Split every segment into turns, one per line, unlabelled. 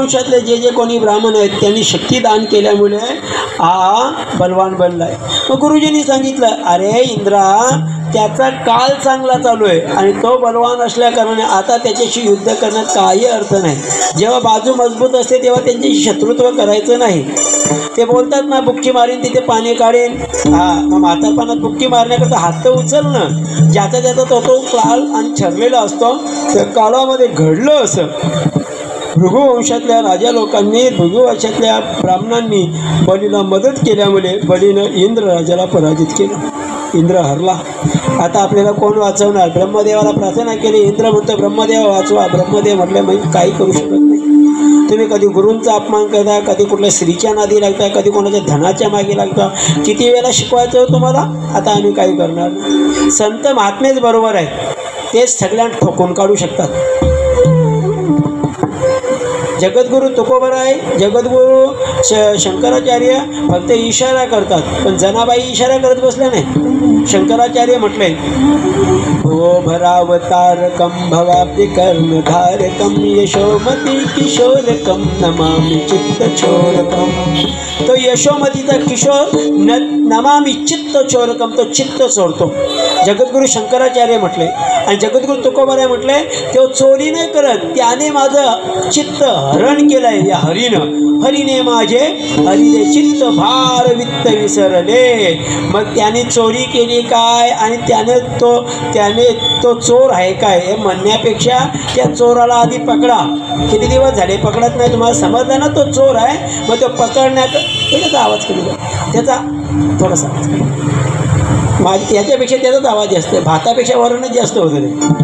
वंशातले जे जे कोणी ब्राह्मण आहेत त्यांनी शक्ती दान केल्यामुळे हा बलवान बनलाय। मग गुरुजींनी सांगितलं, अरे इंद्रा, त्याचा काळ चांगला चालू आहे आणि तो बलवान असल्या कारणाने आता त्याच्याशी युद्ध करण्यात काही अर्थ नाही। जेव्हा बाजू मजबूत असते तेव्हा त्यांच्याशी शत्रुत्व करायचं नाही। ते बोलतात ना, बुक्की मारीन तिथे पाणी काढेन। मग म्हातारपणात बुक्की मारण्याकरता हात तर उचल ना। ज्याचा त्याचा तो काळ आणि ठरलेला असतो। त्या काळामध्ये घडलं असं, भृगुवंशातल्या राजा लोकांनी, भृगुवंशातल्या ब्राह्मणांनी बलीला मदत केल्यामुळे बलीनं इंद्र राजाला पराजित केलं। इंद्र हरला। आता आपल्याला कोण वाचवणार? ब्रह्मदेवाला प्रार्थना केली, इंद्र म्हणतो ब्रह्मदेव वाचवा। ब्रह्मदेव म्हटलं मग काही करू शकत नाही। तुम्ही कधी गुरूंचा अपमान करता, कधी कुठल्या स्त्रीच्या नादी लागता, कधी कोणाच्या धनाच्या मागे लागता। किती वेळा शिकवायचं हो तुम्हाला? आता आम्ही काही करणार। संत महात्मेच बरोबर आहेत, तेच सगळ्यांना ठोकून काढू शकतात। जगद्गुरु तुकोबराय, जगद्गुरु शंकराचार्य फक्त इशारा करतात, पण जनाबाई इशारा करत बसल्या नाही। शंकराचार्य म्हटले, ओ भरावतारकम भवाब्दी कर्णधारकम यशोमती किशोरकम नमामि चित्त चोरकम। तो यशोमतीचा किशोर नमामि चित्त चोरकम, तो चित्त चोरतो। जगद्गुरु शंकराचार्य म्हटले आणि जगद्गुरु तुकोबराय म्हटले, तो चोरी नाही करत, त्याने माझं चित्त हरण केलंय। या हरीने माझे हरिले चित्त भार वित्त विसरले। मग त्याने चोरी केली काय आणि त्याने तो चोर आहे काय हे म्हणण्यापेक्षा त्या चोराला आधी पकडा। किती दिवस झाले पकडत नाही, तुम्हाला समजलं ना तो चोर आहे। मग तो पकडण्यात त्याचा आवाज कमी कर, त्याचा थोडासा आवाज कमी, याच्यापेक्षा त्याचाच आवाज जास्त आहे। भातापेक्षा वरणच जास्त होतं ते।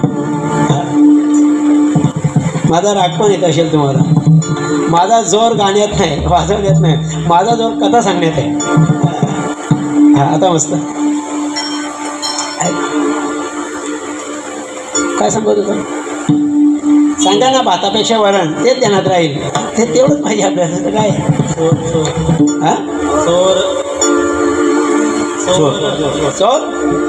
माझा राग पण येत असेल तुम्हाला। माझा जोर गाण्यात नाही, वाजवण्यात नाही, माझा जोर कथा सांगण्यात आहे। आता मस्त काय सांगत होतं? सांगा ना, भातापेक्षा वरण, तेच ध्यानात राहील। ते तेवढंच पाहिजे आपल्याला। तर काय चोर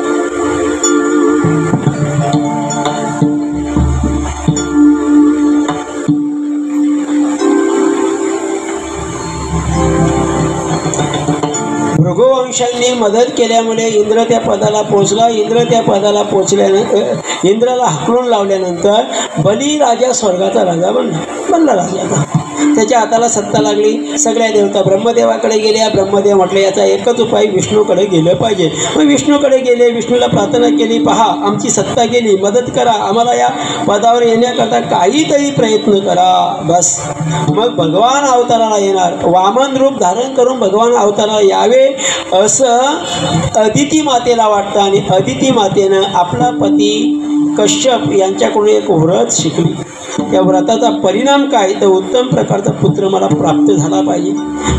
भृगुवंशांनी मदत केल्यामुळे इंद्र त्या पदाला पोचला। इंद्र त्या पदाला पोचल्यानंतर, इंद्राला हाकलून लावल्यानंतर बली राजा स्वर्गाचा राजा बनला राजा। त्याच्या हाताला सत्ता लागली। सगळ्या देवता ब्रह्मदेवाकडे गेल्या। ब्रह्मदेव म्हटले याचा एकच उपाय, विष्णूकडे गेलं पाहिजे। मग विष्णूकडे गेले, विष्णूला प्रार्थना केली, पहा आमची सत्ता गेली, मदत करा, आम्हाला या पदावर येण्याकरता काहीतरी प्रयत्न करा। बस मग भगवान अवताराला येणार, वामन रूप धारण करून भगवान अवताराला यावे असं अदिती मातेला वाटतं। आणि अदिती मातेनं आपला पती कश्यप यांच्याकडून एक व्रत शिकली। त्या व्रताचा परिणाम काय, तर उत्तम प्रकारचा पुत्र मला प्राप्त झाला पाहिजे।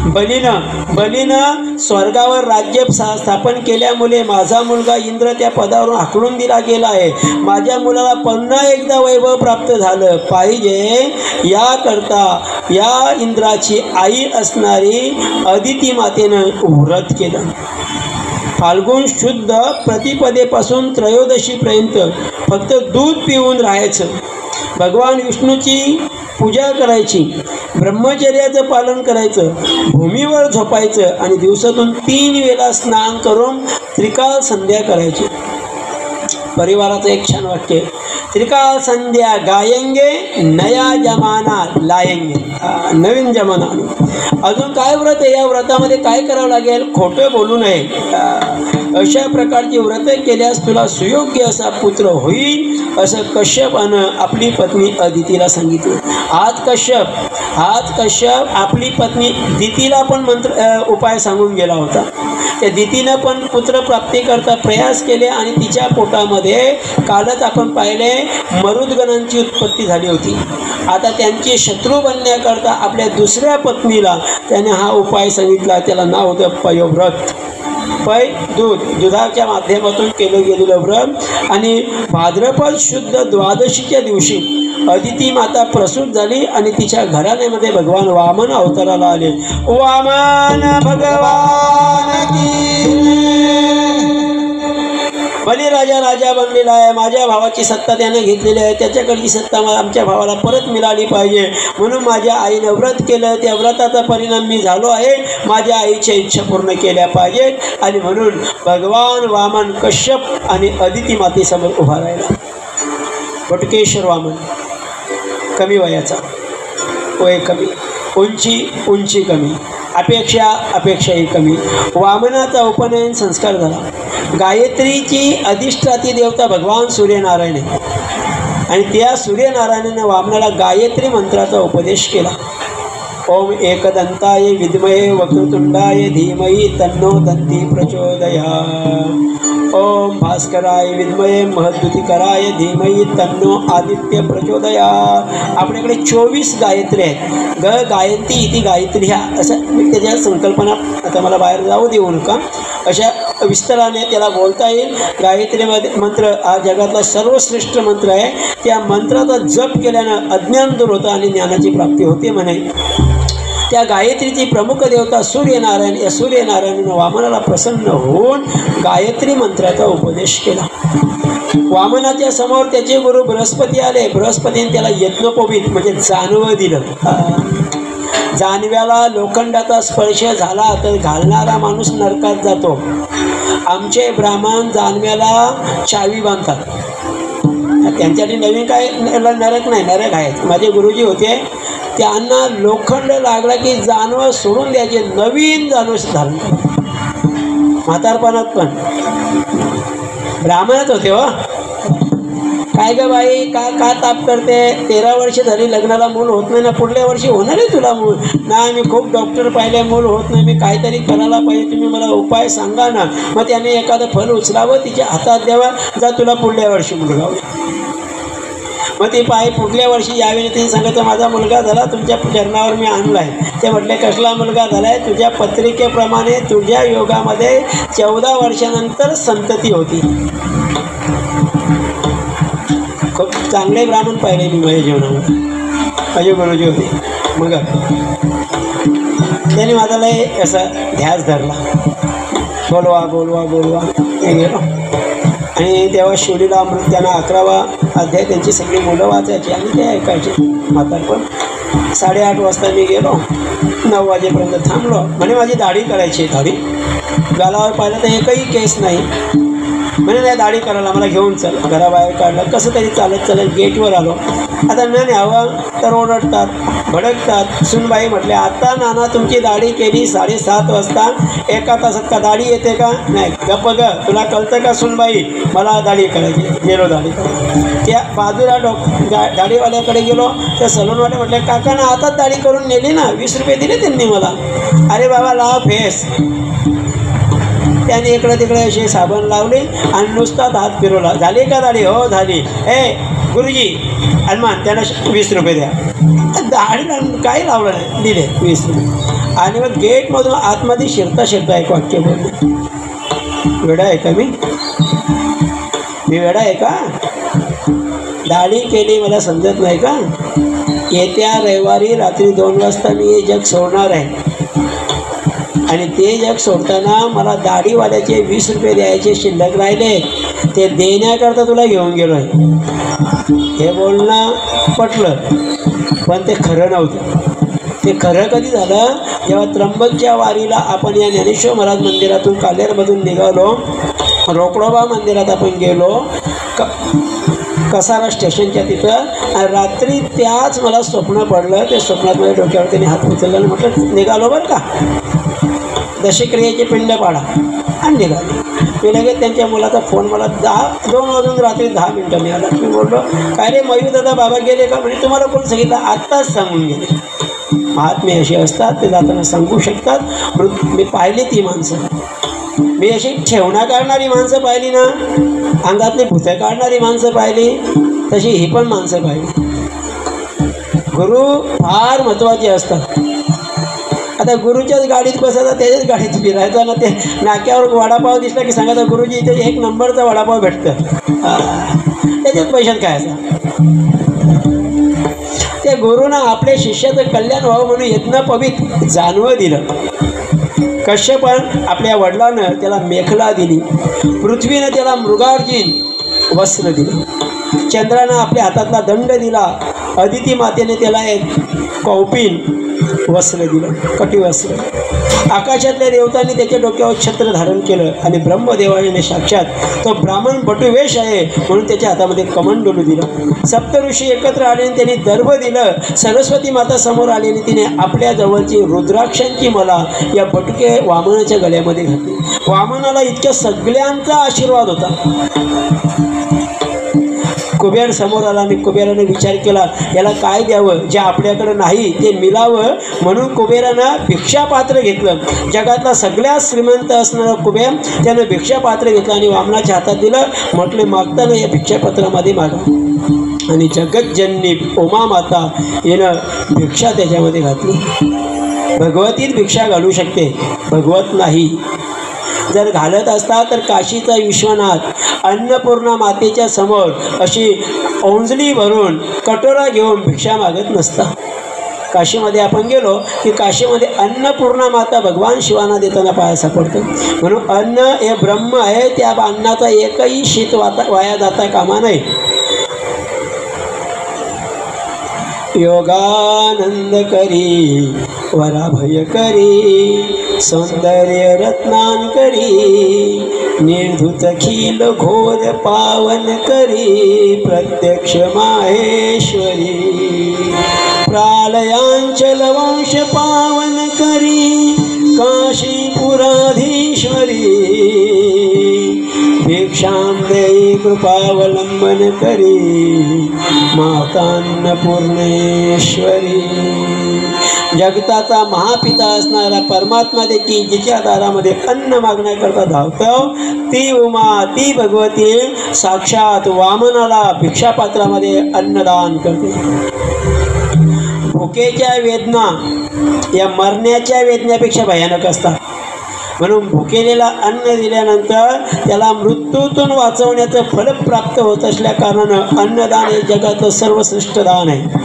बलीनं स्वर्गावर राज्य स्थापन केल्यामुळे माझा मुलगा इंद्र त्या पदावरून हाकलून दिला गेला आहे। माझ्या मुलाला पुन्हा एकदा वैभव प्राप्त झालं पाहिजे, याकरता या इंद्राची आई असणारी अदिती मातेनं व्रत केलं। फाल्गुन शुद्ध प्रतिपदेपासून त्रयोदशीपर्यंत फक्त दूध पिऊन राहायचं, भगवान विष्णूची पूजा करायची, ब्रह्मचर्याचं पालन करायचं, भूमीवर झोपायचं आणि दिवसातून 3 वेळा स्नान करून त्रिकाल संध्या करायची। परिवाराचं एक छान वाक्य, त्रिकाल संध्या गायेंगे नया जमाना लायेंगे। नवीन जमाना। अजून काय व्रत आहे? या व्रतामध्ये काय करावं लागेल? खोटं बोलू नये। अशा प्रकारची व्रत केल्यास तुला सुयोग्य असा पुत्र होईल असं कश्यपानं आपली पत्नी अदितीला सांगितलं। आज कश्यप आपली पत्नी दितीला पण उपाय सांगून गेला होता। त्या दितीनं पण पुत्र प्राप्तीकरता प्रयास केले आणि तिच्या पोटामध्ये कालच आपण पाहिले मरुदगणांची उत्पत्ती झाली होती। आता त्यांचे शत्रू बनण्याकरता आपल्या दुसऱ्या पत्नीला त्याने हा उपाय सांगितला। त्याला नाव होतं पयोव्रत। दुधाच्या माध्यमातून केलं गेलेलं व्रत। आणि भाद्रपद शुद्ध द्वादशीच्या दिवशी अदिती माता प्रसूत झाली आणि तिच्या घराण्यामध्ये भगवान वामन अवताराला आले। वामन भगवान की बलिराजा राजा बनलेला आहे, माझ्या भावाची सत्ता त्याने घेतलेली आहे, त्याच्याकडची सत्ता आमच्या भावाला परत मिळाली पाहिजे, म्हणून माझ्या आईनं व्रत केलं, त्या व्रताचा परिणाम मी झालो आहे, माझ्या आईच्या इच्छा पूर्ण केल्या पाहिजेत. आणि म्हणून भगवान वामन कश्यप आणि अदिती मातेसमोर उभा राहिला. बटुकेश्वर वामन कमी वयाचा, वय कमी, उंची कमी, अपेक्षाही कमी. वामनाचा उपनयन संस्कार झाला. गायत्रीची अधिष्ठाती देवता भगवान सूर्यनारायण आहे आणि त्या सूर्यनारायणाने वामनाला गायत्री मंत्राचा उपदेश केला. ओम एकदंताय विद्महे वक्रतुंडाय धीमहि तन्नो दन्ती प्रचोदयात्. ओम भास्कराय विद्महे महद्युतिकराय धीमहि तन्नो आदित्य प्रचोदयात्. आपल्याकडे 24 गायत्री आहेत. गायत्री इति गायत्री ह्या असं त्याच्या संकल्पना आता मला बाहेर जाऊ देऊ नका, अशा विस्ताराने त्याला बोलता येईल. गायत्रीमध्ये मंत्र हा जगातला सर्वश्रेष्ठ मंत्र आहे. त्या मंत्राचा जप केल्यानं अज्ञान दूर होतं आणि ज्ञानाची प्राप्ती होते म्हणे. त्या गायत्रीची प्रमुख देवता सूर्यनारायण, या सूर्यनारायणानं वामनाला प्रसन्न होऊन गायत्री मंत्राचा उपदेश केला. वामनाच्या समोर त्याचे गुरु बृहस्पती आले. बृहस्पतीने त्याला यज्ञोपवीत म्हणजे जानवं दिलं. जानव्याला लोखंडाचा स्पर्श झाला तर घालणारा माणूस नरकात जातो. आमचे ब्राह्मण जानव्याला चावी बांधतात. त्यांच्यासाठी नवीन काय नरक नाही, नरक आहेत. माझे गुरुजी होते, त्यांना लोखंड लागला की जानवं सोडून द्यायचे, नवीन जानवं धारण करतात. म्हातारपणात पण ब्राह्मणच होते. हो काय ग बाई, का ताप करते? 13 वर्ष झाली लग्नाला, मूल होत नाही ना, पुढल्या वर्षी होणार आहे तुला मूल? नाही, मी खूप डॉक्टर पाहिले, मूल होत नाही, मी काहीतरी करायला पाहिजे, तुम्ही मला उपाय सांगा ना. मग त्याने एखादं फल उचलावं, तिच्या हातात द्यावा, जा तुला पुढल्या वर्षी मुलगा होईल. मग ती पाय पुढल्या वर्षी यावी, तिने सांगितलं माझा मुलगा झाला, तुमच्या चरणावर मी आणला आहे. ते म्हटले कसला मुलगा झाला आहे? तुझ्या पत्रिकेप्रमाणे तुझ्या योगामध्ये 14 वर्षानंतर संतती होती. खूप चांगले ब्राह्मण पाहिले मी माझ्या जीवनामध्ये, माझे गुरुजी होते. मग त्याने माझा लय असा ध्यास धरला, बोलवा हे गेलो. आणि तेव्हा शिवलीला अमृत त्यांना 11वा अध्याय त्यांची सगळी मुलं वाचायची आणि ते ऐकायचे. म्हातारपण 8:30 वाजता मी गेलो, 9 वाजेपर्यंत थांबलो. म्हणे माझी दाढी करायची. दाढी गालावर पाहिलं तर एकही केस नाही. म्हणे नाही दाढी करायला मला घेऊन चल. घराबाहेर काढलं, कसं तरी चालत गेटवर आलो. आता न न्यावं तर ओरडतात, भडकतात. सुनबाई म्हटले आता नाना तुमची दाढी केली 7:30 वाजता, 1 तासात का दाढी येते का? नाही, गप्प ग, तुला कळतं का सुनबाई, मला दाढी करायची. गेलो दाढी करायला. त्या बाजूला दाढीवाल्याकडे गेलो. त्या सलूनवाले म्हटले काका ना आताच दाढी करून नेली ना, 20 रुपये दिले त्यांनी मला. अरे बाबा लाव फेस. त्याने इकडं तिकडे असे साबण लावले आणि नुसताच हात फिरवला. झाली का दाढी? हो झाली. गुरुजी हनुमान त्यांना 20 रुपये द्या. दाढी काही लावलं नाही, दिले 20 रुपये. आणि मग गेटमधून आतमध्ये शिरता एक वाक्य बोलले, वेडा आहे का मी वेडा आहे का? दाढी केली मला समजत नाही का? येत्या रविवारी रात्री 2 वाजता मी हे जग सोडणार आहे आणि ते जग सोडताना मला दाढीवाल्याचे 20 रुपये द्यायचे शिल्लक राहिले, ते देण्याकरता तुला घेऊन गेलो आहे. हे बोलणं पटलं, पण ते खरं नव्हतं. ते खरं कधी झालं? जेव्हा त्र्यंबकच्या वारीला आपण या ज्ञानेश्वर महाराज मंदिरातून कालेरमधून निघालो, रोकडोबा मंदिरात आपण गेलो, कसारा स्टेशनच्या तिथं. रात्री त्याच मला स्वप्न पडलं. ते स्वप्नात माझ्या डोक्यावर त्यांनी हात उचलला आणि म्हटलं निघालो बरं का, दशक्रियेचे पिंड पाडा आणि निघाले. मी लगेच त्यांच्या मुलाचा फोन मला 2 वाजून रात्री 10 मिनटं मिळाला. मी बोललो काय रे मयूर दादा बाबा गेले का? म्हणजे तुम्हाला कोण सांगितलं? आत्ताच सांगून गेले. महात्मे असे असतात, ते जाताना सांगू शकतात. मी पाहिली ती माणसं, मी अशी ठेवणा काढणारी माणसं पाहिली ना, अंगातली भूतं काढणारी माणसं पाहिली, तशी ही पण माणसं पाहिली. गुरु फार महत्त्वाचे असतात. आता गुरुच्याच गाडीत बसायचा, त्याच्याच गाडीत फिरायचा ना. ते नाक्यावर वडापाव दिसला की सांगायचा गुरुजी इथे 1 नंबरचा वडापाव भेटतं, त्याच्याच पैशात खायचा. त्या गुरुनं आपल्या शिष्याचं कल्याण व्हावं म्हणून यज्ञोपवीत जानवं दिलं. कश्यपान आपल्या वडिलांनं त्याला मेखला दिली, पृथ्वीनं त्याला मृगार्जिन वस्त्र दिलं, चंद्रानं आपल्या हातातला दंड दिला, अदिती मातेने त्याला एक कौपिन वस्त्र दिलं, कटिवस्त्र, आकाशातल्या देवतांनी त्याच्या डोक्यावर छत्र धारण केलं आणि ब्रह्मदेवाने साक्षात तो ब्राह्मण बटुवेश आहे म्हणून त्याच्या हातामध्ये कमंडलू दिलं. सप्तऋषी एकत्र आले आणि त्यांनी दर्भ दिलं. सरस्वती माता समोर आलेली तिने आपल्या जवळची रुद्राक्षांची मला या बटुके वामनाच्या गळ्यामध्ये घातली. वामनाला इतक्या सगळ्यांचा आशीर्वाद होता. कुबेर समोर आला आणि कुबेराने विचार केला याला काय द्यावं, जे आपल्याकडे नाही ते मिळावं, म्हणून कुबेरानं भिक्षापात्र घेतलं. जगातला सगळ्यात श्रीमंत असणारा कुबेर त्यानं भिक्षापात्र घेतलं आणि वामनाच्या हातात दिलं. म्हटले मागताना या भिक्षापत्रामध्ये मागा. आणि जगज्जननी उमा माता हिनं भिक्षा त्याच्यामध्ये घातली. भगवतीच भिक्षा घालू शकते, भगवत नाही. जर घालत असता तर काशीचा विश्वनाथ अन्नपूर्णा मातेच्या समोर अशी ओंजली भरून कटोरा घेऊन भिक्षा मागत नसता. काशीमध्ये आपण गेलो की काशीमध्ये अन्नपूर्णा माता भगवान शिवांना देताना पाया सापडतं. म्हणून अन्न हे ब्रह्म आहे, त्या अन्नाचा एकही शीत वाया जाता कामा नये. योगानंद करी वराभय करी सौंदर्य रत्नान करी निर्धुत खील घोर पावन करी प्रत्यक्ष माहेश्वरी प्रालयांचल वंश पावन करी काशीपुराधीश्वरी भिक्षां देई कृपावलंबन करी मातान्नपूर्णेश्वरी. जगताचा महापिता असणारा परमात्मा देखील जिच्या दारामध्ये अन्न मागण्याकरता धावतो ती उमा, ती भगवती साक्षात वामनाला भिक्षापात्रामध्ये अन्नदान करते. भुकेच्या वेदना या मरण्याच्या वेदनेपेक्षा भयानक असतात. म्हणून भुकेलेला अन्न दिल्यानंतर त्याला मृत्यूतून वाचवण्याचं फल प्राप्त होत असल्या कारणानं अन्नदान हे जगाचं सर्वश्रेष्ठ दान आहे.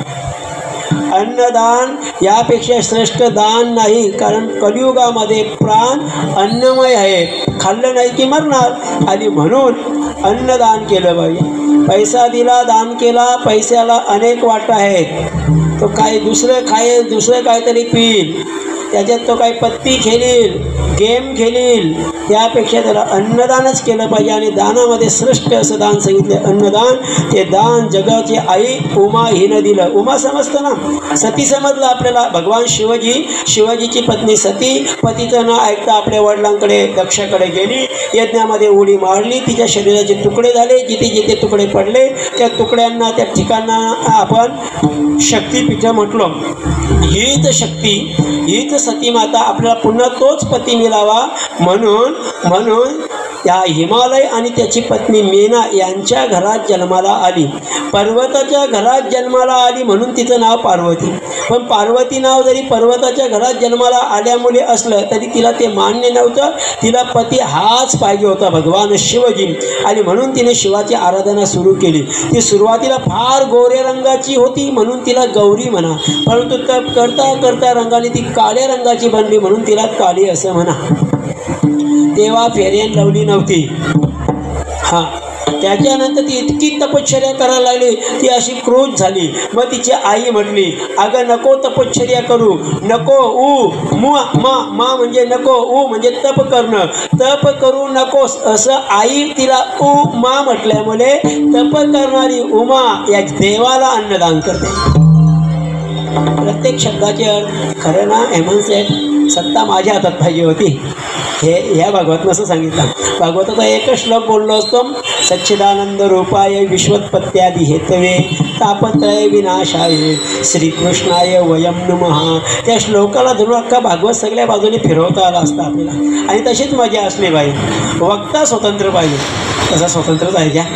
अन्नदान यापेक्षा श्रेष्ठ दान नाही, कारण कलियुगामध्ये प्राण अन्नमय आहे, खाल्लं नाही की मरणार. आणि म्हणून अन्नदान केलं पाहिजे. पैसा दिला, दान केला, पैशाला अनेक वाटा आहेत. तो काय दुसरं खाईल, दुसरं काहीतरी पिईल, त्याच्यात तो काही पत्ती खेळील, गेम खेळील, त्यापेक्षा त्याला अन्नदानच केलं पाहिजे. आणि दानामध्ये श्रेष्ठ असं दान सांगितलं अन्नदान. ते दान जगाची आई उमा हिनं दिलं. उमा समजतं ना, सती समजलं आपल्याला. भगवान शिवाजीची पत्नी सती पतीचं न ऐकता आपल्या वडिलांकडे दक्षाकडे गेली, यज्ञामध्ये उडी मारली, तिच्या शरीराचे तुकडे झाले. जिथे जिथे तुकडे पडले त्या तुकड्यांना, त्या ठिकाणांना आपण शक्तिपीठं म्हटलो. हीच शक्ती, हीच सती माता आपल्याला पुन्हा तोच पती मिळावा म्हणून त्या हिमालय आणि त्याची पत्नी मेना यांच्या घरात जन्माला आली. पर्वताच्या घरात जन्माला आली म्हणून तिचं नाव पार्वती. पण पार्वती नाव जरी पर्वताच्या घरात जन्माला आल्यामुळे असलं तरी तिला ते मान्य नव्हतं. तिला पती हाच पाहिजे होता, भगवान शिवजी. आणि म्हणून तिने शिवाची आराधना सुरू केली. ती सुरुवातीला फार गोऱ्या रंगाची होती म्हणून तिला गौरी म्हणा, परंतु तप करता करता रंगाने ती काळ्या रंगाची बनली म्हणून तिला काळी असं म्हणा. तेव्हा फेरेन लावली नव्हती. हां, त्याच्यानंतर ती इतकी तपश्चर्या करायला लागली, ती अशी क्रोध झाली. मग तिची आई म्हटली, अगं नको तपश्चर्या करू, नको ऊ मा मा म्हणजे नको, ऊ म्हणजे तप करणं, तप करू नकोस असं आई तिला ऊ मा म्हटल्यामुळे तप करणारी उमा या देवाला अन्नदान करते. प्रत्येक शब्दाचे अर्थ खरं ना हेमंत सेठ, सत्ता माझ्या हातात पाहिजे होती. हे ह्या भागवत नसं सांगितलं. भागवताचा एकच श्लोक बोललो असतो, सच्चिदानंद रूपाय विश्वोत्पत्त्यादी हेतवे तापत्रय विनाशाय श्रीकृष्णाय वयम नमः. त्या श्लोकाला धरून अख्खा भागवत सगळ्या बाजूने फिरवता आला असता आपल्याला. आणि तशीच मजा असली पाहिजे. वक्ता स्वतंत्र पाहिजे, तसा स्वतंत्रच आहे त्या.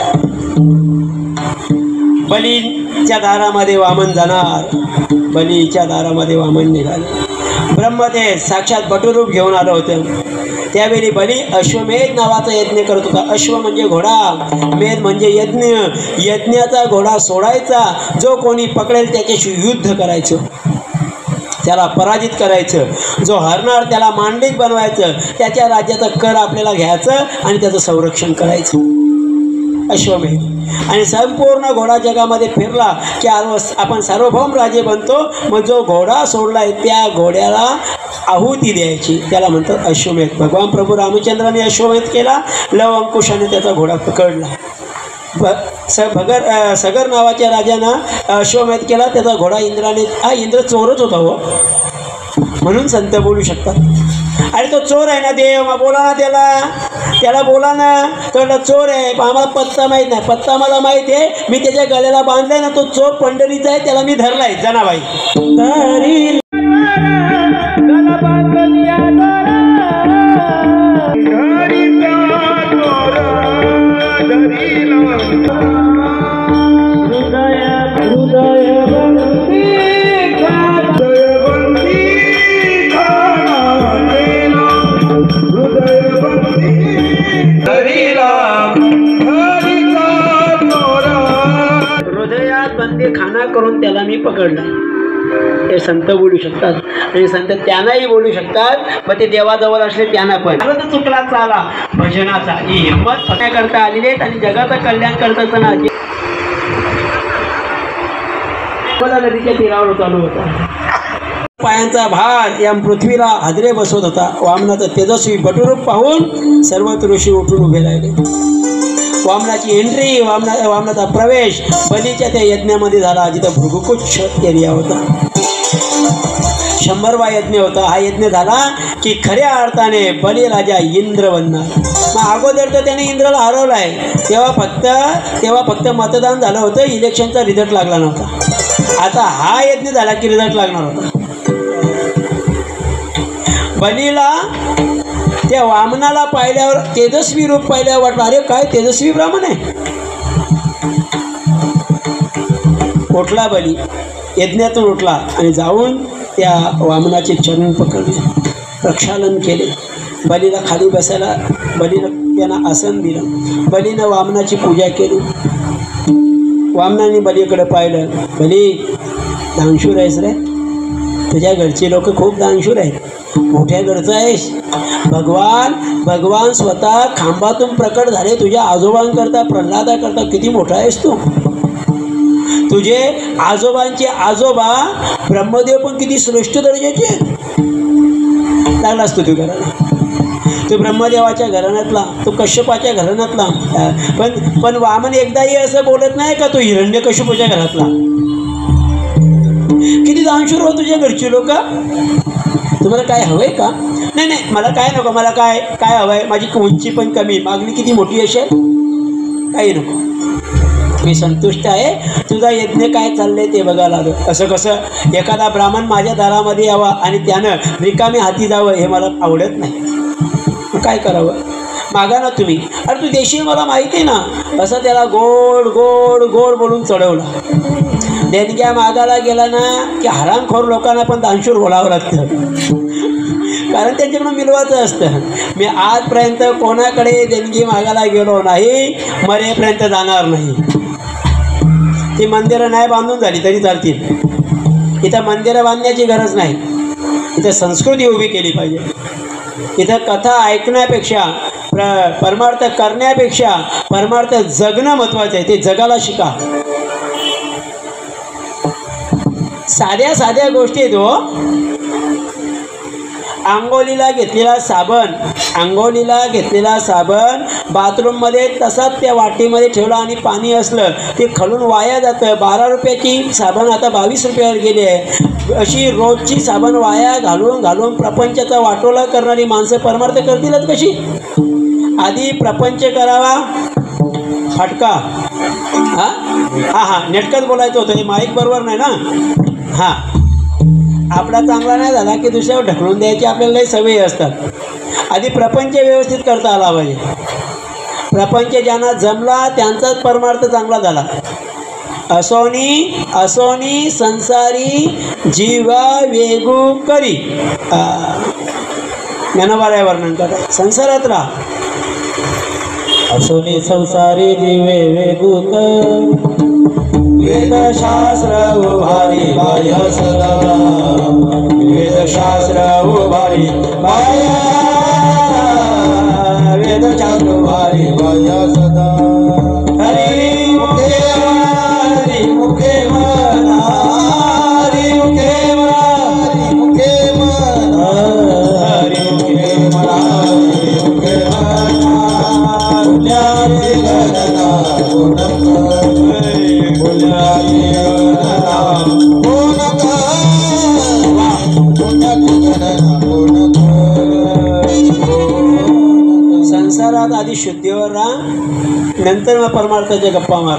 बलीच्या दारामध्ये वामन जाणार, बलीच्या दारामध्ये वामन निघाले. ब्रह्मदेव साक्षात बटुरूप घेऊन आलं होतं. त्यावेळी बली अश्वमेध नावाचा यज्ञ करत होता. अश्व म्हणजे घोडा, मेध म्हणजे यज्ञ. यज्ञाचा घोडा सोडायचा, जो कोणी पकडेल त्याच्याशी युद्ध करायचं. त्याला पराजित करायचं, जो हरणार त्याला मांडलिक बनवायचं, त्याच्या राज्याचं कर आपल्याला घ्यायचं आणि त्याचं संरक्षण करायचं. अश्वमेध. आणि संपूर्ण घोडा जगामध्ये फिरला की आपण सार्वभौम राजे बनतो. मग जो घोडा सोडलाय त्या घोड्याला आहुती द्यायची, त्याला म्हणतात अश्वमेध. भगवान प्रभू रामचंद्राने अश्वमेध केला, लव अंकुशाने त्याचा घोडा पकडला. सगर नावाच्या राजानं अश्वमेध केला, त्याचा घोडा इंद्राने, इंद्र चोरच होता हो, म्हणून संत बोलू शकतात. अरे तो चोर आहे ना देव, मग बोला ना त्याला बोला ना, तो चोर आहे, आम्हाला पत्ता माहीत नाही. पत्ता मला माहीत आहे, मी त्याच्या गळ्याला बांधलाय ना, तो चोर पंढरीचा आहे, त्याला मी धरलाय जनाबाई. बंदी खाना करून त्याला मी पकडला. ते संत बोलू शकतात आणि संत त्यांनाही बोलू शकतात. मग ते देवाजवळ असले त्यांना पण चुकला चाला भजनाचा ही हिंमत करता आलेली आहेत आणि जगाचं कल्याण करत असताना नदीच्या तीरावर चालू होता. पायांचा भार या पृथ्वीला हादरे बसवत होता. वामनाचं तेजस्वी बटुरूप पाहून सर्व ऋषी उठून उभे राहिले. वामनाची एंट्री, वामनाचा प्रवेश बलीच्या त्या यज्ञामध्ये झाला, जिथं भृगुकुच्छ एरिया होता. 100वा यज्ञ होता. हा यज्ञ झाला की खऱ्या अर्थाने बलिराजा इंद्र बनणार. मग अगोदर तर त्याने इंद्राला हरवलं आहे, तेव्हा फक्त मतदान झालं होतं, इलेक्शनचा रिझल्ट लागला नव्हता. आता हा यज्ञ झाला की रिझल्ट लागणार होता. बलीला त्या वामनाला पाहिल्यावर, तेजस्वी रूप पाहिल्यावर वाटलं, अरे काय तेजस्वी ब्राह्मण आहे. उठला बली, यज्ञातून उठला आणि जाऊन त्या वामनाचे चरण पकडले, प्रक्षालन केले. बलीला खाली बसायला, बलीनं त्यांना आसन दिलं. बलीनं वामनाची पूजा केली. वामनाने बलीकडे पाहिलं. बली, दानशूर आहेस रे, तुझ्या घरचे लोक खूप दानशूर आहेत, मोठ्या घरचं आहेस. भगवान स्वतः खांबातून प्रकट झाले तुझ्या आजोबांकरता, प्रल्हादाकरता. किती मोठा आहेस तू. तुझे आजोबांचे आजोबा ब्रह्मदेव पण किती श्रेष्ठ दर्जाचे. लागलास तू घराला, तू ब्रह्मदेवाच्या घराण्यातला, तू कश्यपाच्या घराण्यातला. पण वामन एकदाही असं बोलत नाही का तू हिरण्यकश्यपाच्या घरातला. किती दानशूर हो तुझ्या घरची लोक. तुम्हाला काय हवंय का. नाही मला काय नको. मला काय हवंय, माझी उंची पण कमी, मागणी किती मोठी असेल, काही नको, मी संतुष्ट आहे. तुझा यज्ञ काय चाललंय ते बघायला आलो. असं कसं एखादा ब्राह्मण माझ्या दारामध्ये यावा आणि त्यानं रिकामी हाती जावं, हे मला आवडत नाही. काय करावं, मागा ना तुम्ही. अरे तू देशील मला माहिती आहे ना. असं त्याला गोड गोड गोड बोलून चढवलं. देणग्या मागायला गेला ना की हरामखोर लोकांना पण दानशूर बोलावं लागतं, कारण त्यांच्याकडून मिळवायचं असतं. मी आजपर्यंत कोणाकडे देणगी मागायला गेलो नाही, मरेपर्यंत जाणार नाही. ती मंदिरं नाही बांधून झाली तरी चालतील. इथं मंदिरं बांधण्याची गरज नाही, इथं संस्कृती उभी केली पाहिजे. इथं कथा ऐकण्यापेक्षा, परमार्थ करण्यापेक्षा परमार्थ जगणं महत्त्वाचं आहे. ते जगाला शिका. साध्या गोष्टी आहेत हो. आंघोळीला घेतलेला साबण बाथरूममध्ये तसाच त्या वाटीमध्ये ठेवला आणि पाणी असलं ते खालून वाया जातं. 12 रुपयाची साबण आता 22 रुपयावर गेली आहे. अशी रोजची साबण वाया घालून प्रपंचाचा वाटोळा करणारी माणसं परमार्थ करतीलच कशी. आधी प्रपंच करावा. फटका हां नेटकंच बोलायचं होतं, हे माईक बरोबर नाही ना. हां, आपला चांगला नाही झाला की दुसऱ्यावर ढकलून द्यायची आपल्याला लई सवयी असतात. आधी प्रपंच व्यवस्थित करता आला पाहिजे. प्रपंच ज्यांना जमला त्यांचाच परमार्थ चांगला झाला. असोनी संसारी जीवा वेगू करी. ज्ञानोबाराय वर्णन करा. संसारात राहा. असोनी संसारी जीवे वेगू कर. वेदशास्त्र उभारी बाह्य सदा वेदशास्त्र उभारी बाह्य वेदशास्त्र उभारी बाह्य सदा हरी मुखे म्हणा हरी मुखे म्हणा हरी मुखे म्हणा हरी मुखे म्हणा हरी मुखे म्हणा पुण्याची गणना संसारात आधी शुद्धीवर राहा, नंतर मग परमार्थाच्या गप्पा मार.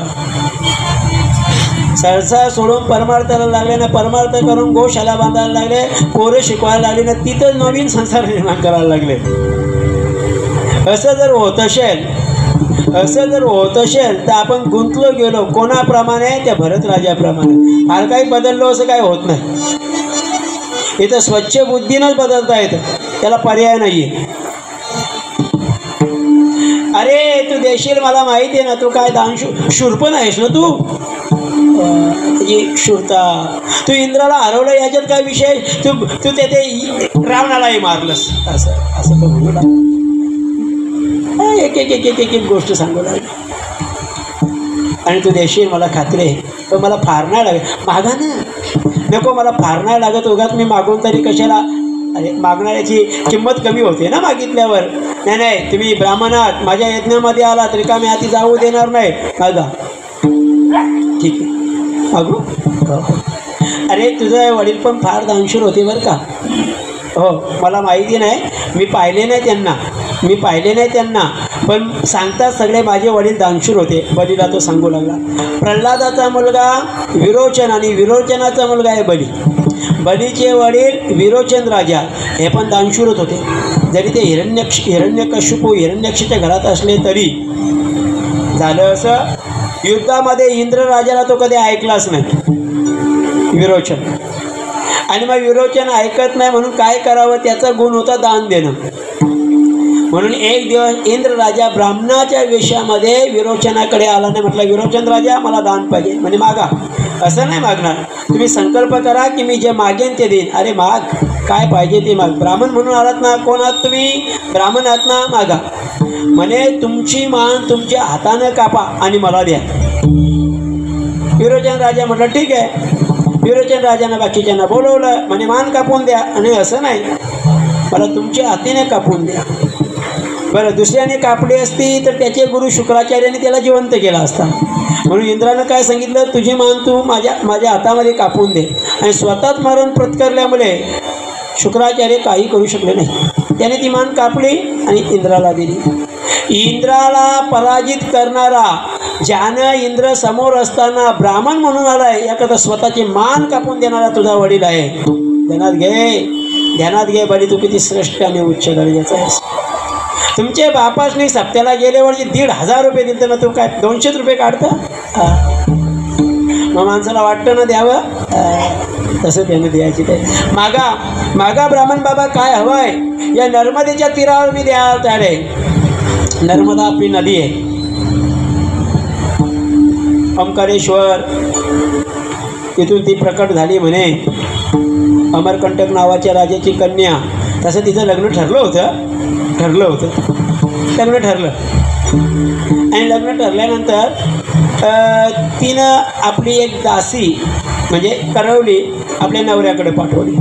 संसार सोडून परमार्थाला लागले ना, परमार्थ करून गोशाला बांधायला लागले, पोरं शिकवायला लागले ना, तिथं नवीन संसार निर्माण करायला लागले. असं जर होत असेल तर आपण गुंतलो गेलो कोणाप्रमाणे, त्या भरत राजाप्रमाणे. फार काही बदललो असं काही होत नाही. इथं स्वच्छ बुद्धीनंच बदलता येतं, त्याला पर्याय नाहीये. अरे तू देशील मला माहिती आहे ना, तू काय शूरपण आहेस ना तू, शूरता. तू इंद्राला हरवलं याच्यात काय विषय, तू ते रावणालाही मारलंस, असं असं बघू एक एक एक एक एक एक गोष्ट सांगू लागली. आणि तू देशील मला खात्री आहे, पण मला फार नाही लागत. मागा ना, नको मला फार नाही लागत, उगाच मी मागून तरी कशाला. अरे मागणाऱ्याची किंमत कमी होते ना मागितल्यावर. नाही नाही, तुम्ही ब्राह्मणात माझ्या यज्ञामध्ये आला तरी का मी आधी जाऊ देणार नाही. मागा, ठीक आहे मागू. अरे तुझे वडील पण फार दानशूर होते बरं का. हो मला माहिती नाही, मी पाहिले नाही त्यांना, पण सांगतात सगळे माझे वडील दानशूर होते. बलीला तो सांगू लागला. प्रल्हादाचा मुलगा विरोचन आणि विरोचनाचा मुलगा आहे बली. बलीचे वडील विरोचन राजा हे पण दानशूरच होते. जरी ते हिरण्यकशिपूच्या घरात असले तरी झालं असं, युद्धामध्ये इंद्र राजाला तो कधी ऐकलाच नाही विरोचन. आणि मग विरोचन ऐकत नाही म्हणून काय करावं, त्याचा गुण होता दान देणं. म्हणून एक दिवस इंद्र राजा ब्राह्मणाच्या वेशामध्ये विरोचनाकडे आला नाही. म्हटलं विरोचन राजा मला दान पाहिजे. म्हणजे मागा. असं नाही मागणार, तुम्ही संकल्प करा की मी जे मागेन ते देईन. अरे माग, काय पाहिजे ते माग. ब्राह्मण म्हणून आलात ना, कोण आहात तुम्ही, ब्राह्मण आहात ना, मागा. म्हणे तुमची मान तुमच्या हातानं कापा आणि मला द्या. विरोचन राजा म्हटलं ठीक आहे. विरोचन राजानं बाकीच्यांना बोलवलं, म्हणे मान कापून द्या. आणि असं नाही, मला तुमच्या हातीने कापून द्या. बरं, दुसऱ्याने कापली असती तर त्याचे गुरु शुक्राचार्याने त्याला जिवंत केला असता. म्हणून इंद्रानं काय सांगितलं, तुझी मान तू माझ्या हातामध्ये कापून दे. आणि स्वतःच मरण पत्करल्यामुळे शुक्राचार्य काही करू शकले नाही. त्याने ती मान कापली आणि इंद्राला दिली. इंद्राला पराजित करणारा, ज्यानं इंद्र समोर असताना ब्राह्मण म्हणून आलाय, याकरता स्वतःची मान कापून देणारा तुझा वडील आहे. ध्यानात घे बली, तू किती श्रेष्ठ आणि उच्च दर्जाचा आहेस. तुमचे बापासनी सप्त्याला गेल्यावरची 1,500 रुपये दिले ना, तू काय 200 रुपये काढता. मग माणसाला वाटतं ना द्यावं, तसं त्याने द्यायची. ते मागा ब्राह्मण बाबा, काय हवं आहे. या नर्मदेच्या तीरावर मी द्यायला तयार आहे. नर्मदा आपली नदी आहे. ओंकारेश्वर तिथून ती प्रकट झाली म्हणे. अमरकंटक नावाच्या राजाची कन्या. तसं तिचं लग्न ठरलं होतं. आणि लग्न ठरल्यानंतर तिनं आपली एक दासी म्हणजे करवली आपल्या नवऱ्याकडे पाठवली.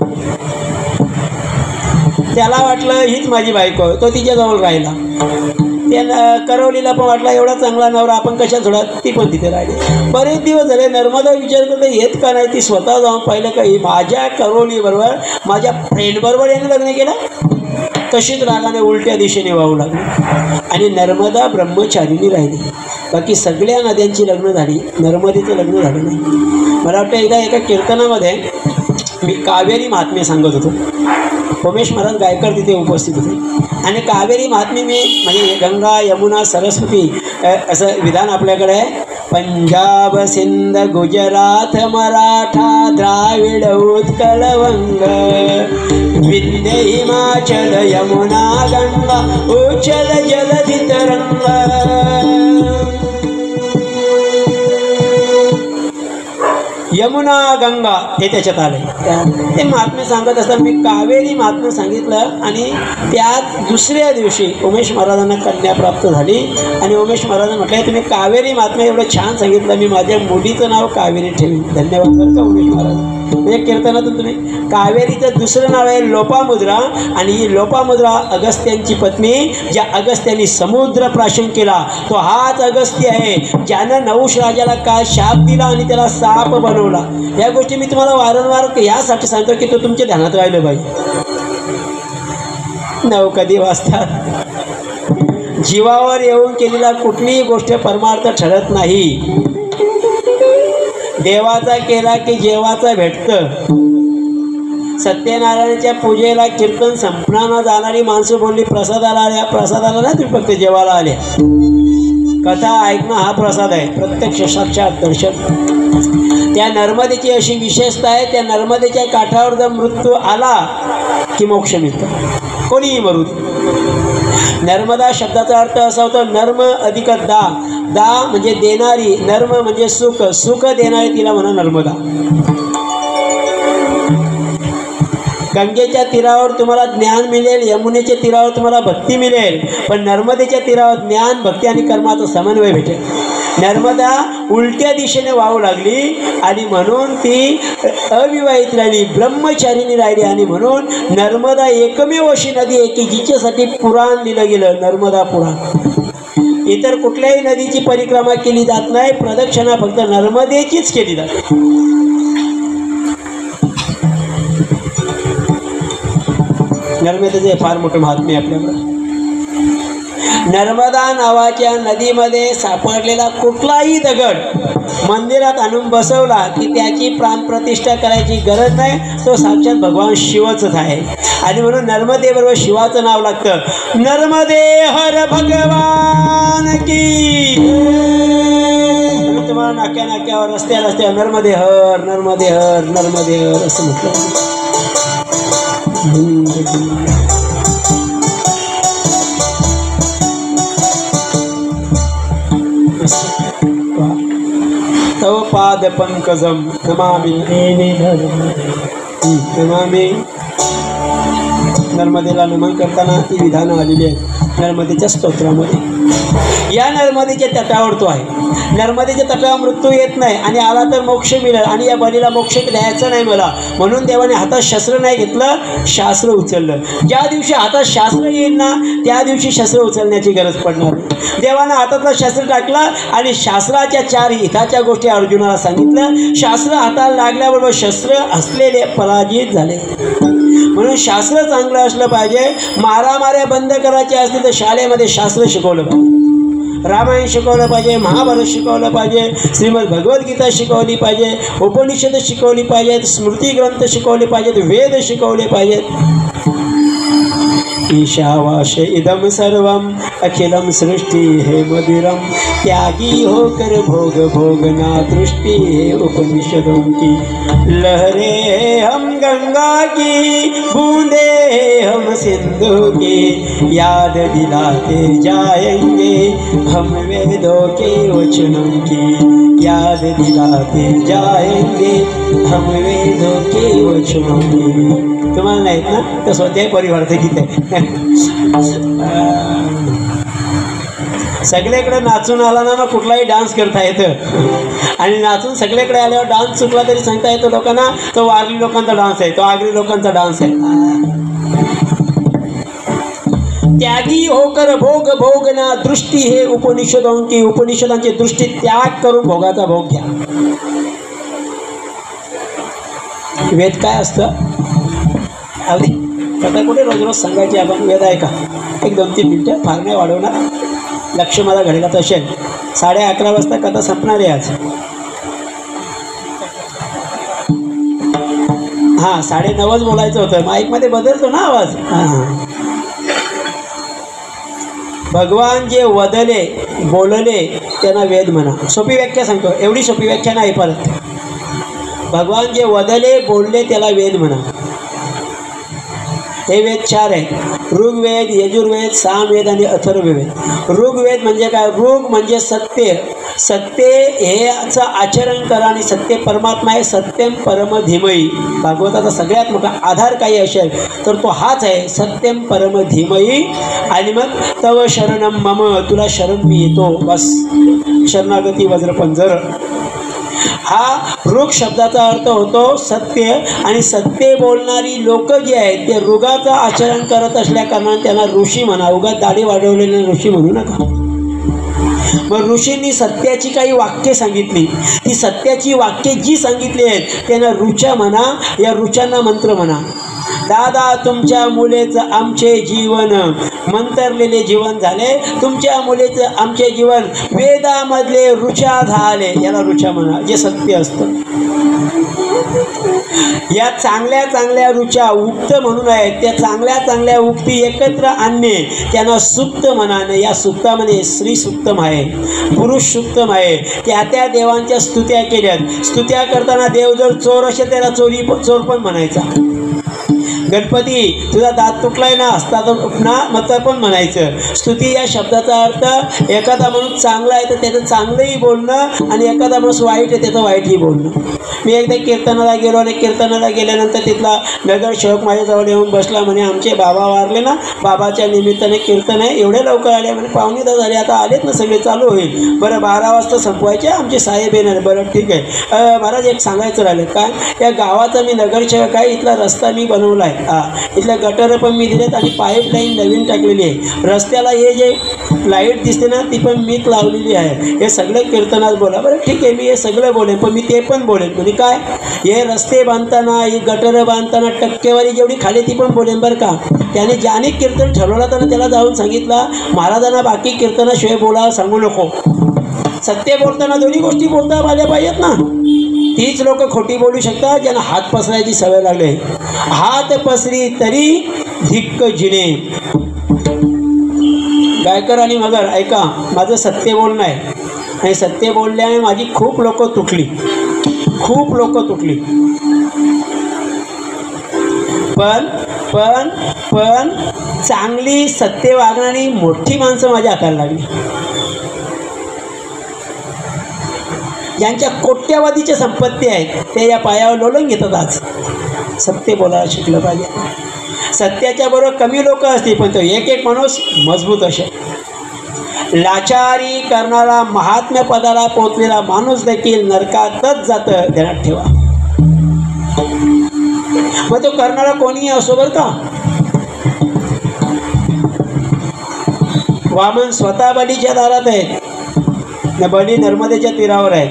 त्याला वाटलं हीच माझी बायको. तो तिच्याजवळ राहिला. त्या करवलीला पण वाटला एवढा चांगला नवरा आपण कशा सोडा. ती पण तिथे राहिली. बरेच दिवस झाले. नर्मदा विचार करता येत का नाही. ती स्वतः जाऊन पाहिलं का, ही माझ्या करवलीबरोबर माझ्या फ्रेंडबरोबर याने लग्न केलं. तशीच रागाने उलट्या दिशेने वाहू लागली. आणि नर्मदा ब्रह्मचारिणी राहिली. बाकी सगळ्या नद्यांची लग्न झाली, नर्मदेचं लग्न झालं नाही. मला वाटतं एकदा एका कीर्तनामध्ये मी कावेरी महात्म्य सांगत होतो. उमेश महाराज गायकर तिथे उपस्थित होते. आणि कावेरी महात्म्य मी म्हणजे गंगा यमुना सरस्वती असं विधान आपल्याकडे आहे. पंजाब सिंध गुजरात मराठा द्राविड उत्कल वंग विंध्य हिमाचल यमुना गंगा उच्चल जलधि तरंग यमुना गंगा हे त्याच्यात आले. ते महात्मे सांगत असताना मी कावेरी महात्म्य सांगितलं आणि त्यात दुसऱ्या दिवशी उमेश महाराजांना कन्या प्राप्त झाली आणि उमेश महाराजांना म्हटलं तुम्ही कावेरी महात्म्य एवढं छान सांगितलं, मी माझ्या मुलीचं नाव कावेरी ठेवीन. धन्यवाद बरं का उमेश महाराज. म्हणजे कीर्तनातून तुम्ही कावेरीचं दुसरं नाव आहे लोपामुद्रा आणि ही लोपामुद्रा अगस्त्यांची पत्नी, ज्या अगस्त्यांनी समुद्र प्राशन केला तो हाच अगस्त्य आहे ज्यानं नहुष राजाला काय शाप दिला आणि त्याला साप बनवला. या गोष्टी मी तुम्हाला वारंवार यासाठी सांगतो की तो तुमच्या ध्यानात राहिलं पाहिजे. नव कधी वाचतात. जीवावर येऊन केलेला कुठलीही गोष्ट परमार्थ ठरत नाही. देवाचा केला की जेवाचा भेटतं. सत्यनारायणाच्या पूजेला कीर्तन संपणाला जाणारी माणसं बोलली प्रसादाला आल्या. प्रसादाला नाही तुम्ही फक्त जेवायला आल्या. कथा ऐकणं हा प्रसाद आहे, प्रत्यक्ष साक्षात दर्शन. त्या नर्मदेची अशी विशेषता आहे, त्या नर्मदेच्या काठावर जर मृत्यू आला की मोक्ष मिळतो, कोणीही मरू. नर्मदा शब्दाचा अर्थ असा होतो नर्म अधिक दा. दा म्हणजे देणारी, नर्म म्हणजे सुख, सुख देणारी तिला म्हणा नर्मदा. गंगेच्या तीरावर तुम्हाला ज्ञान मिळेल, यमुनेच्या तीरावर तुम्हाला भक्ती मिळेल, पण नर्मदेच्या तीरावर ज्ञान, भक्ती आणि कर्माचा समन्वय भेटेल. नर्मदा उलट्या दिशेने वाहू लागली आणि म्हणून ती अविवाहित राहिली, ब्रह्मचारिणी राहिली आणि म्हणून नर्मदा एकमेव अशी नदी आहे की जिच्यासाठी पुराण लिहिलं गेलं, नर्मदा पुराण. इतर कुठल्याही नदीची परिक्रमा केली जात नाही, प्रदक्षिणा फक्त नर्मदेचीच केली जाते. नर्मदेचे फार मोठं महात्म्य आपल्याकडं. नर्मदा नावाच्या नदीमध्ये सापडलेला कुठलाही दगड मंदिरात आणून बसवला की त्याची प्राणप्रतिष्ठा करायची गरज नाही, तो साक्षात भगवान शिवच आहे. आणि म्हणून नर्मदेबरोबर शिवाचं नाव लागतं. नर्मदे हर भगवान की. तुम्हाला नाक्या नाक्यावर रस्त्यावर नर्मदे हर, नर्मदे हर, नर्मदे हर असं म्हटलं. तव पाद पंकजम नमामि नमामि. नर्मदेला नमन करताना ती विधानं आलेली आहेत नर्मदेच्या स्तोत्रामध्ये. या नर्मदेच्या तटावर तो आहे. नर्मदेच्या तटावर मृत्यू येत नाही आणि आला तर मोक्ष मिळेल आणि या बलीला मोक्ष द्यायचा नाही मला, म्हणून देवाने हातात शस्त्र नाही घेतलं, शास्त्र उचललं. ज्या दिवशी हातात शास्त्र येईल ना त्या दिवशी शस्त्र उचलण्याची गरज पडणार. देवानं हातातलं शस्त्र टाकलं आणि शास्त्राच्या 4 हिताच्या गोष्टी अर्जुनाला सांगितलं. शास्त्र हाताला लागल्याबरोबर शस्त्र असलेले पराजित झाले. म्हणून शास्त्र चांगलं असलं पाहिजे. मारामाऱ्या बंद करायच्या असतील तर शाळेमध्ये शास्त्र शिकवलं पाहिजे. रामायण शिकवलं पाहिजे, महाभारत शिकवलं पाहिजे, श्रीमद भगवद्गीता शिकवली पाहिजे, उपनिषद शिकवली पाहिजेत, स्मृती ग्रंथ शिकवले पाहिजेत, वेद शिकवले पाहिजेत. ईशावाश इदम सर्वम अखिलम सृष्टि हे मधुरम. त्यागी होकर भोग भोगना दृष्टि है उपनिषदों की. लहरे हम गंगा की, बूंदे हम सिंधु की. याद दिलाते जाएंगे हम वेदों के वचनों की. याद दिलाते जाएंगे हम वेदों के वचनों की. तुम्हाला नाहीत ना तर स्वाध्याय परिवार गीत आहे. सगळीकडे नाचून आला ना मग कुठलाही डान्स करता येतं आणि नाचून सगळीकडे आल्यावर डान्स चुकला तरी सांगता येतो लोकांना तो वारली लोकांचा डान्स आहे, तो आगरी लोकांचा डान्स आहे. त्यागी होकर भोग भोगना दृष्टी हे उपनिषदों की. उपनिषदांची दृष्टी त्याग करून भोगाचा भोग घ्या. वेद काय असतं अगदी कथा कुठे रोज रोज सांगायची आपण. वेद आहे का एक 2-3 मिनटं, फार नाही वाढवणार. लक्ष माझा घडीला असेल. 11:30 वाजता कथा संपणार आहे आज. हां 9:30 बोलायचं होतं. माईकमध्ये बदलतो ना आवाज. हां भगवान जे वदले बोलले त्यांना वेद म्हणा. सोपी व्याख्या सांगतो, एवढी सोपी व्याख्या नाही परत. भगवान जे वदले बोलले त्याला वेद म्हणा. हे वेद 4 आहेत. ऋग्वेद, यजुर्वेद, सामवेद आणि अथर्ववेद. ऋग्वेद म्हणजे काय? ऋग म्हणजे सत्य, सत्य हेचं आचरण करा आणि सत्य परमात्मा आहे. सत्यम परम धीमई. भागवताचा सगळ्यात मोठा आधार काही असेल तर तो हाच आहे, सत्यम परम धीमई. आणि मग तव शरणम मम, तुला शरण मी येतो, बस. शरणागती वज्रपंजर. हा ऋग शब्दाचा अर्थ होतो सत्य. आणि सत्य बोलणारी लोक जी आहेत ते ऋगाचं आचरण करत असल्या कारणाने त्यांना ऋषी म्हणा. उगाच दाढी वाढवलेले ऋषी म्हणू नका. मग ऋषींनी सत्याची काही वाक्य सांगितली. ती सत्याची वाक्य जी सांगितली आहेत त्यांना ऋचा म्हणा, या ऋचांना मंत्र म्हणा. दादा तुमच्या मुलेचं आमचे जीवन मंतरलेले जीवन झाले, तुमच्या मुलेचं आमचे जीवन वेदामधले ऋचा झाले, याला ऋचा म्हणा, जे सत्य असतं. या चांगल्या चांगल्या ऋचा उक्त म्हणून आहेत, त्या चांगल्या चांगल्या उक्ती एकत्र आणणे त्यांना सुक्त म्हणाने. या सुक्तामध्ये श्री सुक्तम आहे, पुरुष सुक्तम आहे. त्या त्या देवांच्या स्तुत्या केल्यात. स्तुत्या करताना देव जर चोर असेल त्याला चोर पण म्हणायचा. गणपती तुझा दात तुटलाय ना, असता ना, मग पण म्हणायचं. स्तुती या शब्दाचा अर्थ एखादा माणूस चांगला आहे तर त्याचं चांगलंही बोलणं आणि एखादा माणूस वाईट आहे त्याचं वाईटही बोलणं. मी एकदा कीर्तनाला गेलो आणि कीर्तनाला गेल्यानंतर तिथला नगरसेवक माझ्याजवळ येऊन बसला. म्हणे आमचे बाबा वारले ना, बाबाच्या निमित्ताने कीर्तन आहे, एवढे लवकर आले. म्हणे 9:15 झाले, आता आलेत ना सगळे, चालू होईल. बरं 12 वाजता संपवायचे, आमचे साहेब येणार. बरं ठीक आहे. महाराज एक सांगायचं राहिलं काय, या गावाचा मी नगरसेवक आहे, इथला रस्ता मी बनवला आहे. इथल्या गटर पण मी दिलेत आणि पाईपलाईन नवीन टाकलेली आहे. रस्त्याला हे जे लाईट दिसते ना ती पण मीच लावलेली आहे. हे सगळं कीर्तनात बोला. बरं ठीक आहे, मी हे सगळं बोलेन, पण मी ते पण बोलेन. म्हणजे काय, हे रस्ते बांधताना, ही गटर बांधताना टक्केवारी जेवढी खाली ती पण बोलेन बरं का. त्याने ज्याने कीर्तन ठरवलं तर त्याला जाऊन सांगितलं महाराजांना बाकी कीर्तनाशिवाय बोला सांगू नको. सत्य बोलताना दोन्ही गोष्टी बोलता आल्या पाहिजेत ना. तीच लोक खोटी बोलू शकतात ज्यांना हात पसरायची सवय लागली. हात पसरी तरी धिक्क जिणे. गायकर आणि मगर ऐका, माझं सत्य बोलणं आहे आणि सत्य बोलल्याने माझी खूप लोक तुटली. पण चांगली सत्य वागणारी मोठी माणसं माझ्या हाताला लागली. ज्यांच्या कोट्यावधीच्या संपत्ती आहेत ते या पायावर लोळून घेतात. आज सत्य बोलायला शिकलं पाहिजे. सत्याच्या बरोबर कमी लोक असतील पण तो एक माणूस मजबूत असेल. लाचारी करणारा महात्म्य पदाला पोचलेला माणूस देखील नरकातच जातं, ध्यानात ठेवा. मग तो करणारा कोणीही असो बरं का. वामन स्वतः बलीच्या दारात आहेत, बली नर्मदेच्या तीरावर आहे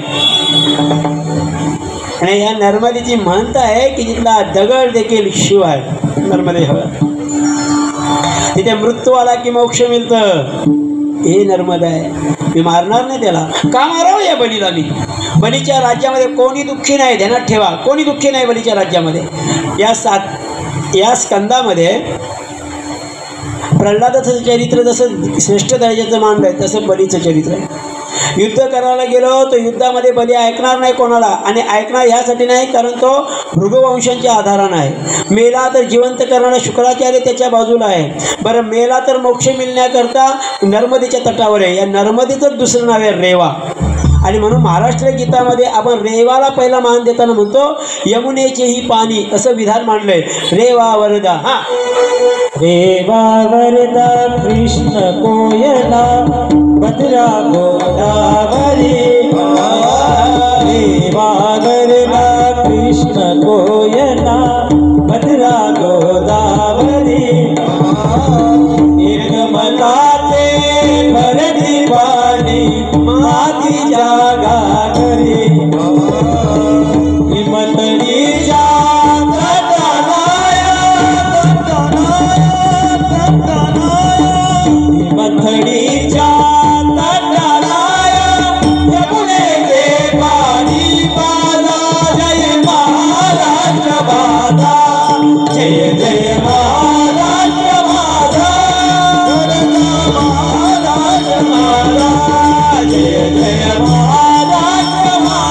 आणि या नर्मदेची म्हणत आहे की तिथला दगड देखील शिव आहे. नर्मदे हवा तिथे मृत्यू आला की मोक्ष मिळतं. हे नर्मदा आहे, मी मारणार नाही त्याला. का मारावं या बलीला मी? बलीच्या राज्यामध्ये कोणी दुःखी नाही, ध्यानात ठेवा, कोणी दुःखी नाही बलीच्या राज्यामध्ये. या स्कंदामध्ये प्रल्हादाचं चरित्र जसं श्रेष्ठ दर्जाचं मानलं आहे तसं बलीचं चरित्र आहे. युद्ध करायला गेलो तर युद्धामध्ये बली ऐकणार नाही कोणाला. आणि ऐकणार ह्यासाठी नाही कारण तो भृगुवंशांच्या आधारानं आहे. मेला तर जिवंत करणारा शुक्राचार्य त्याच्या बाजूला आहे. बरं मेला तर मोक्ष मिळण्याकरता नर्मदेच्या तटावर आहे. या नर्मदेचं दुसरं नाव आहे रेवा. आणि म्हणून महाराष्ट्र गीतामध्ये आपण रेवाला पहिला मान देताना म्हणतो यमुनेचे ही पाणी असं विधान मांडलंय. रेवा वरदा. हा, रेवा वरदा कृष्ण कोयना भद्रा गोदावरी. रेवा वरदा कृष्ण कोयना भद्रा गोदावरी. निर्मलाचे भरती पाणी मातीच्या गागरी. हिमतडीच्या हिमथडीच्या तटालाया यमुनेचे पाणी बाजा. जय महाराष्ट्र बाजा, जय जय महाराष्ट्र बाजा. महाराष्ट्र बाजा, जय जय महाराष्ट्र बाजा.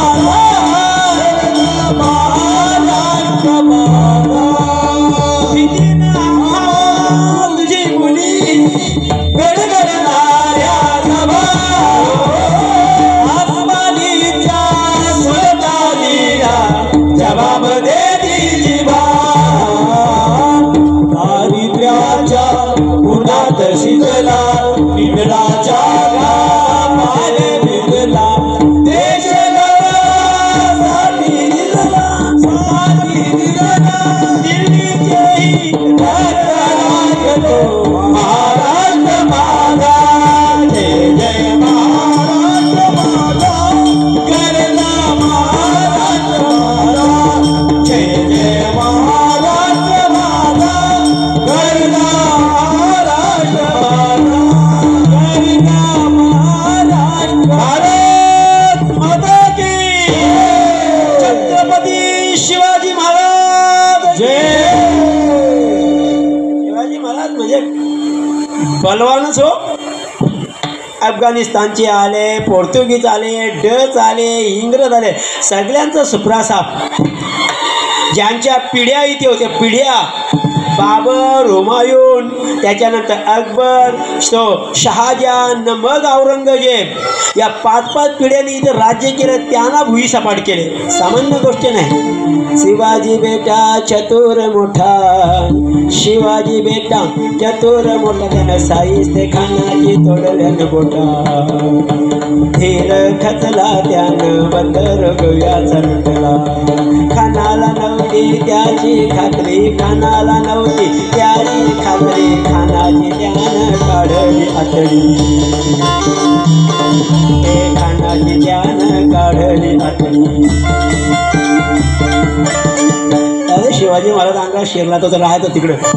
शिवाजी महाराज जय. शिवाजी महाराज म्हणजे बलवानच हो. अफगाणिस्तानचे आले, पोर्तुगीज आले, डच आले, इंग्रज आले, सगळ्यांचा सुप्रासाप. ज्यांच्या पिढ्या इथे होत्या, पिढ्या, बाबर, हुमायून, त्याच्यानंतर अकबर, शहाजहान, मग औरंगजेब, या 5-5 पिढ्यांनी इथे राज्य केलं. त्यांना भुईसपाट केले. सामान्य गोष्ट नाही. शिवाजी बेटा चतुर मोठा, शिवाजी बेटा चतुर मोठा, त्यानं साईस्ते खानाची तोडल्यानं बोटा. धीर खचला त्यानं बंदर गोव्याचा लुटला. खानाला नव्हती त्याची खात्री, खानाला नव्हती त्याची खात्री, खानाची त्यानं काढली आतडी. खानाची त्यानं काढली आतडी. अरे शिवाजी महाराज अंगात शिरला तो तर राहायचं तिकडं.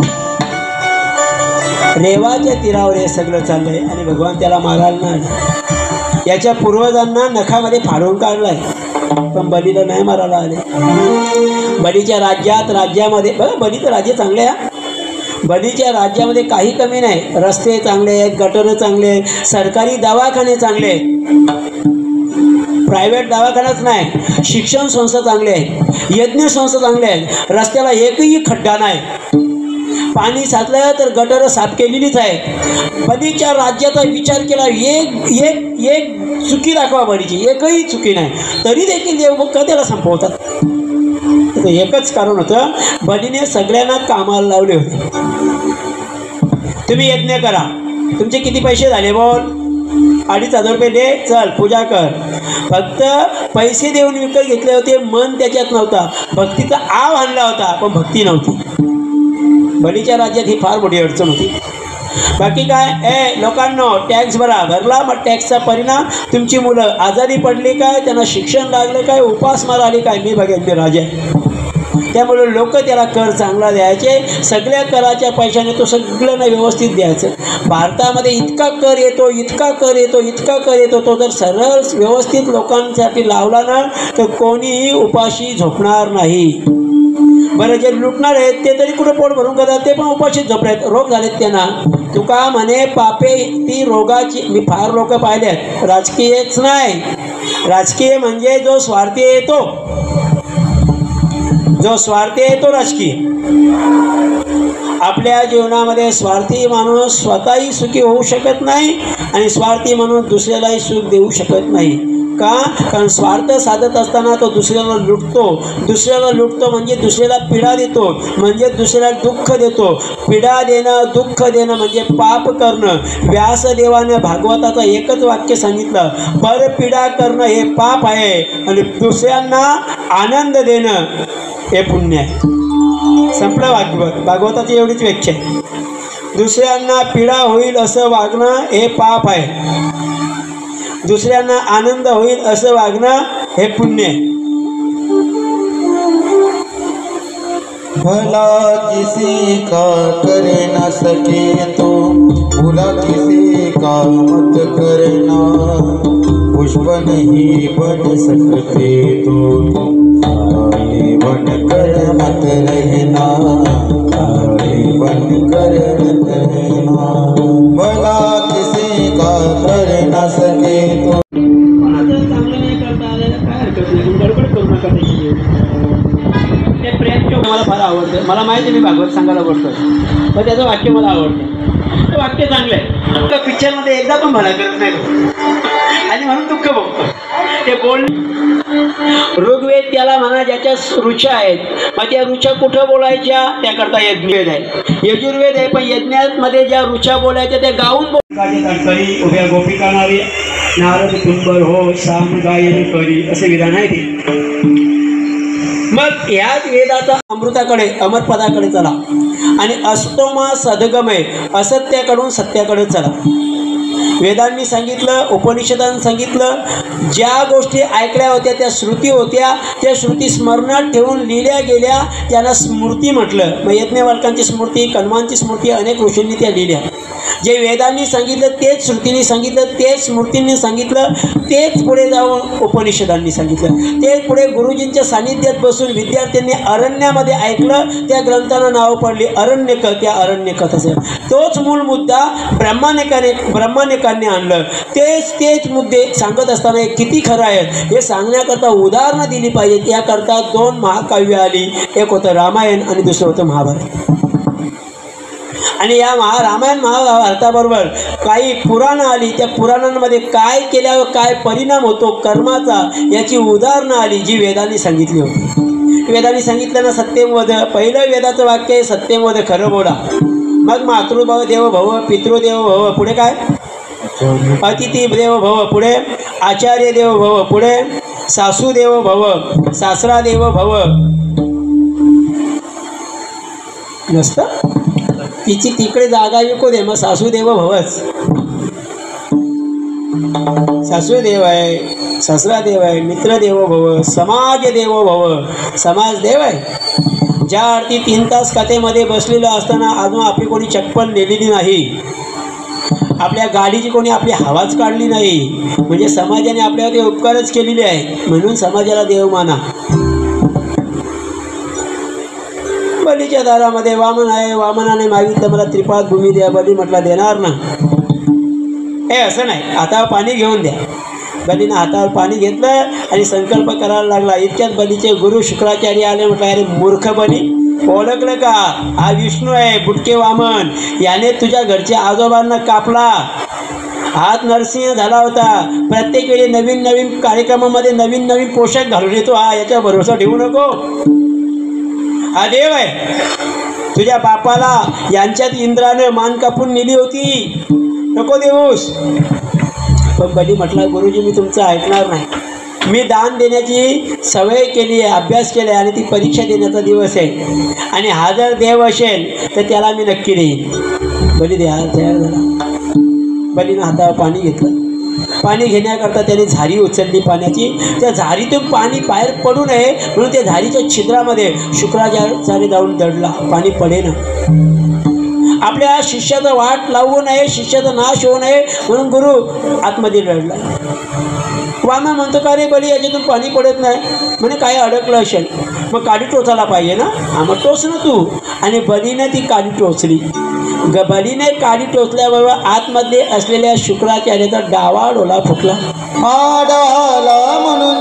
रेवाच्या तीरावर हे सगळं चाललंय आणि भगवान त्याला मारायला नाही. याच्या पूर्वजांना नखामध्ये फाडून काढलाय, पण बलीला नाही मारायला आले. बलीच्या राज्यामध्ये बघा, बलीचं राज्य चांगलं आहे. बलीच्या राज्यामध्ये काही कमी नाही. रस्ते चांगले आहेत, गटर चांगले आहेत, सरकारी दवाखाने चांगले आहेत, प्रायव्हेट दवाखानाच नाही, शिक्षण संस्था चांगले आहेत, यज्ञ संस्था चांगले आहेत, रस्त्याला एकही खड्डा नाही, पाणी साचलं तर गटर साफ केलेलीच आहे. बलीच्या राज्याचा विचार केला, एक चुकी दाखवा बलीची, एकही चुकी नाही, तरी देखील देव का त्याला संपवतात. एकच कारण होतं, बलीने सगळ्यांना कामाला लावले होते. तुम्ही यज्ञ करा, तुमचे किती पैसे झाले बोल? 2,500 रुपये दे, चल पूजा कर. फक्त पैसे देऊन विकत घेतले होते, मन त्याच्यात नव्हता, भक्तीचा आव आणला होता, पण भक्ती नव्हती. बलीच्या राज्यात ही फार मोठी अडचण होती. बाकी काय, लोकांनो टॅक्स भरला, मग टॅक्सचा परिणाम तुमची मुलं आजारी पडली काय, त्यांना शिक्षण लागलं काय, उपासमार आली काय, मी बघेन मी राजा. त्यामुळे लोक त्याला कर चांगला द्यायचे. सगळ्या कराच्या पैशाने तो सगळ्यांना व्यवस्थित द्यायचं. भारतामध्ये इतका कर येतो, इतका कर येतो, इतका कर येतो, तो जर सरळ व्यवस्थित लोकांसाठी लावला ना तर कोणीही उपाशी झोपणार नाही. बरं, जे लुटणार आहेत ते तरी कुठं पोट भरून करतात, ते पण उपाशीच झोपलेत, रोग झालेत त्यांना. तुका म्हणे पापे ती रोगाची. मी फार लोक पाहिले आहेत, राजकीयच नाही, राजकीय म्हणजे जो स्वार्थी येतो, जो स्वार्थी येतो राजकीय. आपल्या जीवनामध्ये स्वार्थी माणूस स्वतःही सुखी होऊ शकत नाही आणि स्वार्थी माणूस दुसऱ्यालाही सुख देऊ शकत नाही. का? कारण स्वार्थ साधत असताना तो दुसऱ्याला लुटतो म्हणजे दुसऱ्याला पीडा देतो, म्हणजे दुसऱ्याला दुःख देतो. पीडा देणं, दुःख देणं म्हणजे पाप करणं. व्यासदेवानं भागवताचं एकच वाक्य सांगितलं, पर पीडा करणं हे पाप आहे आणि दुसऱ्यांना आनंद देणं हे पुण्य आहे. संपलं भागवताची एवढीच व्याख्या आहे. दुसऱ्यांना पीडा होईल असं वागणं हे पाप आहे, दुसऱ्यांना आनंद होईल असं वागणं हे पुण्य आहे.
भला किसी का कर न सके तो बुरा किसी का मत करना. पुष्प नहीं बन सकते तो तारे बन कर मत रहना, तारे बन कर मत रहना. भला किसी का कर न सके तो.
चांगलं नाही करता आलेलं काय हरकत नाही, गडबड करू नका त्याची. ते प्रेम चोक मला फार आवडतं. मला माहिती आहे मी भागवत सांगायला बोलतो, पण त्याचं वाक्य मला आवडतं. ते वाक्य चांगलं आहे. त्या पिक्चरमध्ये एकदा पण भला करत नाही आणि म्हणून दुःख बघतो. ते बोल ऋग्वेद त्याला म्हणा ज्याच्या रुचा आहेत, मग त्या रुचा कुठं बोलायच्या, त्याकरता यज्ञवेद आहे, यजुर्वेद आहे. पण यज्ञामध्ये ज्या रुचा बोलायच्या त्या गाऊन करी उभ्या गोपिका नारी नारद तुंबर हो साम गायन करी असे विधान आहे ते. मग ह्याच वेदाचा अमृताकडे अमरपदाकडे चला आणि अस्तोमा सदगमय असत्याकडून सत्याकडे चला. वेदांनी सांगितलं, उपनिषदांनी सांगितलं, ज्या गोष्टी ऐकल्या होत्या त्या श्रुती होत्या, त्या श्रुती स्मरणात ठेवून लिहिल्या गेल्या, त्यांना स्मृती म्हटलं. मग यज्ञवल्कांची स्मृती, कन्मांची स्मृती अनेक ऋषींनी त्या लिहिल्या. जे वेदांनी सांगितलं तेच श्रुतींनी सांगितलं, तेच स्मृतींनी सांगितलं, तेच पुढे जाऊन उपनिषदांनी सांगितलं, तेच पुढे गुरुजींच्या सानिध्यात बसून विद्यार्थ्यांनी अरण्यामध्ये ऐकलं, त्या ग्रंथाला नाव पडली अरण्यक, त्या अरण्यकथ असेल. तोच मूळ मुद्दा ब्रह्मानेकांनी आणलं. तेच मुद्दे सांगत असताना हे किती खरं आहेत हे सांगण्याकरता उदाहरणं दिली पाहिजे. त्याकरता 2 महाकाव्य आली, एक होतं रामायण आणि दुसरं होतं महाभारत. आणि या रामायण महाभारताबरोबर काही पुराणं आली. त्या पुराणांमध्ये काय केल्यावर काय परिणाम होतो कर्माचा याची उदाहरणं आली, जी वेदांनी सांगितली होती. वेदांनी सांगितलं ना, सत्यम वद. पहिलं वेदाचं वाक्य आहे सत्यम वद, खरं बोला. मग मातृभव देव भव, पितृदेव भव, पुढे काय अतिथी देव भव, पुढे आचार्य देव भव, पुढे सासू देव भव, सासरा देव भव. नसतं तिची तिकडे जागा विकू दे, मग सासू देव भवच. सासू देव आहे, सासरा देव आहे, मित्र देव भव, समाज देव भव, समाज देव आहे. ज्या अर्थी 3 तास कथेमध्ये बसलेलं असताना अजून आपली कोणी चप्पल नेलेली नाही, आपल्या गाडीची कोणी आपली हवाच काढली नाही, म्हणजे समाजाने आपल्यावर ते उपकारच केलेले आहेत, म्हणून समाजाला देव माना. बलीच्या दारामध्ये वामन आहे, वामनाने मागितलं मला त्रिपाद भूमी द्या, बली म्हटला देणार ना. हे असं नाही, हातावर पाणी घेऊन द्या. बलीनं हातावर पाणी घेतलं आणि संकल्प करायला लागला. इतक्यात बलीचे गुरु शुक्राचार्य आले. म्हटलं अरे मूर्ख बली, ओळखलं का, हा विष्णू आहे, बुटके वामन. याने तुझ्या घरच्या आजोबांना कापला. हात नरसिंह झाला होता. प्रत्येक वेळी नवीन नवीन कार्यक्रमामध्ये नवीन नवीन पोशाख घालून येतो. हा याच्या भरोसा ठेवू नको, हा देव आहे. तुझ्या बापाला यांच्यात इंद्रानं मान कापून नेली होती, नको देऊस. पण बली म्हटला गुरुजी मी तुमचं ऐकणार नाही. मी दान देण्याची सवय केली आहे, अभ्यास केला आहे, आणि ती परीक्षा देण्याचा दिवस आहे, आणि हा जर देव असेल तर त्याला मी नक्की देईन. बली तयार झाला. बलीनं हातावर पाणी घेतलं. पाणी घेण्याकरता त्याने झारी उचलली पाण्याची. त्या झारीतून पाणी बाहेर पडू नये म्हणून त्या झारीच्या छिद्रामध्ये शुक्राचार्य जाऊन दडला, पाणी पडेना. आपल्या शिष्याचा वाट लावू नये, शिष्याचा नाश होऊ नये म्हणून गुरु आतमध्ये लढला. वामन म्हणतो का रे बली याच्यातून पाणी पडत नाही. म्हणे काय अडकलं असेल, मग काडी टोचायला पाहिजे ना, मग टोच ना तू. आणि बलीने ती काडी टोचली. बलीने काडी टोचल्याबरोबर आतमध्ये असलेल्या शुक्राचार्याचा डावा डोला फुटला.
आडाला म्हणून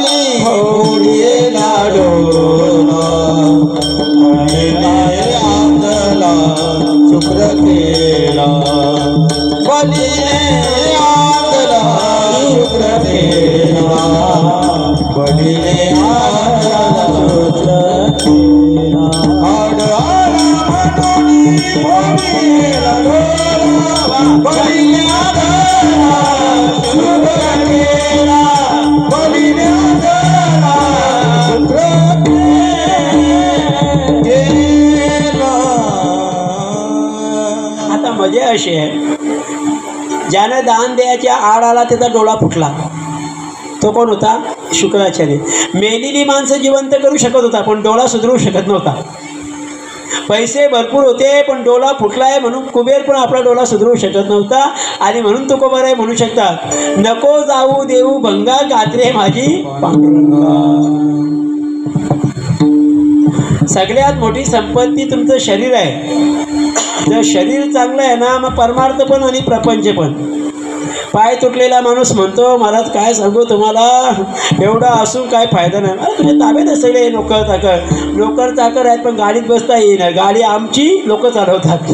शुक्र केला बलीने आदला, शुक्र केला बलीने आदला, शुक्र केला. आडाला म्हणून बलीने आदला, शुक्र केला बलीने आदला, शुक्र केला.
आता मजा अशी आहे, ज्यानं दान द्यायच्या आड आला त्याचा डोळा फुटला. तो कोण होता? शुक्राचार्य. मेलेली माणसं जिवंत करू शकत होता, पण डोळा सुधरू शकत नव्हता. पैसे भरपूर होते पण डोळा फुटला आहे म्हणून कुबेर पण आपला डोळा सुधरू शकत नव्हता. आणि म्हणून तो कुबेर आहे म्हणू शकतात, नको जाऊ देऊ भंगा कात्रे माझी पांडुरंगा. सगळ्यात मोठी संपत्ती तुमचं शरीर आहे. जर शरीर चांगलं आहे ना, मग परमार्थ पण आणि प्रपंच पण. पाय तुटलेला माणूस म्हणतो महाराज काय सांगू तुम्हाला, एवढा असून काय फायदा नाही. अरे तुझ्या ताब्यात सगळे नोकर चाकर आहेत, पण गाडीत बसता येईना. गाडी आमची, लोक चालवतात.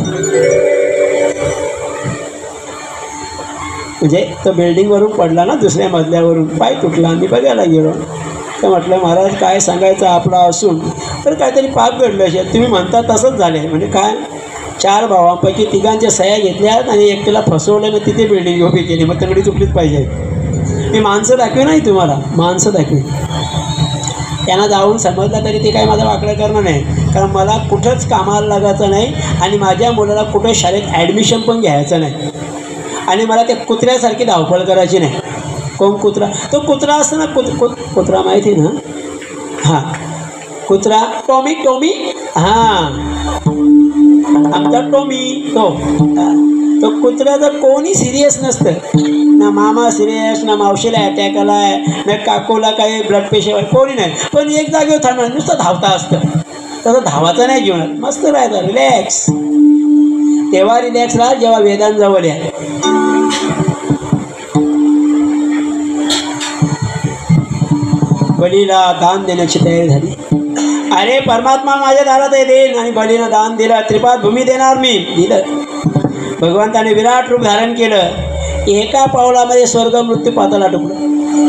म्हणजे तो बिल्डिंगवरून पडला ना, दुसऱ्या मजल्यावरून पाय तुटला. मी बघायला गेलो तर म्हटलं महाराज काय सांगायचं, आपला असून तर काहीतरी पाप घडलं असेल. तुम्ही म्हणता तसंच झाले. म्हणजे काय, 4 भावांपैकी 3घांच्या सह्या घेतल्यात आणि एकट्याला फसवलं ना, तिथे बिल्डिंग उभी केली. मग तंगडी चुकलीच पाहिजे. मी माणसं दाखवी नाही तुम्हाला, माणसं दाखवी. त्यांना जाऊन समजलं तरी ते काय माझं वाकडं करणं नाही, कारण मला कुठंच कामाला लागायचं नाही आणि माझ्या मुलाला कुठं शाळेत ॲडमिशन पण घ्यायचं नाही. आणि मला त्या कुत्र्यासारखी धावपळ करायची नाही. कोण कुत्रा? तो कुत्रा असतो ना, कुत्रा माहिती ना? हां, कुत्रा टॉमी. हां, आमचा टॉमी तो. तो कुत्र्याचं कोणी सिरियस नसतं, ना मामा सिरियस, ना मावशीला अटॅक आलाय, ना काकूला काही ब्लड प्रेशर, कोणी नाही. पण एक जागेवर थांबणार, नुसतं धावता असतं. तसं धावाचं नाही जीवनात, मस्त राहायचं, रिलॅक्स. तेव्हा रिलॅक्स राहा जेव्हा वेदांजवळ आहे. बलीला दान देण्याची तयारी झाली. अरे परमात्मा माझ्या दारात आहे, देईन. आणि बलीनं दान दिलं. त्रिपाद भूमी देणार मी, दिलं. भगवंताने विराट रूप धारण केलं. एका पावलामध्ये स्वर्ग मृत्यू पाताला आटपलं.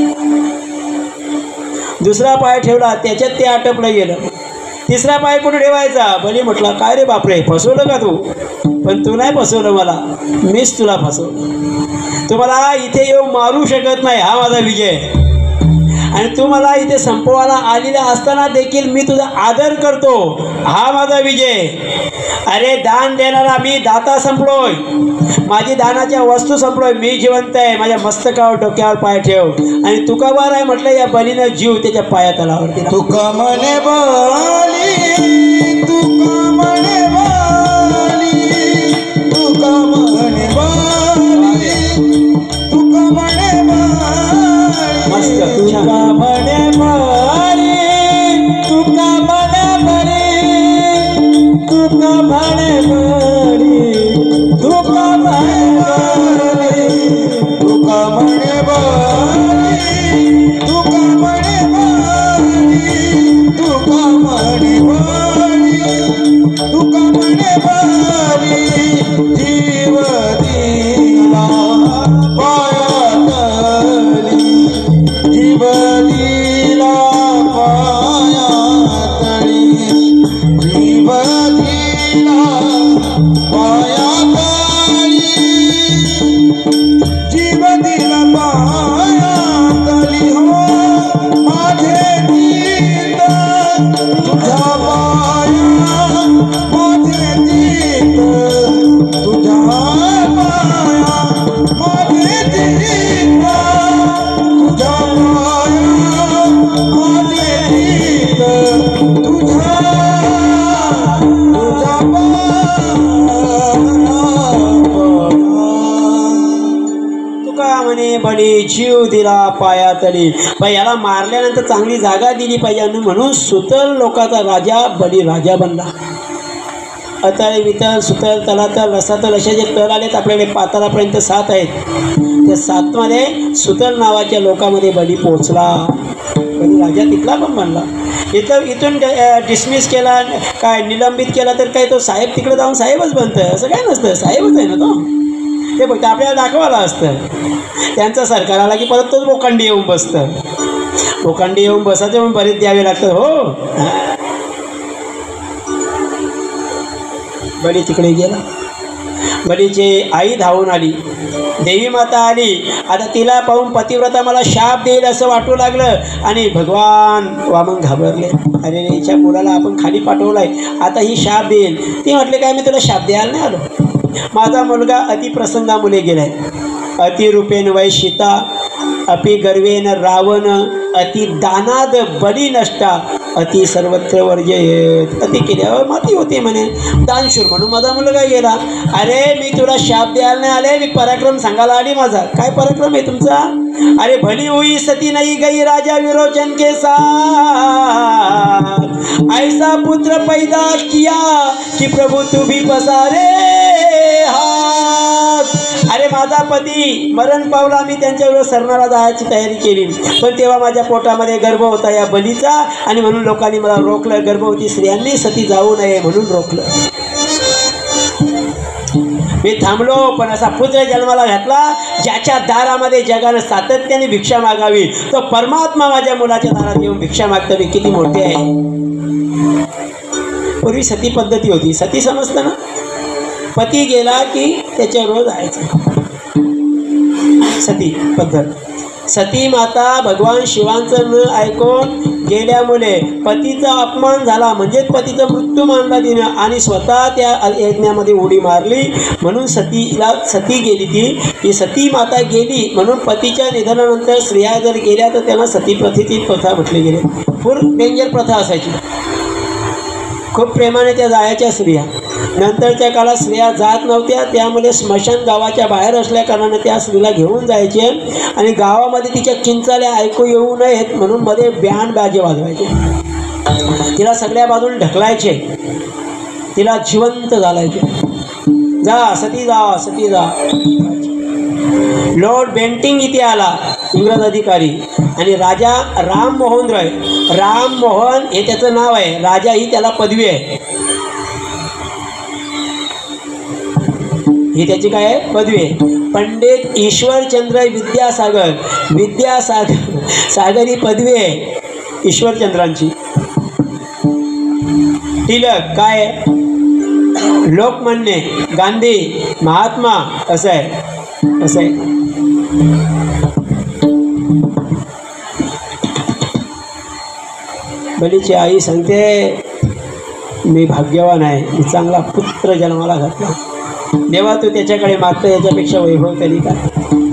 दुसरा पाय ठेवला, त्याच्यात ते आटपलं गेलं. तिसरा पाय कुठे ठेवायचा? बली म्हटला, काय रे बापरे, फसवलं का तू? पण तू नाही फसवलं मला, मीच तुला फसवलं. तू मला इथे येऊन मारू शकत नाही, हा माझा विजय. आणि तू मला इथे संपवायला आलेला असताना देखील मी तुझा आदर करतो, हा माझा विजय. अरे दान देणारा मी, दाता संपलोय. माझी दानाच्या वस्तू संपलोय. मी जिवंत आहे. माझ्या मस्तकावर डोक्यावर पाय ठेव. आणि तुका बार आहे म्हटलं, या बलीनं जीव त्याच्या पायात आलावर दिला.
तुका म्हणे बाली, तुका म्हणे बाली, तुका म्हणे बाली, तुका म्हणे बाली,
मस्त, छान.
तुका म्हणे बाली, तुका म्हणे बाली, तुका म्हणे बाली, तुका म्हणे बाली, तुका म्हणे बाली, तुका म्हणे बाली, तुका म्हणे बाली, तुका म्हणे बाली, जीव दिला पायातली, जीव दिला पायातली, जीव दिला पायातली, जीव दिला पायातली. हो माझे गीत तुझ्या पाया, माझे गीत तुझ्या पाया, माझे गीत तुझ्या पाया, माझे गीत तुझ्या
तुका म्हणे बली, जीव दिला पायातली. बाई याला मारल्यानंतर चांगली जागा दिली पाहिजे, आणि म्हणून सुतल लोकाचा राजा बली राजा बनला. अतळ वितळ सुतळ तलातल रसातल असे जे तळ आलेत आपल्याकडे पाताळापर्यंत 7 आहेत. त्या 7मध्ये सुतल नावाच्या लोकांमध्ये बली पोचला. बली राजा तिथला पण बनला. इथून डिसमिस केला, काय निलंबित केला तर काय तो साहेब तिकडे जाऊन साहेबच बनतं असं काय नसतं. साहेबच आहे ना तो. ते फक्त आपल्याला दाखवायला असतं. त्यांचं सरकार आला की परत तोच बोकांडी येऊन बसतं. बोकांडी येऊन बसायचे म्हणून बरेच द्यावे लागतं. हो, बली तिकडे गेला. बलीची आई धावून आली. देवी माता आली. आता तिला पाहून पतिव्रता मला शाप देईल असं वाटू लागलं. आणि भगवान वामन घाबरले. अरे हिच्या मुलाला आपण खाली पाठवलाय, आता ही शाप देईल. ती म्हटले, काय मी तुला शाप द्यायला नाही आलो. माझा मुलगा अतिप्रसंगामुळे गेलाय. अतिरूपेन वै सीता, अपि गर्वेन रावण, अति दानाद बली नष्टा, अति सर्वत्र वर्जयेत. अति केल्यावर माती होते म्हणे. दानशूर म्हणून माझा मुलगा गेला. अरे मी तुला शाप द्यायला नाही आले, मी पराक्रम सांगायला आली. माझा काय पराक्रम आहे तुमचा? अरे भली हुई सती नहीं गई राजा विरोचन के साथ, ऐसा पुत्र पैदा किया कि प्रभु तू भी पसारे हाथ. अरे माझा पती मरण पावला, मी त्यांच्यावर सरणाला जायची तयारी केली. पण तेव्हा माझ्या पोटामध्ये गर्भ होता या बलीचा, आणि म्हणून लोकांनी मला रोखलं. गर्भवती स्त्रियांनी सती जाऊ नये म्हणून रोखलं. मी थांबलो, पण असा पुत्र जन्माला घातला ज्याच्या दारामध्ये जगानं सातत्याने भिक्षा मागावी. तो परमात्मा माझ्या मुलाच्या दारात येऊन भिक्षा मागतो. मी किती मोठे आहे. पूर्वी सती पद्धती होती. सती समजतं ना, पती गेला की त्याच्यावर जायचं. सती पद्धत. सती माता भगवान शिवांचं न ऐकून गेल्यामुळे पतीचा अपमान झाला, म्हणजेच पतीचा मृत्यू मानला तिनं, आणि स्वतः त्या यज्ञामध्ये उडी मारली. म्हणून सती गेली. ती सती माता गेली. म्हणून पतीच्या निधनानंतर स्त्रिया जर गेल्या तर त्यांना सती प्रथा म्हटले गेले. फुल डेंजर प्रथा असायची. खूप प्रेमाने त्या जायच्या स्त्रिया. नंतरच्या काळात स्त्रिया जात नव्हत्या, त्यामुळे स्मशान गावाच्या बाहेर असल्या कारणाने त्या स्त्रीला घेऊन जायचे आणि गावामध्ये तिच्या किंचाल्या ऐकू येऊ नयेत म्हणून मध्ये बँड बाजे वाजवायचे. तिला सगळ्या बाजून ढकलायचे, तिला जिवंत घालायचे. जा सती जा, सती जा. लॉर्ड बेंटिंग इथे आला, इंग्रज अधिकारी, आणि राजा राममोहन रॉय, राममोहन हे त्याचं नाव आहे, राजा ही त्याला पदवी आहे, ही त्याची काय आहे पदवी आहे. पंडित ईश्वरचंद्र विद्यासागर, सागर ही पदवी आहे ईश्वरचंद्रांची. टिळक काय आहे, लोकमान्य, गांधी, महात्मा, असं आहे, असं आहे. बलीची आई सांगते मी भाग्यवान आहे, मी चांगला पुत्र जन्माला घातला. देवा तू त्याच्याकडे मागतो याच्यापेक्षा वैभव तरी काय.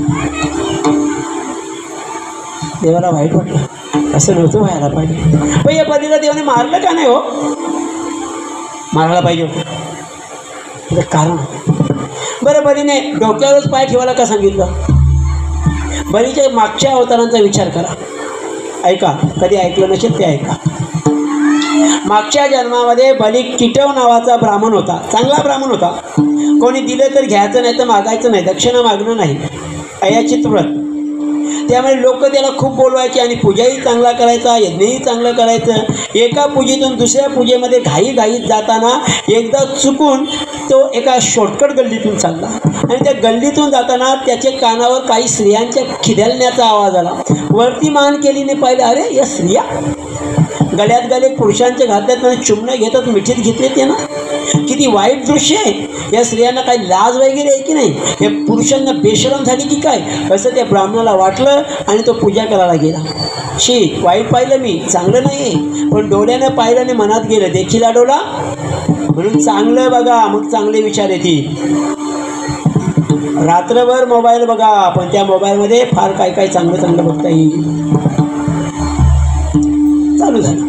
देवाला वाईट वाटलं, असं नव्हतं व्हायला पाहिजे. पण या पतीला देवाने मारलं का नाही हो, मारायला पाहिजे होतं, कारण बरं बरीने डोक्यावरच पाय ठेवायला का सांगितलं. बरीच्या मागच्या अवतारांचा विचार करा, ऐका, कधी ऐकलं नसेल ते ऐका. मागच्या जन्मामध्ये बली किटव नावाचा ब्राह्मण होता, चांगला ब्राह्मण होता. कोणी दिलं तर घ्यायचं नाही तर मागायचं नाही, दक्षिणा मागणं नाही, अयाचित व्रत. त्यामुळे लोक त्याला खूप बोलवायचे आणि पूजाही चांगला करायचा, यज्ञही चांगलं करायचं. एका पूजेतून दुसऱ्या पूजेमध्ये घाईघाईत जाताना एकदा चुकून तो एका शॉर्टकट गल्लीतून चालला आणि त्या गल्लीतून जाताना त्याच्या कानावर काही स्त्रियांच्या खिदळण्याचा आवाज आला. वरती मान केलीने पाहिलं, अरे या स्त्रिया गळ्यात गळे पुरुषांच्या घातल्यात आणि चुमणं घेतात, मिठीत घेतले ते ना, किती वाईट दृश्य आहे. या स्त्रियांना काही लाज वगैरे आहे की नाही, या पुरुषांना बेशरम झाली की काय, असं त्या ब्राह्मणाला वाटलं आणि तो पूजा करायला गेला. शी वाईट पाहिलं मी, चांगलं नाही, पण डोळ्यानं पाहिलं आणि मनात गेलं, देखील अडवला म्हणून चांगलं बघा, मग चांगले विचार येतील. रात्रभर मोबाईल बघा, पण त्या मोबाईलमध्ये फार काय काय चांगलं चांगलं बघता येईल. चालू झालं,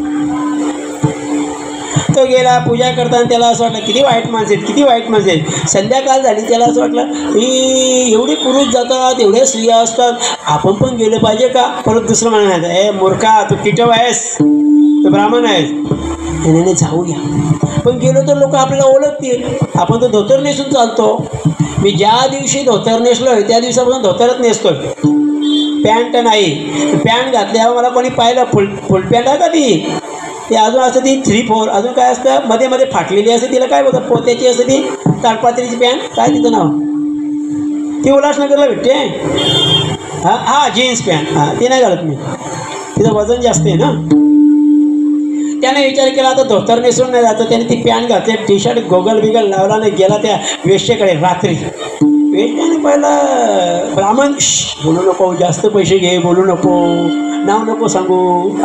तो गेला पूजा करताना त्याला असं वाटलं किती वाईट माणसं आहेत, किती वाईट माणसं आहेत. संध्याकाळ झाली, त्याला असं वाटलं ही एवढे पुरुष जातात, एवढ्या स्त्रिया असतात, आपण पण गेलं पाहिजे का. परत दुसरं म्हणायचं, ए मूर्खा तू किटव आहेस, तू ब्राह्मण आहेस, त्याने जाऊया. पण गेलो तर लोक आपल्याला ओळखतील, आपण तो धोतर नेसून चालतो. मी ज्या दिवशी धोतर नेसलोय त्या दिवसापासून धोतरच नेसतोय, पॅन्ट नाही. पॅन्ट घातल्यावर मला कोणी पाहिलं, फुल पॅन्ट आहे का ती, ते अजून असतं ती 3/4, अजून काय असतं मध्ये मध्ये फाटलेली असते, तिला काय बोलतात, पोत्याची असते ती ताडपात्रीची पॅन्ट, काय तिचं नाव, ती उल्हासनगरला भेटते. हां जीन्स पॅन्ट, हां ती नाही घालत मी, तिचं वजन जास्त आहे ना. त्याने विचार केला आता धोतर नेसून नाही जातं, त्याने ती पॅन्ट घातली, टी शर्ट गोगल बिगल लावला नाही, गेला त्या वेश्येकडे रात्री. वेश्याने पहिलं, ब्राह्मण बोलू नको, जास्त पैसे घे, बोलू नको, नाव नको सांगू,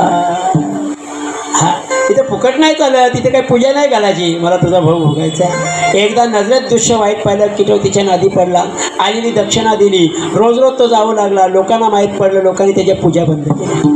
हां तिथे फुकट नाही चालत, तिथे काही पूजा नाही घालायची, मला तुझा भाऊ भोगायचा. एकदा नजरेत दृश्य वाईट पाहिलं, किटो तिच्या नादी पडला, आलेली दक्षिणा दिली, रोज रोज तो जाऊ लागला. लोकांना माहीत पडलं, लोकांनी त्याच्या पूजा बंद केल्या.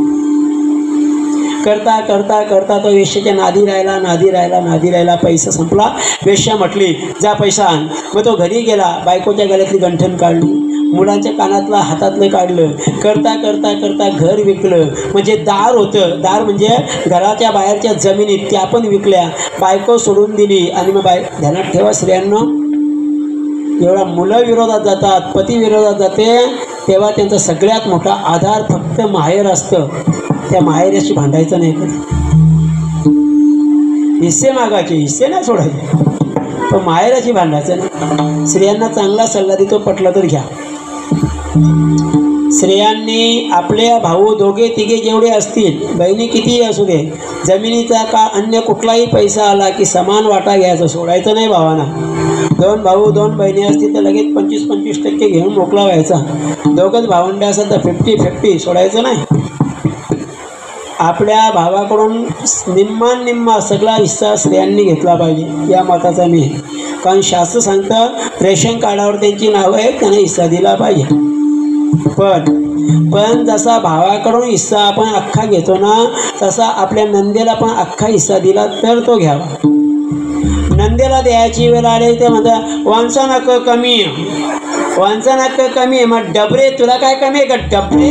करता करता करता तो वेश्याच्या नादी राहिला, पैसा संपला. वेश्या म्हटली जा पैसा आण. मग तो घरी गेला, बायकोच्या गळ्यातली गंठण काढली, मुलांच्या कानातलं हातातलं काढलं. करता करता करता घर विकलं, म्हणजे दार होतं, दार म्हणजे घराच्या बाहेरच्या जमिनीत, त्या पण विकल्या. बायको सोडून दिली. आणि मग ध्यानात ठेवा स्त्रियांनो, जेव्हा मुलं विरोधात जातात, पती विरोधात जाते, तेव्हा त्यांचा सगळ्यात मोठा आधार फक्त माहेर असतं. त्या माहेराशी भांडायचं नाही कधी, हिस्से मागायचे, हिस्से नाही सोडायचे, पण माहेराशी भांडायचं नाही. स्त्रियांना चांगला सल्ला देतो, पटला तर घ्या. स्त्रियांनी आपल्या भाऊ दोघे तिघे जेवढे असतील, बहिणी कितीही असू दे, जमिनीचा का अन्य कुठलाही पैसा आला की समान वाटा घ्यायचा, सोडायचं नाही भावांना. 2 भाऊ 2 बहिणी असतील तर लगेच 25-25% घेऊन मोकळा व्हायचा. दोघंच भावंडे असेल तर 50-50 सोडायचं नाही. आपल्या भावाकडून निम्मा सगळा हिस्सा स्त्रियांनी घेतला पाहिजे, या मताचा मी आहे. कारण शास्त्र सांगतं रेशन कार्डावर त्यांची नावं आहेत, त्यांना हिस्सा दिला पाहिजे. पण जसा भावाकडून हिस्सा आपण अख्खा घेतो ना, तसा आपल्या नंदेला पण अख्खा हिस्सा दिला तर तो घ्यावा. नंदेला त्याला द्यायची वेळ आली ते म्हणतात वांसानाक कमी वांसानाक कमी आहे. मग डबरे तुला काय कमी आहे का डबरे?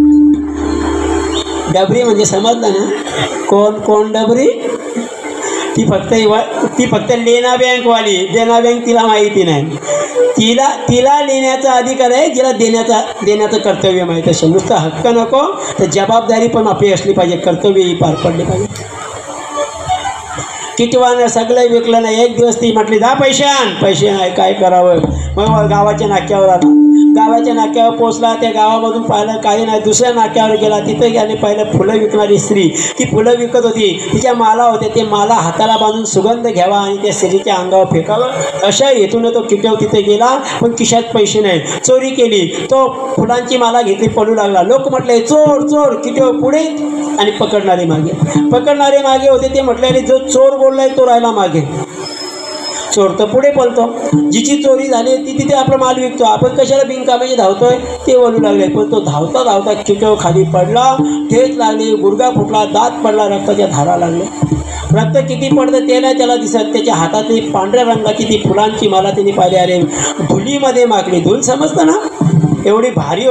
डबरी म्हणजे समजलं ना कोण कोण डबरी? ती फक्त लेना बँकवाली. देना बँक तिला माहिती नाही. तिला लेण्याचा अधिकार आहे, जिला देण्याचं कर्तव्य माहीत असेल. नुसतं हक्क नको तर जबाबदारी पण आपली असली पाहिजे, कर्तव्यही पार पडले पाहिजे. किटवानं सगळं विकलं नाही. एक दिवस ती म्हटली जा पैसे नाही काय करावं. मग गावाच्या नाक्यावर आला. गावाच्या नाक्यावर पोचला. त्या गावामधून पाहिलं काही नाही. दुसऱ्या नाक्यावर गेला. तिथं गेले पाहिलं फुलं विकणारी स्त्री. ती फुलं विकत होती. तिच्या माला होत्या. ते माला हाताला बांधून सुगंध घ्यावा आणि त्या स्त्रीच्या अंगावर फेकावं अशा हेतून तो किटव तिथे गेला. पण खिशात पैसे नाही. चोरी केली. तो फुलांची माला घेतली, पडू लागला. लोक म्हटले चोर चोर. किटव पुढे आणि पकडणारे मागे होते. ते म्हटले जो चोर बोललाय तो राहिला मागे. चोर तर पुढे पळतो. जिची चोरी झाली ती तिथे आपला माल विकतो. आपण कशाला बिनकामाची धावतोय ते बोलू लागले. पण तो धावता धावता किटव खाली पडला. ठेच लागली, गुडघा फुटला, दात पडला, रक्ताच्या धारा लागल्या. रक्त किती पडतं ते नाही त्याला दिसत. त्याच्या हातातली पांढऱ्या रंगाची ती फुलांची माला त्यांनी पाहिली. अरे धुलीमध्ये मागली. धूल समजतं ना? एवढी भारी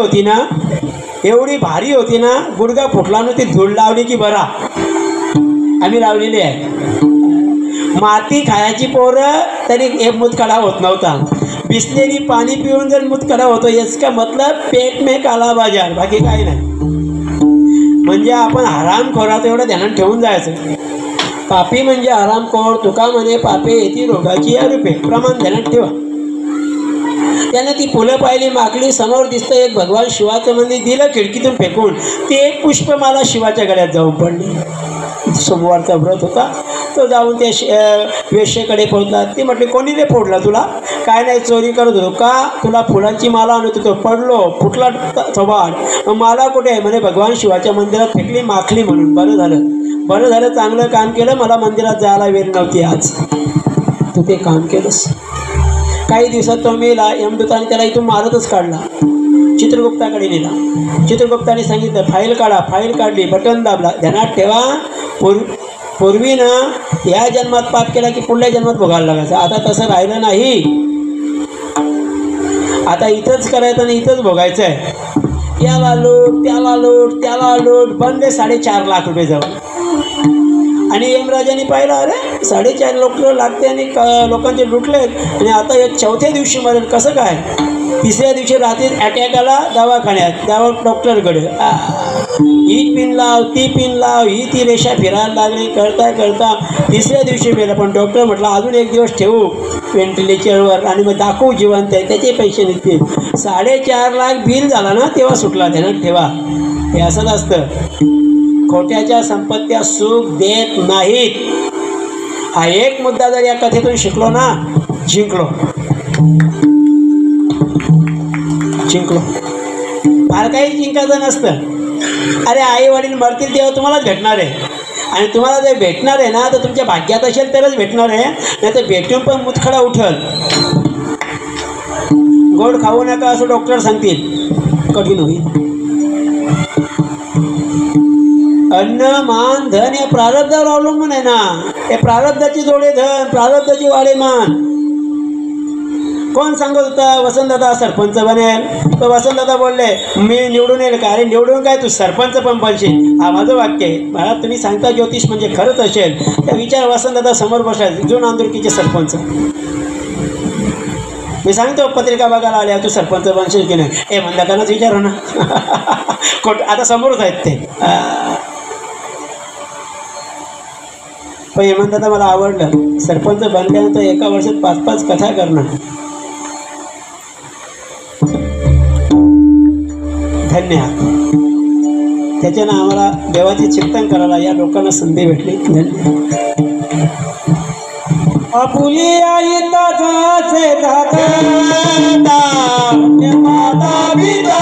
होती ना गुडघा फुटला ना. ती धूळ लावली की बरा. आम्ही लावलेली आहे. माती खायची पोरं तरी एक मुतखडा होत नव्हता. बिसलेली पाणी पिऊन जर मुतखडा होतो इसका मतलब पेट में काला बाजार, बाकी काही नाही. म्हणजे आपण हरामखोरात एवढं ध्यानात ठेवून जायचं. पापी म्हणजे हरामखोर. तुका म्हणे पापे येती रोगाची रूपे. प्रमाण ध्यानात ठेवा. त्यानं ती फुलं पाहिली, मागली. समोर दिसतं एक भगवान शिवाचं मंदिर. दिलं खिडकीतून फेकून. ते एक पुष्प मला शिवाच्या गळ्यात जाऊन पडली. सोमवारचा व्रत होता. तो जाऊन त्या वेश्येकडे पोहोचला. ती म्हटली कोणी रे फोडला तुला? काय नाही चोरी करत होतो. का? तुला फुलांची माला आणत होतो. पडलो, फुटला थोबाड. मग माला कुठे आहे? म्हणे भगवान शिवाच्या मंदिरात फेकली, माखली म्हणून. बरं झालं चांगलं काम केलं. मला मंदिरात जायला वेळ नव्हती आज. तू ते काम केलंस. काही दिवसात तो मेला. यमदूताने त्याला इथून मारतच काढला. चित्रगुप्ताकडे नेला. चित्रगुप्ताने सांगितलं फाईल काढा. फाईल काढली, बटन दाबला. ध्यानात ठेवा पूर्वी ना या जन्मात पाप केला की पुढल्या जन्मात भोगायला लागायचं. आता तसं राहिलं नाही. आता इथंच करायचं आणि इथंच भोगायचं आहे. त्याला लूट बनले 4.5 लाख रुपये जाऊन. आणि यमराजांनी पाहिलं अरे 4.5 लाख लागते आणि लोकांचे लुटलेत. आणि आता एक चौथ्या दिवशी मरेल कसं काय? तिसऱ्या दिवशी रात्री अटॅक आला. दवाखान्यात डॉक्टरकडे. ही पिन लाव, ती पिन लाव, ही ती रेषा फिरायला लागली. करता तिसऱ्या दिवशी मेला. पण डॉक्टर म्हटलं अजून एक दिवस ठेवू व्हेंटिलेटरवर आणि मग दाखवू जिवंत आहे. त्याचे पैसे निघतील. 4.5 लाख बिल झाला ना तेव्हा सुटला. ध्यानात ठेवा. हे असंच असतं. खोट्याच्या संपत्त्या सुख देत नाहीत. हा एक मुद्दा जर या कथेतून शिकलो ना जिंकलो. फार काही जिंकायचं नसतं. अरे आई वडील मरतील तेव्हा तुम्हालाच भेटणार आहे. आणि तुम्हाला जर भेटणार आहे ना तर तुमच्या भाग्यात असेल तरच भेटणार आहे. नाही तर भेटून पण मुतखडा उठल. गोड खाऊ नका असं डॉक्टर सांगतील. कठीण होईल. अन्न मान धन या प्रारब्धावर अवलंबून आहे ना. हे प्रारब्धाची जोडे धन, प्रारब्धाची वाडे मान. कोण सांगत होता वसंतदादा सरपंच बनेल? तर वसंतदादा बोलले मी निवडून येईल का? अरे निवडून काय तू सरपंच पण बनशील. हा माझं वाक्य आहे. मला तुम्ही सांगता ज्योतिष म्हणजे खरंच असेल त्या विचार वसंतदादा समोर बसायचे. जून आंदोलकीचे सरपंच. मी सांगतो पत्रिका बघायला आल्या तू सरपंच बनशील की नाही. हे मंदाकानंच विचारू ना. आता समोरच आहेत ते. पण हे म्हणतात मला आवडलं. सरपंच बनल्यानंतर एका वर्षात 5-5 कथा करणं. धन्यवाद. त्याच्यानं आम्हाला देवाचे चिंतन करायला या लोकांना संधी भेटली. धन्यवाद. आपुली आई दादाचे दादा माता पिता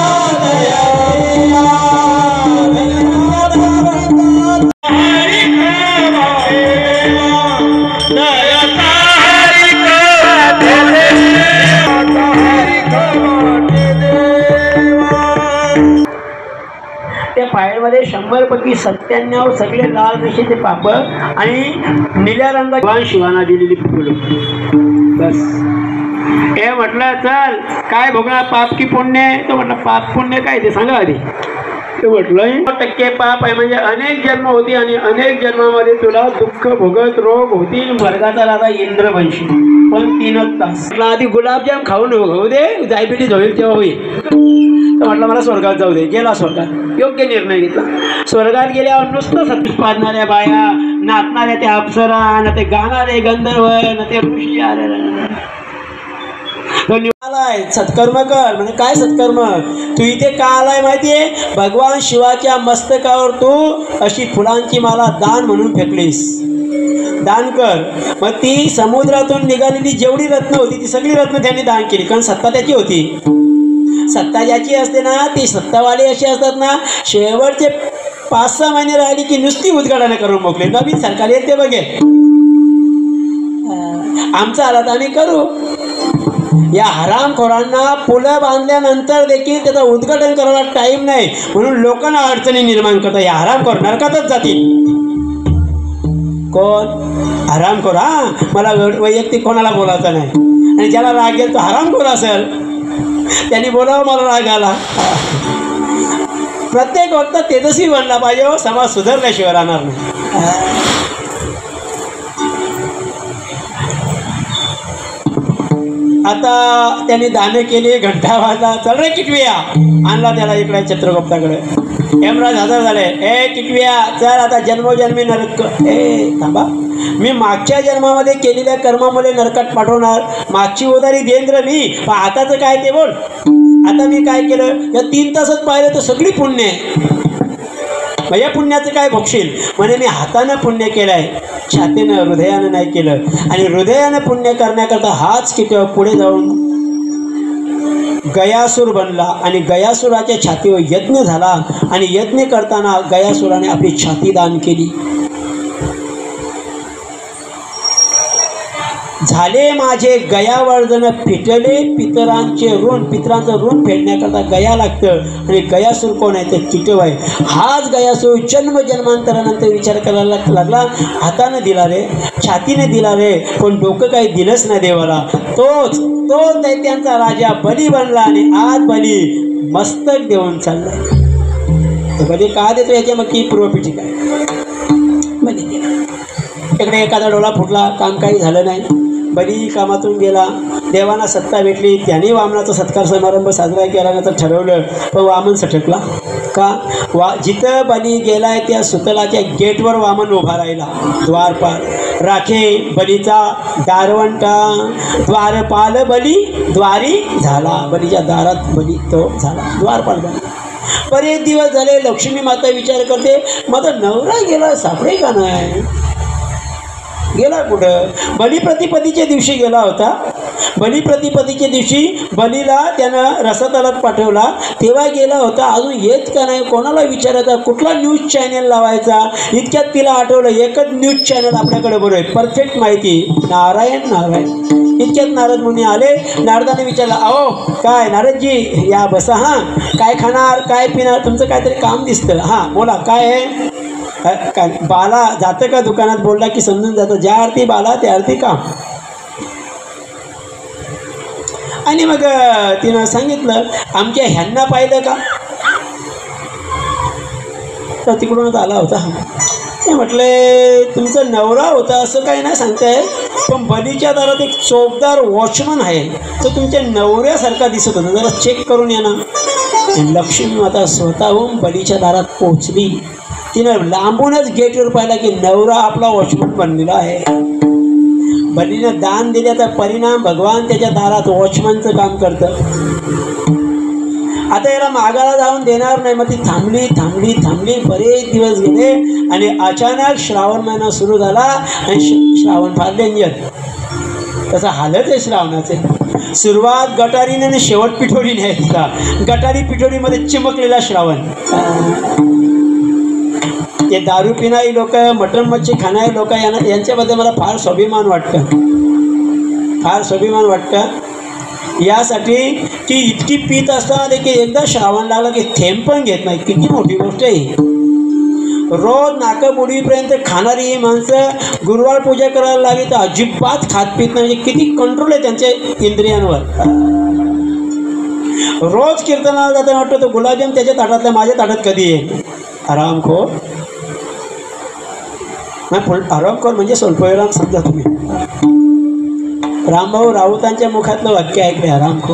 त्या फाईलमध्ये 100 पैकी 97 सगळे लाल रेषेचे पाप आणि निळ्या रंगाची भगवान शिवाना दिलेली फुलं. बस हे म्हटलं चल काय भोगणार पाप की पुण्य. तो म्हटलं पाप पुण्य काय ते सांगा आधी. ते म्हटलं 100% पाप आहे म्हणजे अनेक जन्म होती आणि अनेक जन्मामध्ये तुला दुःख भोगत रोग होतील. वर्गाचा राजा इंद्रवंशी पण 3 तास. आधी गुलाबजाम खाऊन होऊ दे, डायबिटीज होईल तेव्हा होईल. तर म्हटलं मला स्वर्गात जाऊ दे. गेला स्वर्गात. योग्य निर्णय घेतला. स्वर्गात गेल्यावर नुसतं सतीश पाजणाऱ्या बाया, नाचणाऱ्या त्या अप्सरा, ना ते गाणारे गंधर्व, ना ते ऋषी. आलाय सत्कर्म कर. म्हणजे काय सत्कर्म. तू इथे का आलाय माहितीये. भगवान शिवाच्या मस्तकावर तू अशी फुलांची माला दान म्हणून फेकलीस. दान कर. मग ती समुद्रातून निघालेली जेवढी रत्न होती ती सगळी रत्न त्यांनी दान केली. कारण सत्ता त्याची होती. सत्ता ज्याची असते ना ती सत्तावाली अशी असतात ना, शेवटचे 5-6 महिने राहिली की नुसती उद्घाटन करून मोकले. नवीन सरकार येते बघे. आमचा आला तर आम्ही करू. या हरामखोरांना पुलं बांधल्यानंतर देखील त्याचं उद्घाटन करायला टाईम नाही म्हणून लोकांना अडचणी निर्माण करतात. या हरामखोर नरकातच जातील. कोण हरामखोर. मला वैयक्तिक कोणाला बोलायचं नाही. आणि ज्याला राग येईल तो हरामखोर असेल. त्यांनी बोलावं मला राग आला. प्रत्येक वक्त तेजस्वी बनला पाहिजे. समाज सुधारल्याशिवाय राहणार नाही. आता त्यांनी दान केली. घंटा वाजला. चल रे किटविया. आणला त्याला इकडे चित्रगुप्ताकडे. यमराज हजर झाले. ए किटविया चल आता जन्मोजन्मी नरक. थांबा. मी मागच्या जन्मामध्ये केलेल्या कर्मामुळे नरकात पाठवणार. मागची उधारी देंद्र मी. पण आताचं काय ते बोल. आता मी काय केलं. या 3 तासात पाहिलं तर सगळी पुण्य आहे. या पुण्याचं काय बघशील. म्हणे मी हातानं पुण्य केलं आहे, छातीनं हृदयानं नाही केलं. आणि हृदयानं पुण्य करण्याकरता हाच किती पुढे जाऊन गयासूर बनला. आणि गयासुराच्या छातीवर यज्ञ झाला. आणि यज्ञ करताना गयासुराने आपली छाती दान केली. झाले माझे गयावर्धन फिटले पितरांचे ऋण. पितरांचं ऋण फेडण्याकरता गया लागतं. आणि गयासूर कोण आहे तर किटव आहे. हाच गयासूर जन्मजन्मांतरानंतर विचार करायला लागला. हातानं दिला रे, छातीने दिला रे, पण डोकं काही दिलंच नाही देवाला. तोच दैत्यांचा राजा बली बनला. आणि आज बली मस्तक देऊन चालला. बली का देतो याच्या मग की पूर्वपीठिका बली दिला. इकडे एखादा डोळा फुटला, काम काही झालं नाही. बली कामातून गेला. देवांना सत्ता भेटली. त्यांनी वामनाचा सत्कार समारंभ साजरा केल्यानंतर ठरवलं. पण वामन सटकला. का जिथं बली गेलाय त्या सुतलाच्या गेटवर वामन उभा राहिला. द्वारपाल राखे बलीचा दारवंटा. द्वारपाल बली द्वारी झाला. बलीच्या दारात बली तो झाला द्वारपाल बली. बरेच दिवस झाले. लक्ष्मी माता विचार करते माझा नवरा गेला सापडे का नाही. गेला कुठं. बलिप्रतिपदीच्या दिवशी गेला होता. बलिप्रतिपदीच्या दिवशी बलीला त्यानं रसातलात पाठवला. तेव्हा गेला होता. अजून येत का नाही. कोणाला विचारायचा. कुठला न्यूज चॅनल लावायचा. इतक्यात तिला आठवलं एकच न्यूज चॅनल आपल्याकडे बरं आहे. परफेक्ट माहिती. नारायण. इतक्यात नारद मुनी आले. नारदाने विचारलं अहो काय नारदजी या बसा. काय खाणार काय पिणार. तुमचं काहीतरी काम दिसतं. बोला काय आहे. काय बाला जातं का दुकानात. बोलला की समजून जातं. ज्या आरती बाला त्या आरती काम. आणि मग तिनं सांगितलं आमच्या ह्यांना पाहिलं का. तर तिकडूनच आला होता. ते म्हटले तुमचा नवरा होता असं काही नाही सांगताय. पण बलीच्या दारात एक चोपदार वॉचमन आहे. तो तुमच्या नवऱ्यासारखा दिसत होता. जरा चेक करून या ना. लक्ष्मी माता स्वतःहून बलीच्या दारात पोहोचली. तिनं लांबूनच गेटवर पाहिला की नवरा आपला वॉचमन बनलेला आहे. बलीनं दान दिल्याचा परिणाम भगवान त्याच्या दारात वॉचमनचं काम करतं. आता याला मागाला जाऊन देणार नाही. मग ती थांबली. बरेच दिवस गेले. आणि अचानक श्रावण महिना सुरू झाला. आणि श्रावण फार डेंजर. तसं हालत आहे श्रावणाचे. सुरुवात गटारीने आणि शेवट पिठोरीने आहे. तिचा गटारी पिठोरीमध्ये चिमकलेला श्रावण. ते दारू पिणारी लोक, मटण मच्छी खाणारी लोक यांच्याबद्दल मला फार स्वाभिमान वाटतं. यासाठी की इतकी पीत असताना देखील एकदा श्रावण लागला की थेंब पण घेत नाही. किती मोठी गोष्ट आहे. रोज नाकं बुडवीपर्यंत खाणारी ही माणसं गुरुवार पूजा करायला लागली तर अजिबात खात पित नाही. म्हणजे किती कंट्रोल आहे त्यांच्या इंद्रियांवर. रोज कीर्तनाला जाताना वाटतं तो गुलाबजाम त्याच्या ताटातल्या माझ्या ताटात कधी येईल. आरामखोर. आरामखोर म्हणजे स्वल्पविराम समजा तुम्ही. रामभाऊ राऊतांच्या मुखातलं वाक्य ऐकले, आरामखोर.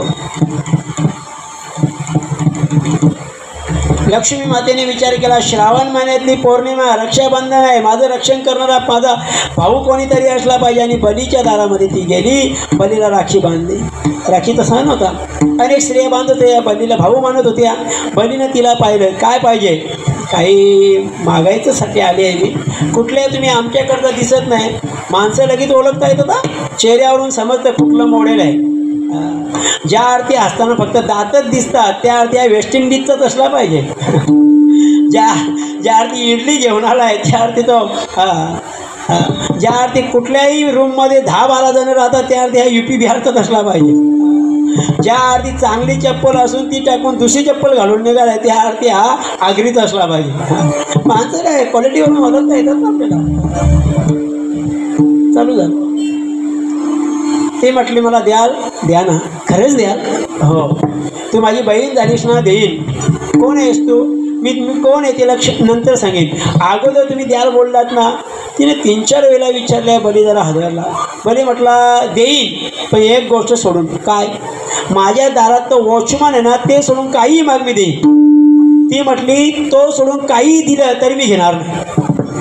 लक्ष्मी मातेने विचार केला, श्रावण महिन्यातली पौर्णिमा, रक्षाबंधन आहे, माझं रक्षण करणारा माझा भाऊ कोणीतरी असला पाहिजे. आणि बलीच्या दारामध्ये ती गेली, बलीला राखी बांधली. राखी तसा नव्हता, अनेक स्त्रिया बांधत होत्या, बलीला भाऊ मानत होत्या. बलीनं तिला पाहिलं, काय पाहिजे, काही मागायच्यासाठी आले आहे मी, कुठले तुम्ही आमच्याकडचं दिसत नाही. माणसं लगेच ओळखता येतं का, चेहऱ्यावरून समजतं कुठलं मॉडेल आहे. ज्या अर्थी असताना फक्त दातच दिसतात त्या अर्थी हा वेस्ट इंडिजचाच असला पाहिजे. ज्या अर्थी इडली घेऊन आला आहे त्या अर्थी तो ज्या अर्थी कुठल्याही रूममध्ये 10-12 जण राहतात त्या अर्थी हा UP बिहारचाच असला पाहिजे. ज्या अर्थी चांगली चप्पल असून ती टाकून दुसरी चप्पल घालून निघाला आहे त्या अर्थी हा आगरीच असला पाहिजे. माणसं काय क्वालिटीवरून ओळखता येतात ना आपल्याला. चालू झालं. ती म्हटली मला द्याल, द्या ना. खरंच द्याल? हो. तू माझी बहीण झालीस ना, देईन. कोण आहेस तू? मी कोण आहे ते नंतर सांगेन. अगोदर तुम्ही द्याल बोललात ना. तिने 3-4 वेळेला विचारल्या. बली जरा हादरला. बली म्हटला देईन, पण एक गोष्ट सोडून. काय? माझ्या दारात तो वॉचमन आहे ना, ते सोडून काहीही माग मी देईन. ती म्हटली तो सोडून काहीही दिलं तरी मी घेणार नाही.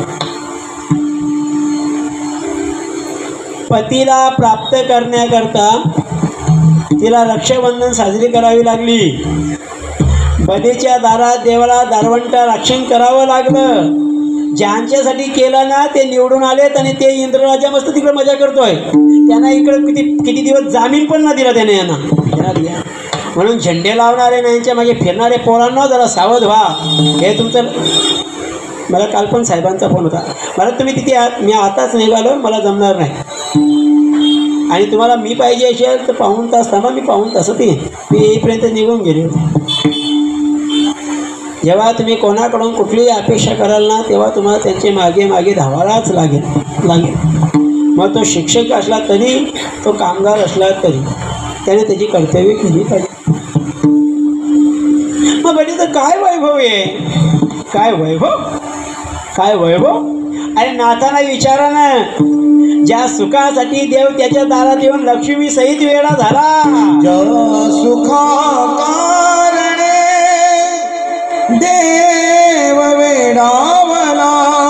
पतीला प्राप्त करण्याकरता तिला रक्षाबंधन साजरी करावी लागली. बलीच्या दारात देवाला दारवंट रक्षण करावं लागलं. ज्यांच्यासाठी केलं ना ते निवडून आलेत आणि ते इंद्रराजा मस्त तिकडे मजा करतोय. त्यांना इकडं किती दिवस जामीन पण ना दिला त्याने यांना. म्हणून झेंडे लावणारे ना यांच्या मागे फिरणारे पोरांना जरा सावध व्हा. हे तुमचं. मला काल पण साहेबांचा फोन होता. मला तुम्ही तिथे आहात, मी आताच निघालो, मला जमणार नाही. आणि तुम्हाला मी पाहिजे असेल तर पाऊण तास थांबा, मी पाऊण तासात येईन. मी येईपर्यंत निघून गेले होते. जेव्हा तुम्ही कोणाकडून कुठलीही अपेक्षा कराल ना तेव्हा तुम्हाला त्यांचे मागे धावायलाच लागेल. मग तो शिक्षक असला तरी, तो कामगार असला तरी, त्याने त्याची कर्तव्य केली पाहिजे. मग म्हणजे तर काय वैभव आहे, काय वैभव. अरे नाथांना विचारा ना, ज्या सुखासाठी देव त्याच्या दारात येऊन लक्ष्मी सहित वेळा झाला.
ज्या सुखा कारणे देव वेडावला.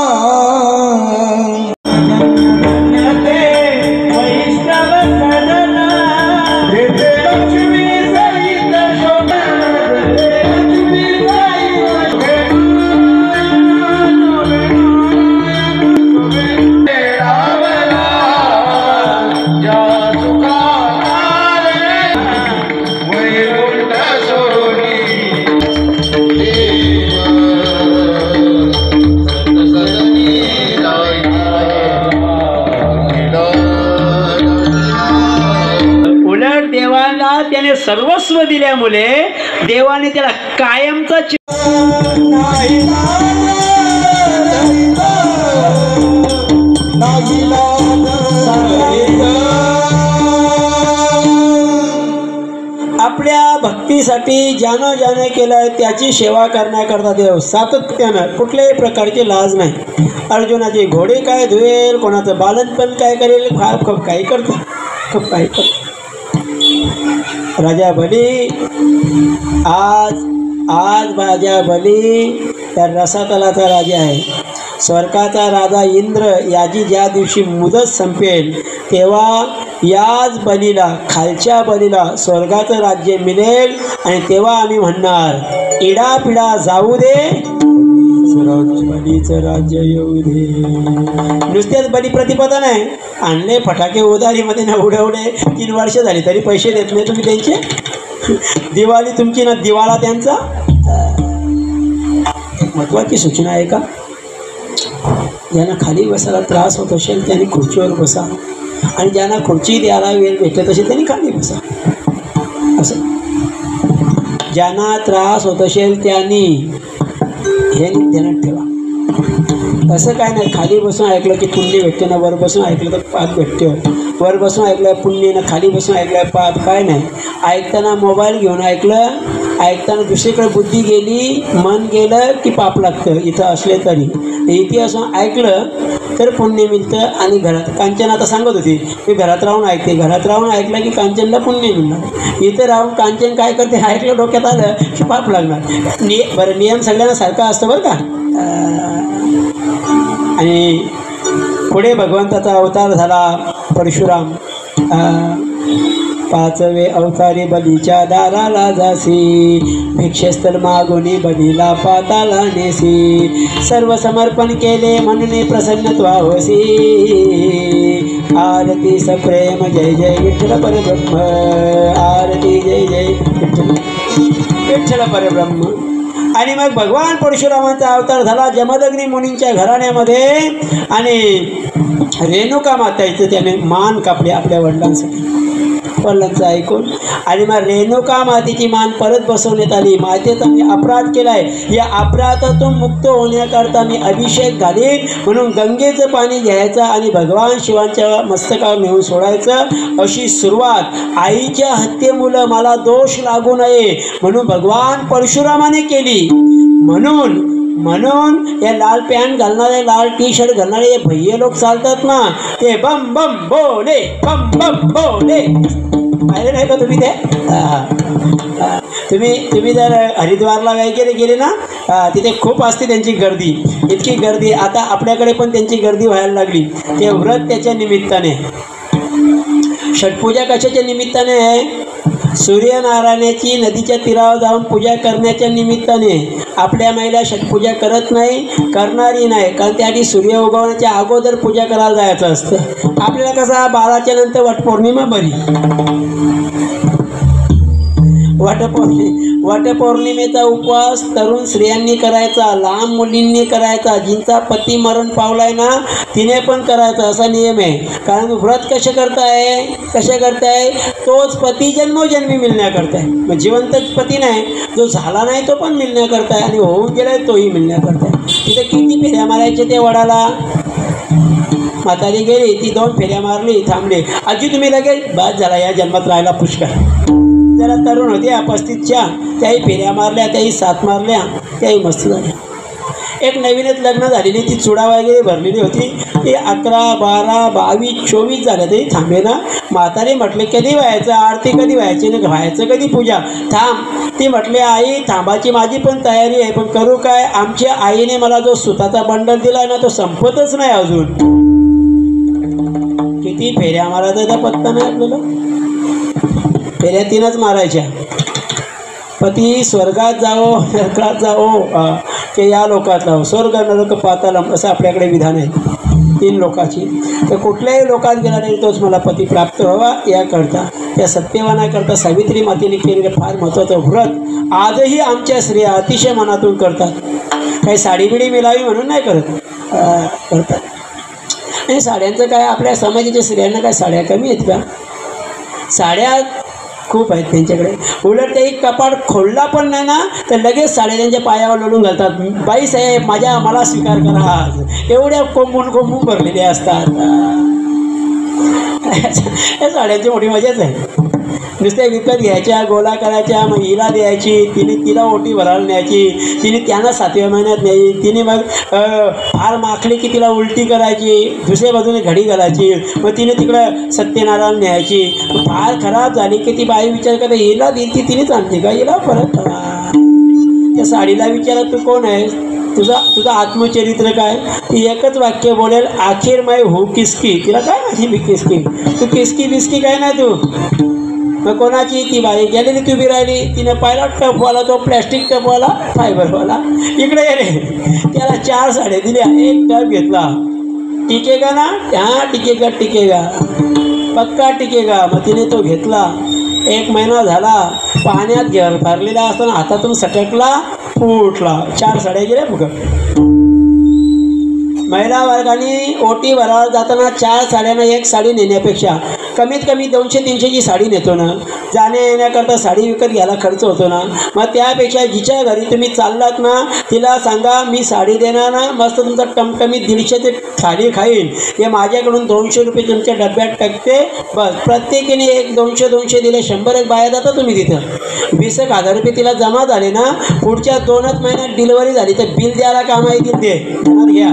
त्याने सर्वस्व दिल्यामुळे देवाने त्याला कायमचा आपल्या भक्तीसाठी ज्यानं केलं त्याची सेवा करण्याकरता देव सातत्यानं कुठल्याही प्रकारची लाज नाही. अर्जुनाचे घोडे काय धुवेल, कोणाचं बालनपण काय करेल, खूप काही करतो. राजा बली आज राजा बली त्या रसातलाचा राजा आहे. स्वर्गाचा राजा इंद्र याची ज्या दिवशी मुदत संपेल तेव्हा याच बलीला, खालच्या बलीला स्वर्गाचं राज्य मिळेल. आणि तेव्हा आम्ही म्हणणार इडापिडा जाऊ दे, बलीचं राज्य येऊ दे. नुसतेच बली प्रतिपदा नाही, आणले फटाके उधारीमध्ये ना उडवले. 3 वर्ष झाली तरी पैसे देत नाही तुम्ही त्यांचे. दिवाळी तुमची ना दिवाळा त्यांचा. महत्वाची सूचना आहे का, ज्यांना खाली बसायला त्रास होत असेल त्यांनी खुर्चीवर बसा. आणि ज्यांना खुर्ची द्यायला वेळ भेटत असेल त्यांनी खाली बसा. असं ज्यांना त्रास होत असेल त्यांनी हे ध्यानात ठेवा. असं काय नाही, खाली बसून ऐकलं की पुण्य भेटते ना, वर बसून ऐकलं तर पाप भेटते. वर बसून ऐकलं पुण्य ना, खाली बसून ऐकलं पाप, काय नाही. ऐकताना मोबाईल घेऊन ऐकलं, ऐकताना दुसरीकडे बुद्धी गेली, मन गेलं की पाप लागतं इथं असले तरी. इथे असून ऐकलं तर पुण्य मिळतं. आणि घरात कांचन आता सांगत होती मी घरात राहून ऐकते, घरात राहून ऐकलं की कांचनला पुण्य मिळणार. इथं राहून कांचन काय करते, ऐकलं डोक्यात आलं की पाप लागणार. बरं नियम सगळ्यांना सारखा असतो बरं का. आणि पुढे भगवंताचा अवतार झाला परशुराम. 5वे अवतारी बलीच्या दाराला जासी, भिक्षेस्थल मागुनी बलीला पाताला नेसी, सर्व समर्पण केले म्हणून प्रसन्नत्वा होसी, आरती सप्रेम जय जय विठ्ठल परब्रह्म, आरती जय जय विठ्ठल परब्रह्म. आणि मग भगवान परशुरामांचा अवतार झाला जमदग्नी मुनींच्या घराण्यामध्ये. आणि रेणुका माताईचं त्याने मान कापले आपल्या वडिलांसाठी, वडिलांचं ऐकून. आणि मग रेणुका मातेची मान परत बसवण्यात आली. मातेचा मी अपराध केला आहे, या अपराधातून मुक्त होण्याकरता मी अभिषेक घालीन म्हणून गंगेचं पाणी घ्यायचं आणि भगवान शिवांच्या मस्तकावर नेऊन सोडायचं. अशी सुरुवात आईच्या हत्येमुळं मला दोष लागू नये म्हणून भगवान परशुरामाने केली. म्हणून या लाल पॅन्ट घालणारे, लाल टी शर्ट घालणारे हे भैये लोक चालतात ना, ते बम बम बोले, बम बम बोले. पाहिले नाही का तुम्ही ते? तुम्ही जर हरिद्वारला वगैरे गेले ना, तिथे खूप असते त्यांची गर्दी, इतकी गर्दी. आता आपल्याकडे पण त्यांची गर्दी व्हायला लागली. ते व्रत त्याच्या निमित्ताने, षटपूजा कशाच्या निमित्ताने आहे? सूर्यनारायणाची नदीच्या तीरावर जाऊन पूजा करण्याच्या निमित्ताने. आपल्या महिला षटपूजा करत नाही, करणारी नाही, कारण त्याआधी सूर्य उगवण्याच्या अगोदर पूजा करायला जायचं असतं. आपल्याला कसा 12च्या नंतर वटपौर्णिमा बरी. वटपौर्णिमेचा उपवास तरुण स्त्रियांनी करायचा, लहान मुलींनी करायचा, जिंचा पती मरण पावलाय ना तिने पण करायचा, असा नियम आहे. कारण व्रत कसे करताय? तोच पती जन्मोजन्मी मिळण्याकरता आहे. मग जिवंत पती नाही, जो झाला नाही तो पण मिळण्याकरता आहे, आणि होऊन गेलाय तोही मिळण्याकरता आहे. तिथे किती फेऱ्या मारायचे ते वडाला. म्हातारी गेली, ती 2 फेऱ्या मारली, थांबले. आजी तुम्ही लगेच बाद झाला, या जन्मात राहायला पुष्कळ. जरा तरुण होत्या 35च्या, त्याही फेऱ्या मारल्या, त्याही 7 मारल्या, त्याही मस्त झाल्या. एक नवीनच लग्न झालेली, ती चुडा वगैरे भरलेली होती, ती 11, 12, 22, 24 झाल्या तरी थांबे ना. म्हातारी म्हटले कधी व्हायचं आरती, कधी व्हायची ना, व्हायचं कधी पूजा, थांब. ती म्हटली आई थांबाची माझी पण तयारी आहे, पण करू काय? आमच्या आईने मला जो सुताचा बंडल दिला ना तो संपतच नाही अजून. किती फेऱ्या मारायचा पत्ता नाही आपल्याला. फेऱ्या 3च मारायच्या. पती स्वर्गात जाओ, नरकात जाओ, की या लोकात लावो, स्वर्ग नरक पाताळम असं आपल्याकडे विधान आहे 3 लोकाची. तर कुठल्याही लोकात गेला नाही तोच मला पती प्राप्त व्हावा याकरता, त्या सत्यवानाकरता सावित्री मातेने केलेलं फार महत्त्वाचं व्रत आजही आमच्या स्त्रिया अतिशय मनातून करतात. काही साडीबिडी मिळावी म्हणून नाही करतात. आणि साड्यांचं काय, आपल्या समाजाच्या स्त्रियांना काय साड्या कमी आहेत का? साड्या खूप आहेत त्यांच्याकडे. उलट ते कपाट खोलला पण नाही ना तर लगेच साड्या त्यांच्या पायावर लोळून घालतात. बाई साहेब मला स्वीकार करा, एवढ्या कोंबून भरलेल्या असतात. या साड्यांची मोठी मजाच आहे. नुसत्या विकत घ्यायच्या, गोला करायच्या, मग हिला द्यायची, तिला ओटी भरायला न्यायची, तिने त्यांना 7व्या महिन्यात न्यायची, तिने मग फार माखली की तिला उलटी करायची, दुसऱ्या बाजूने घडी घालायची, मग तिने तिकडं सत्यनारायण न्यायची. फार खराब झाली की ती बाई विचार करते हिला दिली तिनेच आणते का, हिला परत. त्या साडीला विचारा तू कोण आहेस, तुझं आत्मचरित्र काय? ती एकच वाक्य बोलेल, आखिर मैं हू किसकी. तिला काय माझी मी किसकी, तू किसकी बिस्की काय नाही तू. मग कोणाची? ती बाई गेलेली ती उभी राहिली, तिने पाहिला टपवाला, तो प्लॅस्टिक टपवाला, फायबरवाला, इकडे ये रे. त्याला 4 साड्या दिल्या, एक टप घेतला. टिकेगा ना? हां टिकेगा, पक्का टिकेगा. मग तिने तो घेतला. 1 महिना झाला, पाण्यात घर भरलेला असताना हातातून सटकला, फुटला, 4 साड्या गेल्या फुकट. महिला वर्गाने ओटी भरायला जाताना 4 साड्यांना 1 साडी नेण्यापेक्षा कमीत कमी 200-300ची साडी नेतो ना, जाण्या येण्याकरता साडी विकत घ्यायला खर्च होतो ना, मग त्यापेक्षा जिच्या घरी तुम्ही चाललात ना तिला सांगा मी साडी देणार ना, मस्त तुमचा टमटमीत 150 ते साडी खाईल, हे माझ्याकडून 200 रुपये तुमच्या डब्यात टाकते, बस प्रत्येकीने 200 दिले, 100 बाया जाता तुम्ही तिथं, 20,000 रुपये तिला जमा झाले ना, पुढच्या 2च महिन्यात डिलिव्हरी झाली तर बिल द्यायला कामा येतील ते घ्या.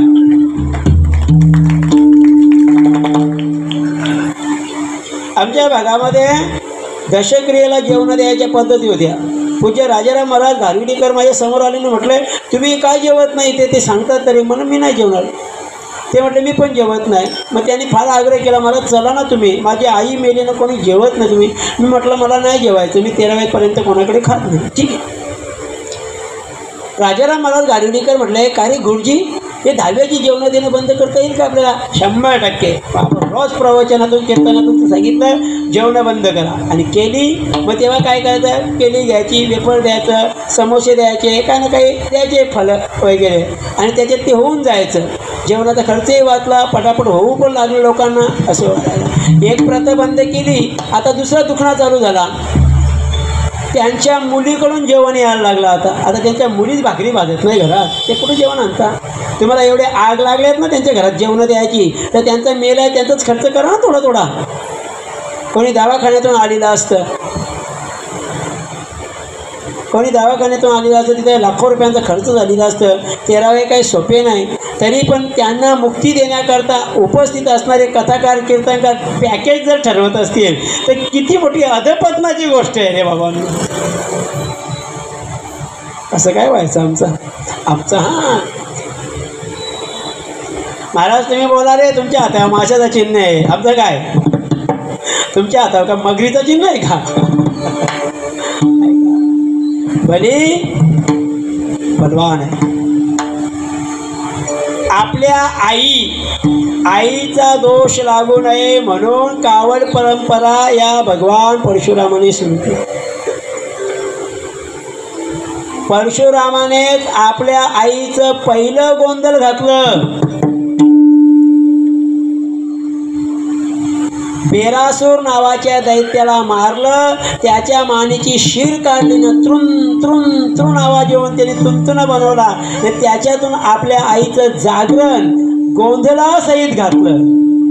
आमच्या भागामध्ये दशक्रियेला जेवण द्यायच्या पद्धती होत्या. पूज्य राजाराम महाराज घारविडीकर माझ्या समोर आले आणि म्हटले तुम्ही काय जेवत नाही ते सांगतात तरी, म्हणून मी नाही जेवणार. ते म्हटले मी पण जेवत नाही. मग त्यांनी फार आग्रह केला, मला चला ना तुम्ही, माझी आई मेली ना, कोणी जेवत नाही तुम्ही. मी म्हटलं मला नाही जेवायचं, मी 13 कोणाकडे खात नाही. ठीक आहे. राजाराम महाराज घारविडीकर म्हटले काय रे गुरुजी, हे 10व्याची जेवणं देणं बंद करता येईल का आपल्याला? 100%. रोज प्रवचनातून कीर्तनातून सांगितलं जेवणं बंद करा, आणि केली. मग तेव्हा काय करायचं, केली घ्यायची, वेफर द्यायचं, समोसे द्यायचे, काय ना काही द्यायचे, फलं वगैरे, आणि त्याच्यात ते होऊन जायचं. जेवणाचा खर्चही वाचला, पटापट होऊ पण लागलं लोकांना. असं वाटायला एक प्रथा बंद केली. आता दुसरा दुखणा चालू झाला. त्यांच्या मुलीकडून जेवण यायला लागलं. आता त्यांच्या मुलीच भाकरी भाजत नाही घरात, ते कुठे जेवण आणता? तुम्हाला एवढे आग लागले आहेत ना त्यांच्या घरात जेवणं द्यायची, तर त्यांचा मेल आहे त्यांचाच खर्च करा ना थोडा थोडा. कोणी दवाखान्यातून आलेलं असतं, तिथे लाखो रुपयांचा खर्च झालेला असतं. 13वे काही सोपे नाही. तरी पण त्यांना मुक्ती देण्याकरता उपस्थित असणारे कथाकार कीर्तनकार पॅकेज जर ठरवत असतील तर किती मोठी अधपतनाची गोष्ट आहे रे बाबांनो. असं काय व्हायचं आमचं हां महाराज तुम्ही बोला रे, तुमच्या हातावर माशाचं चिन्ह आहे, आमचं काय? तुमच्या हातावर का मगरीचं चिन्ह आहे का? भली बलवान आहे. आपल्या आईचा दोष लागू नये म्हणून कावड परंपरा या भगवान परशुरामाने सुरू केली. परशुरामानेच आपल्या आईचं पहिलं गोंधळ घातलं. बेरासूर नावाच्या दैत्याला मारलं, त्याच्या मानेची शीर काढली ना, तृण तृण तृण आवाज येऊन त्याने तुंतुन बनवला. त्याच्यातून आपल्या आईचं जागरण गोंधळासहित घातलं.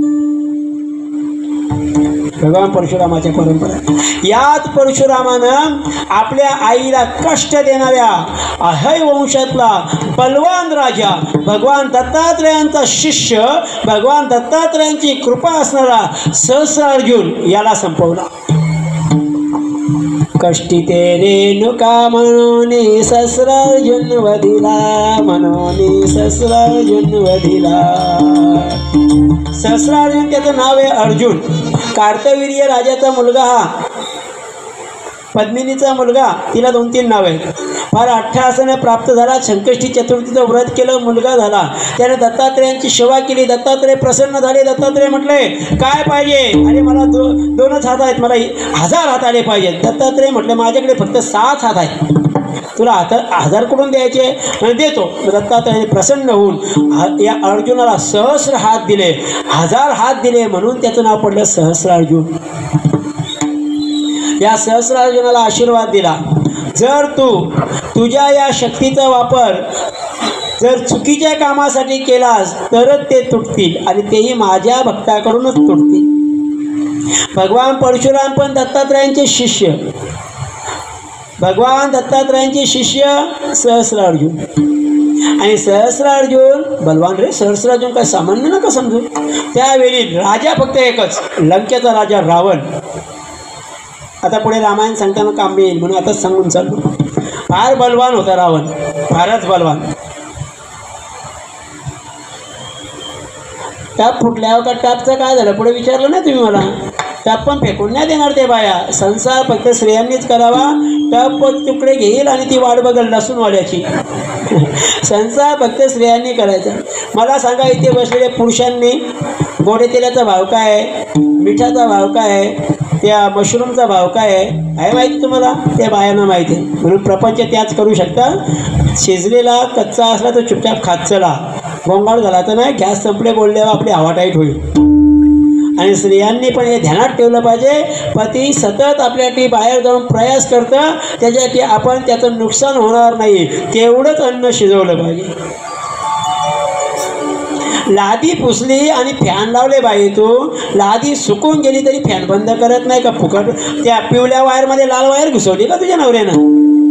भगवान परशुरामाच्या परंपरा. याच परशुरामानं आपल्या आईला कष्ट देणाऱ्या अहय वंशातला बलवान राजा भगवान दत्तात्रेयांचा शिष्य, भगवान दत्तात्रेयांची कृपा असणारा सहस्रार्जुन याला संपवला. कष्टी ते रेणुका म्हणून सहस्रार्जुन वधिला, म्हणून सहस्रार्जुन वधिला. सहस्रार्जुन त्याचं नाव आहे अर्जुन. कार्तवीर्य राजाचा मुलगा हा, पद्मिनीचा मुलगा, तिला 2-3 नाव आहेत. फार अट्टहासाने प्राप्त झाला. संकष्टी चतुर्थीचं व्रत केलं, मुलगा झाला. त्याने दत्तात्रेयांची सेवा केली. दत्तात्रेय प्रसन्न झाले. दत्तात्रेय म्हटले काय पाहिजे? अरे मला 2च हात आहेत, मला 1000 हात आले पाहिजेत. दत्तात्रेय म्हटले माझ्याकडे फक्त 7 हात आहेत, तुला 1000 कुठून द्यायचे? देतो. दत्तात्रेयाने प्रसन्न होऊन या अर्जुनाला सहस्र हात दिले, 1000 हात दिले, म्हणून त्याचं नाव पडलं सहस्रार्जुन. या सहस्रार्जुनाला आशीर्वाद दिला, जर तू तुझ्या या शक्तीचा वापर जर चुकीच्या कामासाठी केलास तरच ते तुटतील, आणि तेही माझ्या भक्ताकडूनच तुटतील. भगवान परशुराम पण दत्तात्रेयांचे शिष्य. भगवान दत्तात्रेयांचे शिष्य सहस्रार्जुन. आणि सहस्रार्जुन बलवान रे. सहस्रार्जुन काय सामान्य नका समजू. त्यावेळी राजा फक्त एकच, लंकेचा राजा रावण. आता पुढे रामायण सांगताना काम येईल म्हणून आताच सांगून चाललो. फार बलवान होता रावण, फारच बलवान. टाप फुटल्यावर का टापचं काय झालं पुढे विचारलं नाही तुम्ही मला. टाप पण फेकून नाही देणार ते बाया. संसार फक्त स्त्रियांनीच करावा. टप तुकडे घेईल आणि ती वाट बघल लसूणवाल्याची. संसार फक्त स्त्रियांनी करायचा. मला सांगा इथे बसलेल्या पुरुषांनी गोडे तेलाचा भाव काय आहे, मिठाचा भाव काय आहे, त्या मशरूमचा भाव काय आहे माहिती तुम्हाला? त्या बायांना माहिती आहे. म्हणून प्रपंच त्याच करू शकता. शिजलेला कच्चा असला तर चुपचाप खात चला. गोंगाट झाला तर नाही, गॅस संपले बोलल्यावर आपली हवा टाईट होईल. आणि स्त्रियांनी पण हे ध्यानात ठेवलं पाहिजे, पती सतत आपल्यासाठी बाहेर जाऊन प्रयास करतं, त्याच्यासाठी आपण त्याचं नुकसान होणार नाही तेवढंच अन्न शिजवलं पाहिजे. लादी पुसली आणि फॅन लावले बाई, तू लादी सुकून गेली तरी फॅन बंद करत नाही का? फुकट त्या पिवळ्या वायरमध्ये लाल वायर घुसवली का तुझ्या नवऱ्यानं?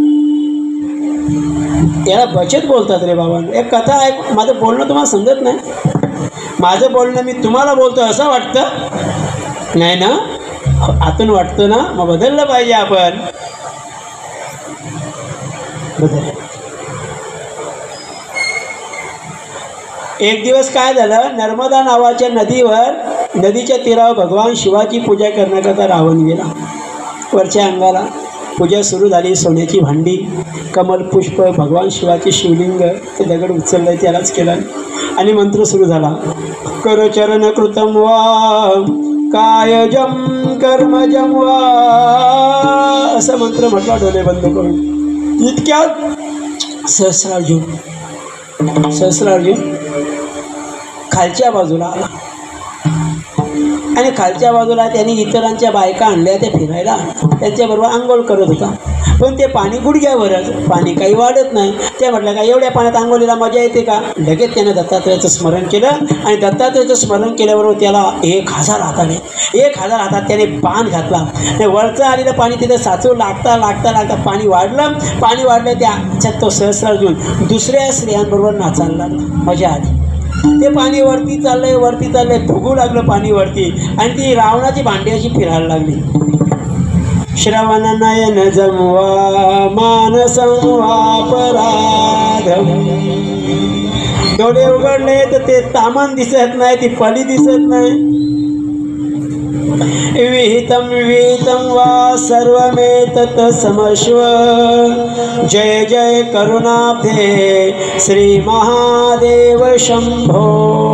त्याला बचत बोलतात रे बाबा. एक कथा आहे, माझं बोलणं तुम्हाला समजत नाही. माझं बोलणं मी तुम्हाला बोलतो असं वाटतं नाही ना? आतून वाटतं ना? मग बदललं पाहिजे आपण. बदल. एक दिवस काय झालं, नर्मदा नावाच्या नदीच्या तीरावर भगवान शिवाची पूजा करण्याकरता रावण गेला. वरच्या अंगाला पूजा सुरू झाली. सोन्याची भांडी, कमल पुष्प, भगवान शिवाचे शिवलिंग, ते दगड उचललं त्यालाच केलं आणि मंत्र सुरू झाला. करचरण कृतम वा कायजम कर्मजम वा, असं मंत्र म्हटला डोळे बंद करून. इतक्यात सहस्रार्जुन खालच्या बाजूला आला आणि खालच्या बाजूला त्यांनी इतरांच्या बायका आणल्या त्या फिरायला, त्यांच्याबरोबर आंघोळ करत होता. पण ते पाणी गुडघ्यावरच, पाणी काही वाढत नाही. ते म्हटलं का एवढ्या पाण्यात आंघोळीला मजा येते का? लगेच त्यानं दत्तात्रयाचं स्मरण केलं आणि दत्तात्रयाचं स्मरण केल्याबरोबर त्याला 1000 हातात त्याने बाण घातला आणि वरचं आलेलं पाणी तिथं साचू लागता पाणी वाढलं. त्याच्यात तो सहस्रार्जुन दुसऱ्या स्त्रियांबरोबर नाचायला लागला. मजा आली. ते पाणी वरती चाललंय, फुगू लागलं पाणी वरती आणि ती रावणाची भांडी अशी फिरायला लागली. श्रवण नयन जमवा मानसं वापराधम. डोळे उघडले तर ते तामन दिसत नाही, ती पली दिसत नाही. विहितं वा सर्वमेतत् समश्व. जय जय करुणाब्धे श्री महादेव शंभो.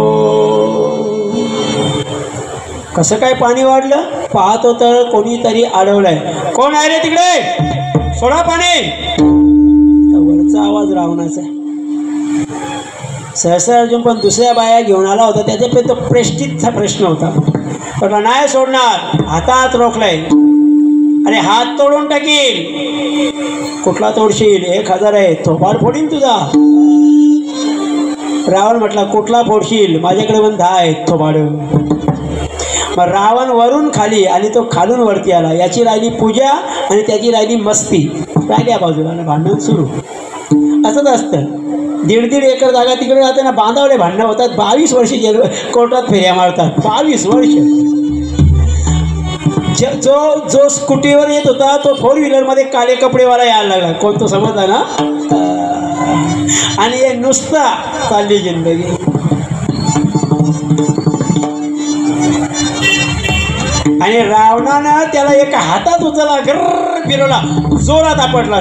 कसं काय पाणी वाढलं? पाहतो तर कोणीतरी अडवलंय. कोण आहे रे तिकडे? सोडा पाणी. वरचा आवाज रावणाचा. सहस्रार्जुन पण दुसऱ्या बाया घेऊन आला होता, त्याच्यापेक्षा तो प्रेस्टिजचा प्रश्न होता. पण नाही सोडणार, हातात रोखलाय. अरे हात तोडून टाकील. कुठला तोडशील? 1000 आहे, थोबाड फोडीन तुझा. रावण म्हटला कुठला फोडशील? माझ्याकडे पण 10 आहेत थोबाड. मग रावण वरून खाली आणि तो खालून वरती आला. याची राहिली पूजा आणि त्याची राहिली मस्ती. राहिल्या बाजूला भांडण सुरू. असंच असतं. 1.5 एकर जागा तिकडे जाताना बांधावले भांडणं होतात. 22 वर्ष कोर्टात फेऱ्या मारतात. 22 वर्ष. जो स्कूटीवर येत होता तो 4 व्हीलरमध्ये काळे कपडेवाला यायला लागला. कोण तो समजला ना? आणि हे नुसता चालली जिंदगी. आणि रावणानं त्याला एका हातात उचलला, गर्र फिरवला, जोरात आपटला.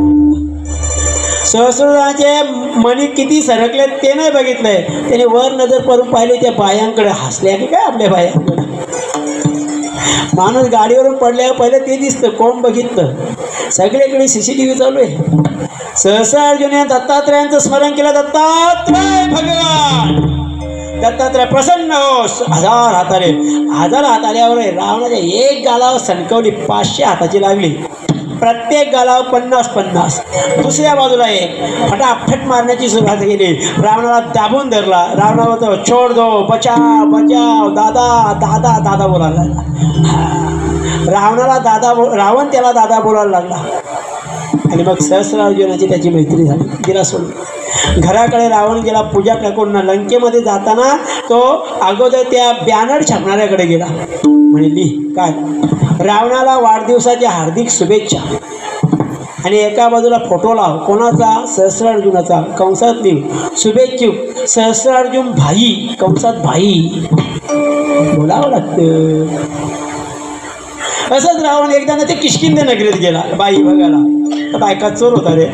सहस्राचे मणी किती सरकले ते नाही बघितलंय त्याने. वर नजर करून पाहिले, त्या बायांकडे. हसल्या की काय आपल्या बायांकडे? माणूस गाडीवरून पडल्यावर पहिलं ते दिसतं, कोण बघितलं? सगळीकडे CCTV चालू आहे. सहस्रार्जुने दत्तात्रयांचं स्मरण केलं. दत्तात्रय भगवान, दत्तात्रय प्रसन्न हो. 1000 हात आल्यावर रावणाच्या एक गालावर सणकवली 500 हाताची लागली. प्रत्येक गालावर 50-50. दुसऱ्या बाजूला एक फटाफट मारण्याची सुरुवात केली. रावणाला दाबून धरला. रावणावर छोड दो, बचाव बचाव, दादा बोलायला लागला. रावण त्याला दादा बोलायला लागला. आणि मग सहस्रार्जुनाची त्याची मैत्री झाली. तिला सोडून घराकडे रावण गेला पूजा करून. लंकेमध्ये जाताना तो अगोदर त्या बॅनर छापणाऱ्याकडे गेला. म्हणली काय? रावणाला वाढदिवसाच्या हार्दिक शुभेच्छा. आणि एका बाजूला फोटो लाव. कोणाचा? सहस्रार्जुनाचा. कंसात लिह शुभेच्छुक सहस्रार्जुन भाई, कंसात भाई बोलावं लागतं. असंच रावण एकदा ना ते किष्किंध नगरीत गेला बाई बघायला. बायका चोर होता रे.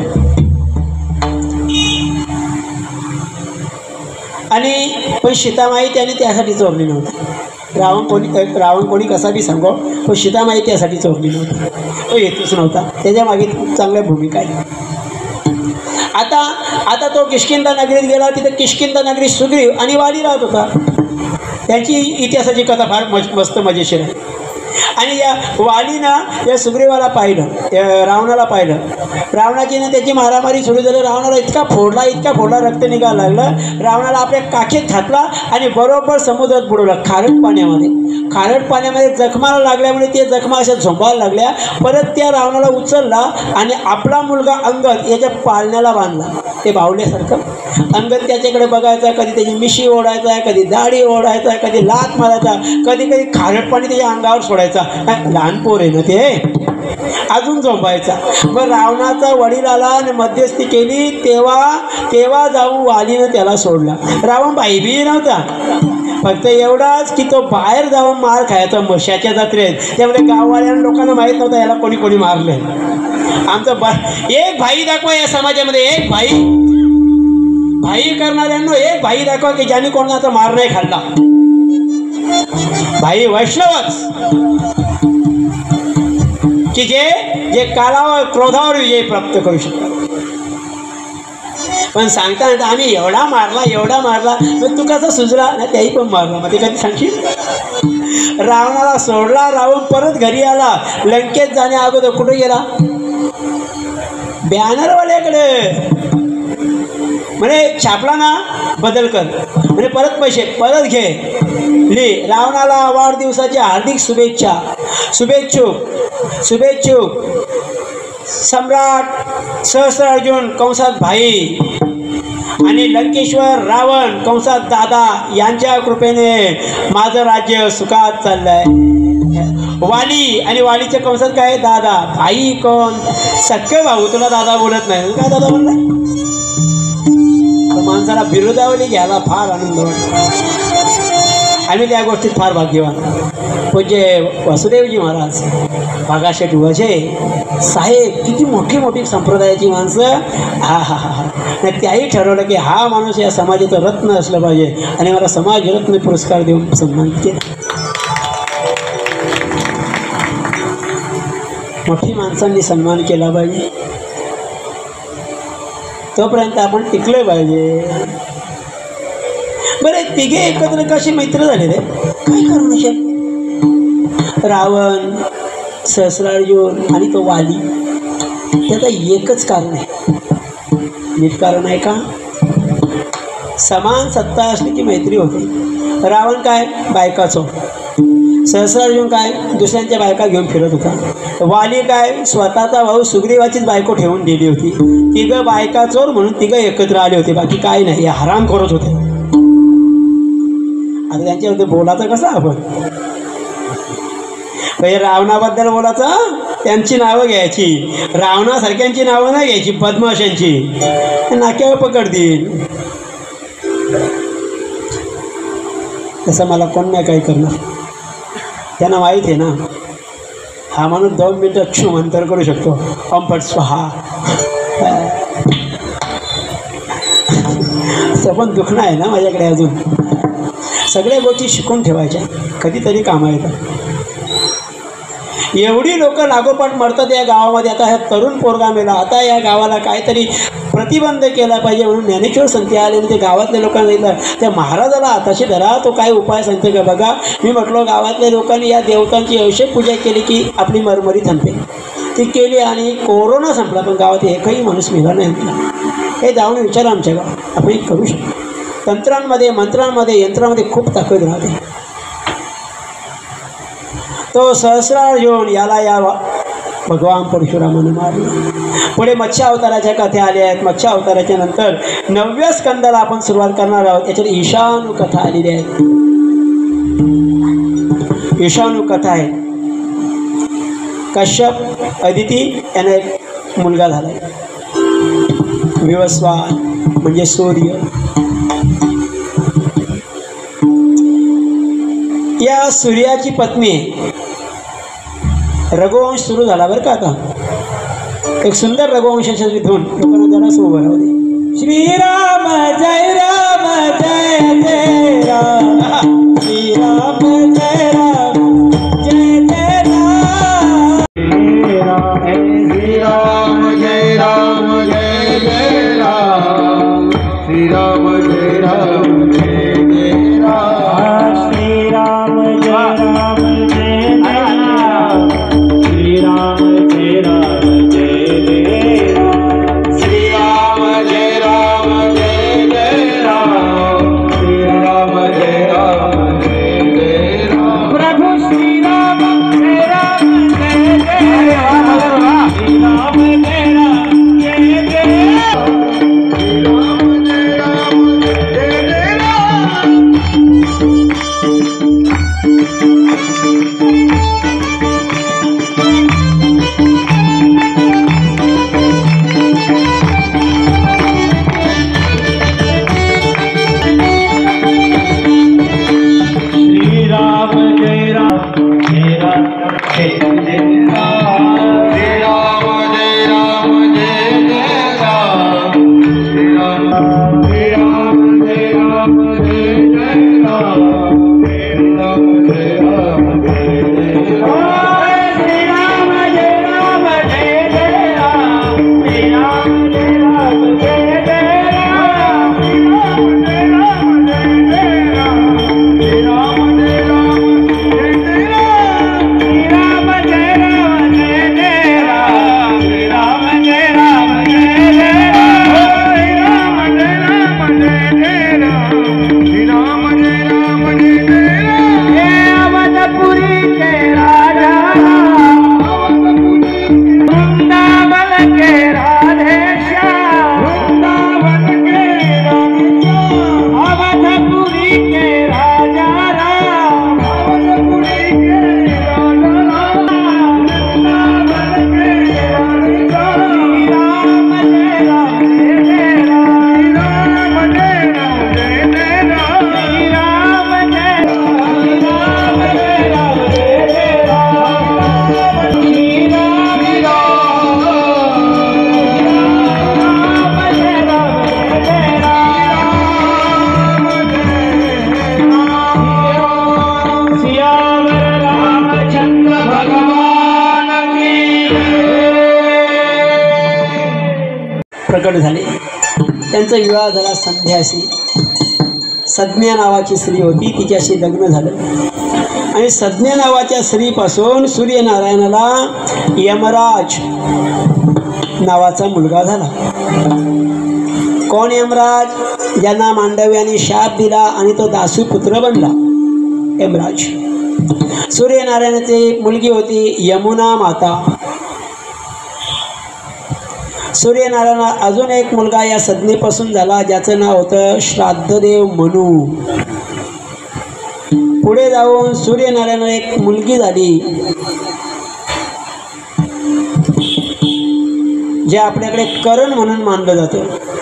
आणि पण सीतामाई त्याने त्यासाठी चोरली नव्हती. रावण कोणी कसा बी सांगो, पण सीतामाई त्यासाठी चोरली नव्हती. तो येतच नव्हता. त्याच्या मागे चांगल्या भूमिका आहे. आता तो किष्किंधा नगरीत गेला. तिथे किष्किंधा नगरीत सुग्रीव आणि वाली राहत होता. त्यांची इतिहासाची कथा फार मस्त मजेशीर आहे. आणि या वालीनं या सुग्रीवाला पाहिलं, रावणाला पाहिलं. रावणाची ना त्याची मारामारी सुरू झाली. रावणाला इतका फोडला रक्त निघायला लागलं. रावणाला आपल्या काखेत घातला आणि बरोबर समुद्रात बुडवलं, खारट पाण्यामध्ये जखमाला लागल्यामुळे ते जखमा अशा झोंबायला लागल्या. परत त्या रावणाला उचलला आणि आपला मुलगा अंगद याच्या पाळण्याला बांधला. ते बावल्यासारखं अंगद त्याच्याकडे बघायचा, कधी त्याची मिशी ओढायचा, कधी दाढी ओढायचा, कधी लात मारायचा, कधी खारट पाणी त्याच्या अंगावर सोडायचा. लहान पोर आहे ना ते, अजून झोपायचा. मग रावणाचा वडील आला आणि मध्यस्थी केली, तेव्हा जाऊन वालीनं त्याला सोडला. रावण बाईबी नव्हता, फक्त एवढाच की तो बाहेर जाऊन मार खायचा मशाच्या जत्रेत. त्यामुळे गाववाल्यांना लोकांना माहीत नव्हतं याला कोणी मारलंय. आमचा एक भाई दाखवा या समाजामध्ये, एक भाई करणाऱ्यांना एक भाई दाखवा की ज्याने कोणाचा मार नाही खाल्ला. भाई वैष्णवच की जे कालावर क्रोधावर विजय प्राप्त करू शकतात. पण सांगता आम्ही एवढा मारला, मग तू कसा सुजला ना, त्याही पण मारला. मग ते कधी सांगशील? रावणाला सोडला, रावण परत घरी आला. लंकेत जाण्या अगोदर कुठे गेला? बॅनरवाल्याकडे. म्हणे छापला ना, बदल कर, म्हणजे परत पैसे परत घे. रावणाला वाढदिवसाच्या हार्दिक शुभेच्छुक सम्राट सहस्रार्जुन कंसात भाई आणि लंकेश्वर रावण कंसात दादा यांच्या कृपेने माझं राज्य सुखात चाललंय. वाली आणि वालीच्या कंसात काय? दादा. भाई कोण? सख्खे भाऊ. तुला दादा बोलत नाही, काय दादा बोललाय? माणसाला बिरुदावली घ्यायला फार आनंद वाटतो. आम्ही त्या गोष्टीत फार भाग्यवान. पूज्य वासुदेवजी महाराज, भागाशेठ वजे साहेब, किती मोठी संप्रदायाची माणसं. हा. त्याही ठरवलं की हा माणूस या समाजाचं रत्न असलं पाहिजे आणि मला समाज रत्न पुरस्कार देऊन सन्मान केला. मोठी माणसांनी सन्मान केला पाहिजे, तोपर्यंत आपण टिकलं पाहिजे. बरं, तिघे एकत्र कसे मित्र झाले रे? काय कारण असेल? रावण, सहस्रार्जुन आणि तो वाली, त्याचं एकच कारण आहे. नीट कारण आहे का? समान सत्ता असली की मैत्री होते. रावण काय? बायकाचो. सहस्रार्जुन काय? दुसऱ्यांच्या बायका घेऊन फिरत होता. वाली काय? स्वतःचा भाऊ सुग्रीवाचीच बायको ठेवून दिली होती. तिघं बायका चोर म्हणून तिघं एकत्र आले होते, बाकी काय नाही. हे हराम करत होते. आता त्यांच्याबद्दल बोलायचं कसं आपण? पहिले रावणाबद्दल बोलायचं, त्यांची नावं घ्यायची. रावणासारख्यांची नावं नाही घ्यायची, बदमाशांची. नाक्यावर पकडतील. तसं मला कोण नाही काही करणार. त्यांना माहीत आहे ना, हा माणूस 2 मिनिटात क्षुमंतर करू शकतो. अंपट स्वाहा. असं पण दुखणं आहे ना माझ्याकडे अजून. सगळ्या गोष्टी शिकून ठेवायच्या, कधीतरी कामा येतात. एवढी लोक लागोपाठ मरतात या गावामध्ये. आता हा तरुण पोरगा मेला, आता या गावाला काहीतरी प्रतिबंध केला पाहिजे म्हणून ज्ञानेश्वर संत आले आणि ते गावातल्या लोकांना सांगितलं, त्या महाराजाला हाताशी धरा, तो काय उपाय सांगते का बघा. मी म्हटलो गावातल्या लोकांनी या देवतांची अवश्य पूजा केली की आपली मरमरी थांबते. ती केली आणि कोरोना संपला, पण गावात एकही माणूस मेला नाही म्हटला. हे जाऊन विचारा आमच्या गावात, आपण करू शकतो. तंत्रांमध्ये, मंत्रांमध्ये, यंत्रामध्ये खूप ताकद राहते. तो सहस्रार्जुन याला या भगवान परशुरामाने मारला. पुढे मत्स्य अवताराच्या कथा आल्या आहेत. मत्स्य अवताराच्या नंतर 9व्या स्कंदाला आपण सुरुवात करणार आहोत. याच्यात ईशानू कथा आलेली आहे. ईशानू कथा आहे. कश्यप अदिती यांना एक मुलगा झाला, विवस्वान म्हणजे सूर्य. या सूर्याची पत्नी रघुवंश सुरू झाला बरं का. आता एक सुंदर रघुवंशाच्या धून लोकांना जरा उभं राहू दे. श्रीराम जय राम जय जय राम, श्रीराम जय राम जय जय राम,
श्रीराम जय राम जय जय राम, श्रीराम जय राम जय जय राम.
प्रकट झाले. त्यांचा विवाह झाला संध्याशी. सज्ञा नावाची स्त्री होती, तिच्याशी लग्न झालं आणि सज्ञा नावाच्या स्त्रीपासून सूर्यनारायणाला यमराज नावाचा मुलगा झाला. कोण यमराज? ज्यांना मांडव्याने शाप दिला आणि तो दासूपुत्र बनला यमराज. सूर्यनारायणाची एक मुलगी होती यमुना माता. सूर्यनारायण अजून एक मुलगा या सज्ञेपासून झाला, ज्याचं नाव होतं श्राद्धदेव मनू. पुढे जाऊन सूर्यनारायणाला एक मुलगी झाली, जे आपल्याकडे करण म्हणून मानलं जातं.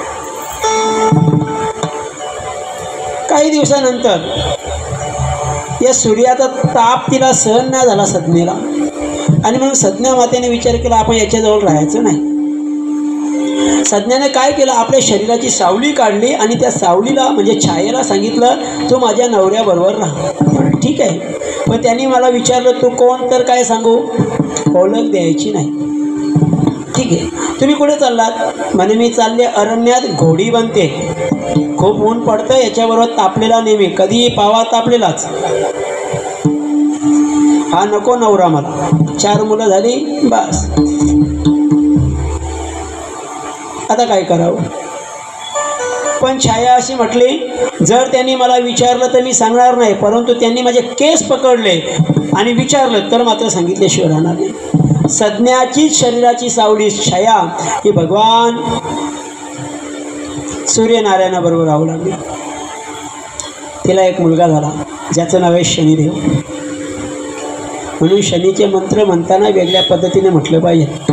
काही दिवसानंतर या सूर्याचा ताप तिला सहन नाही झाला सज्ञेला, आणि म्हणून सज्ञा मातेने विचार केला आपण याच्याजवळ राहायचं नाही. सज्ञाने काय केलं, आपल्या शरीराची सावली काढली आणि त्या सावलीला म्हणजे छायेला सांगितलं तू माझ्या नवऱ्याबरोबर राहा. ठीक आहे, पण त्यांनी मला विचारलं तू कोण, तर काय सांगू, ओळख द्यायची नाही. ठीक आहे, तुम्ही कुठे चाललात? म्हणे मी चालले अरण्यात घोडी बनते, खूप ऊन पडतं, याच्याबरोबर तापलेला नेहमी, कधीही पावा तापलेलाच. हा नको नवरा मला. 4 मुलं झाली बस, आता काय करावं. पण छाया अशी म्हटली जर त्यांनी मला विचारलं तर मी सांगणार नाही, परंतु त्यांनी माझे केस पकडले आणि विचारलं तर मात्र सांगितल्याशिवाय राहणार नाही. सज्ञाचीच शरीराची सावली छाया ही भगवान सूर्यनारायणाबरोबर राहू लागली. तिला एक मुलगा झाला ज्याचं नाव आहे शनिदेव. म्हणून शनीचे मंत्र म्हणताना वेगळ्या पद्धतीने म्हटलं पाहिजे.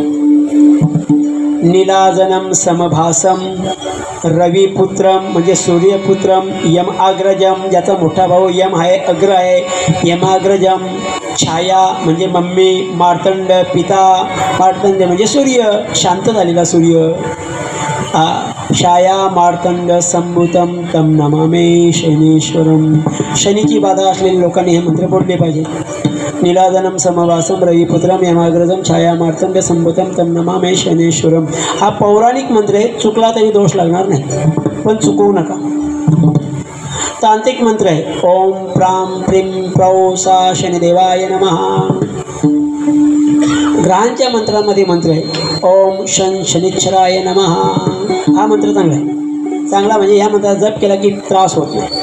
नीलाजनम समभासम रविपुत्रम म्हणजे सूर्यपुत्रम, यम अग्रजम ज्याचा मोठा भाऊ यम आहे, अग्र आहे, यमाग्रजम, छाया म्हणजे मम्मी, मार्तंड पिता, मार्तंड म्हणजे सूर्य, शांत झालेला सूर्य, छाया मार्तंड संभूतम तम नमामे शनीश्वरम. शनीची बाधा असलेल्या लोकांनी हे मंत्र बोलले पाहिजे. नीलादनम समवासम रविपुत्रम यमाग्रजम छाया मार्तंड संभूतम तम नमामे शनीश्वरम. हा पौराणिक मंत्र आहे, चुकला तरी दोष लागणार नाही, पण चुकवू नका. तांत्रिक मंत्र आहे ओम प्राम प्रीम प्रौ सा शनिदेवाय नमः. ग्रहांच्या मंत्रांमध्ये मंत्र आहे ओम शनिच्छराय नमः. हा मंत्र चांगला आहे, चांगला म्हणजे ह्या मंत्राचा जप केला की त्रास होत नाही.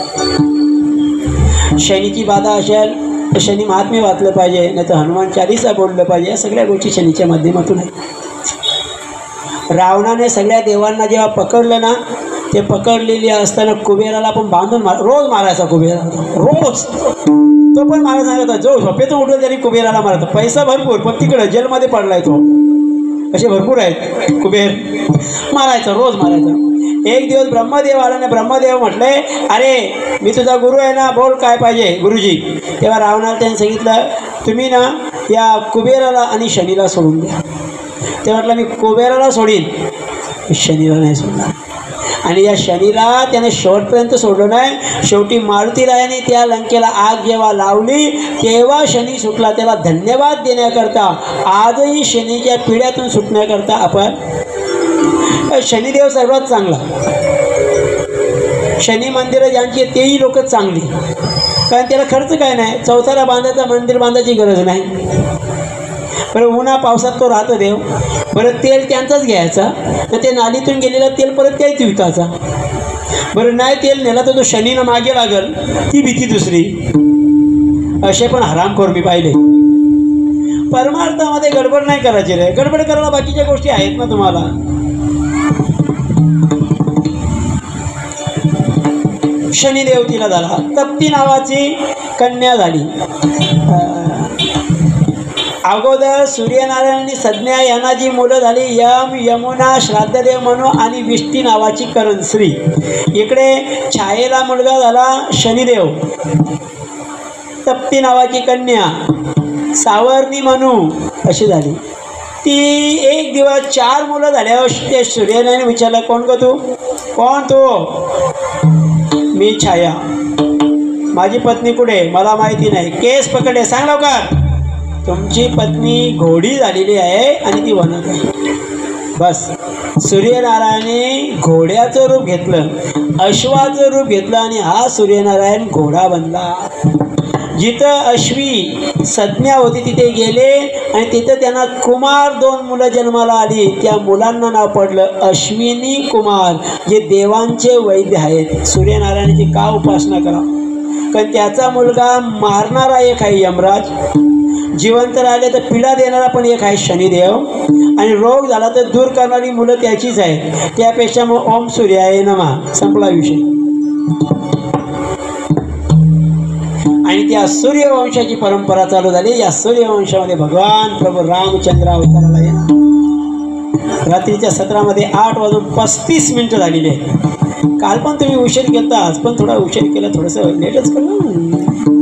शनीची बाधा असेल तर शनी महात्म्य वाचलं पाहिजे, नाही तर हनुमान चालीसा बोललं पाहिजे. या सगळ्या गोष्टी शनीच्या माध्यमातून आहेत. रावणाने सगळ्या देवांना जेव्हा पकडलं ना, ते पकडलेली असताना कुबेराला पण बांधून रोज मारायचा कुबेरा, रोज. तो पण मला सांगत जो झोपेतून उठला तरी कुबेराला मारतो. पैसा भरपूर, पण तिकडं जेलमध्ये पडलाय तो. असे भरपूर आहेत कुबेर, मारायचा, रोज मारायचा. एक दिवस ब्रह्मदेव आला ना, ब्रह्मदेव म्हटले, अरे मी तुझा गुरु आहे ना, बोल काय पाहिजे गुरुजी. तेव्हा रावणाला त्यांनी सांगितलं, तुम्ही ना या कुबेराला आणि शनीला सोडून द्या. ते म्हटलं मी कुबेराला सोडीन, शनीला नाही सोडणार. आणि या शनीला त्याने शेवटपर्यंत सोडलं नाही. शेवटी मारुतीरायाने त्या लंकेला आग जेव्हा लावली तेव्हा शनी सुटला. त्याला धन्यवाद देण्याकरता आजही शनीच्या पिढ्यातून सुटण्याकरता आपण शनिदेव सर्वात चांगला. शनी मंदिरं ज्यांची तेही लोक चांगली, कारण त्याला खर्च काय नाही. चौथाला बांधायचा, मंदिर बांधायची गरज नाही. बरं उन्हा पावसात तो राहतो देव. बरं तेल त्यांचाच घ्यायचा, तर ते नालीतून गेलेलं तेल परत त्याच विकायचा. बरं नाही तेल नेला तर तो शनीनं मागे लागल, ती भीती दुसरी. असे पण हरामखोर मी पाहिले. परमार्थामध्ये गडबड नाही करायची रे. गडबड करायला बाकीच्या गोष्टी आहेत ना तुम्हाला. शनिदेव तिला झाला. तप्ती नावाची कन्या झाली. अगोदर सूर्यनारायण संज्ञा यांना जी मुलं झाली, यम, यमुना, श्राद्धदेव मनू आणि विष्टी नावाची करण श्री. इकडे छायेला मुलगा झाला शनिदेव, तप्ती नावाची कन्या, सावर्णी मनू अशी झाली. ती एक दिवस 4 मुलं झाल्यावर ते सूर्यनारायण विचारलं, कोण गो तू? कोण तू? मी छाया. माझी पत्नी कुठे? मला माहिती नाही. केस पकडे, सांग लवकर. तुमची पत्नी घोडी झालेली आहे आणि ती वनात आहे. बस सूर्यनारायणाने घोड्याचं रूप घेतलं, अश्वाचं रूप घेतलं आणि हा सूर्यनारायण घोडा बनला. जिथं अश्वी संज्ञा होती तिथे गेले आणि तिथं त्यांना कुमार 2 मुलं जन्माला आली. त्या मुलांना नाव पडलं अश्विनी कुमार, जे देवांचे वैद्य आहेत. सूर्यनारायणाची का उपासना करा, कारण त्याचा मुलगा मारणारा एक आहे यमराज, जिवंत राहिले तर पिढा देणारा पण एक आहे शनिदेव, आणि रोग झाला तर दूर करणारी मुलं त्याचीच आहे. त्यापेक्षा मग ओम सूर्याय नमः, संपला विषय. आणि त्या सूर्यवंशाची परंपरा चालू झाली. या सूर्यवंशामध्ये भगवान प्रभू रामचंद्र अवताराला येणार. रात्रीच्या सत्रामध्ये 8:35 झालेले. काल पण तुम्ही उशीर केला, आज पण थोडा उशीर केला, थोडंसं लेटच केलं.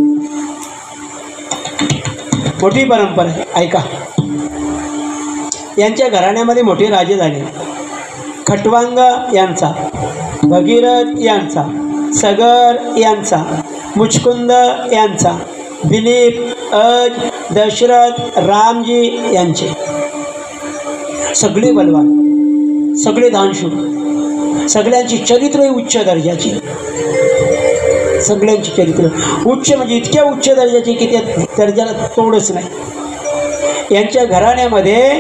मोठी परंपरा आहे, ऐका. यांच्या घराण्यामध्ये मोठे राजे झाले. खटवांग यांचा, भगीरथ यांचा, सगर यांचा, मुचकुंद यांचा, दिलीप, अज, दशरथ, रामजी यांचे. सगळे बलवान, सगळे दानशूर, सगळ्यांची चरित्रही उच्च दर्जाची. सगळ्यांची चरित्र उच्च म्हणजे इतक्या उच्च दर्जाची की त्या दर्जाला तोडच नाही. यांच्या घराण्यामध्ये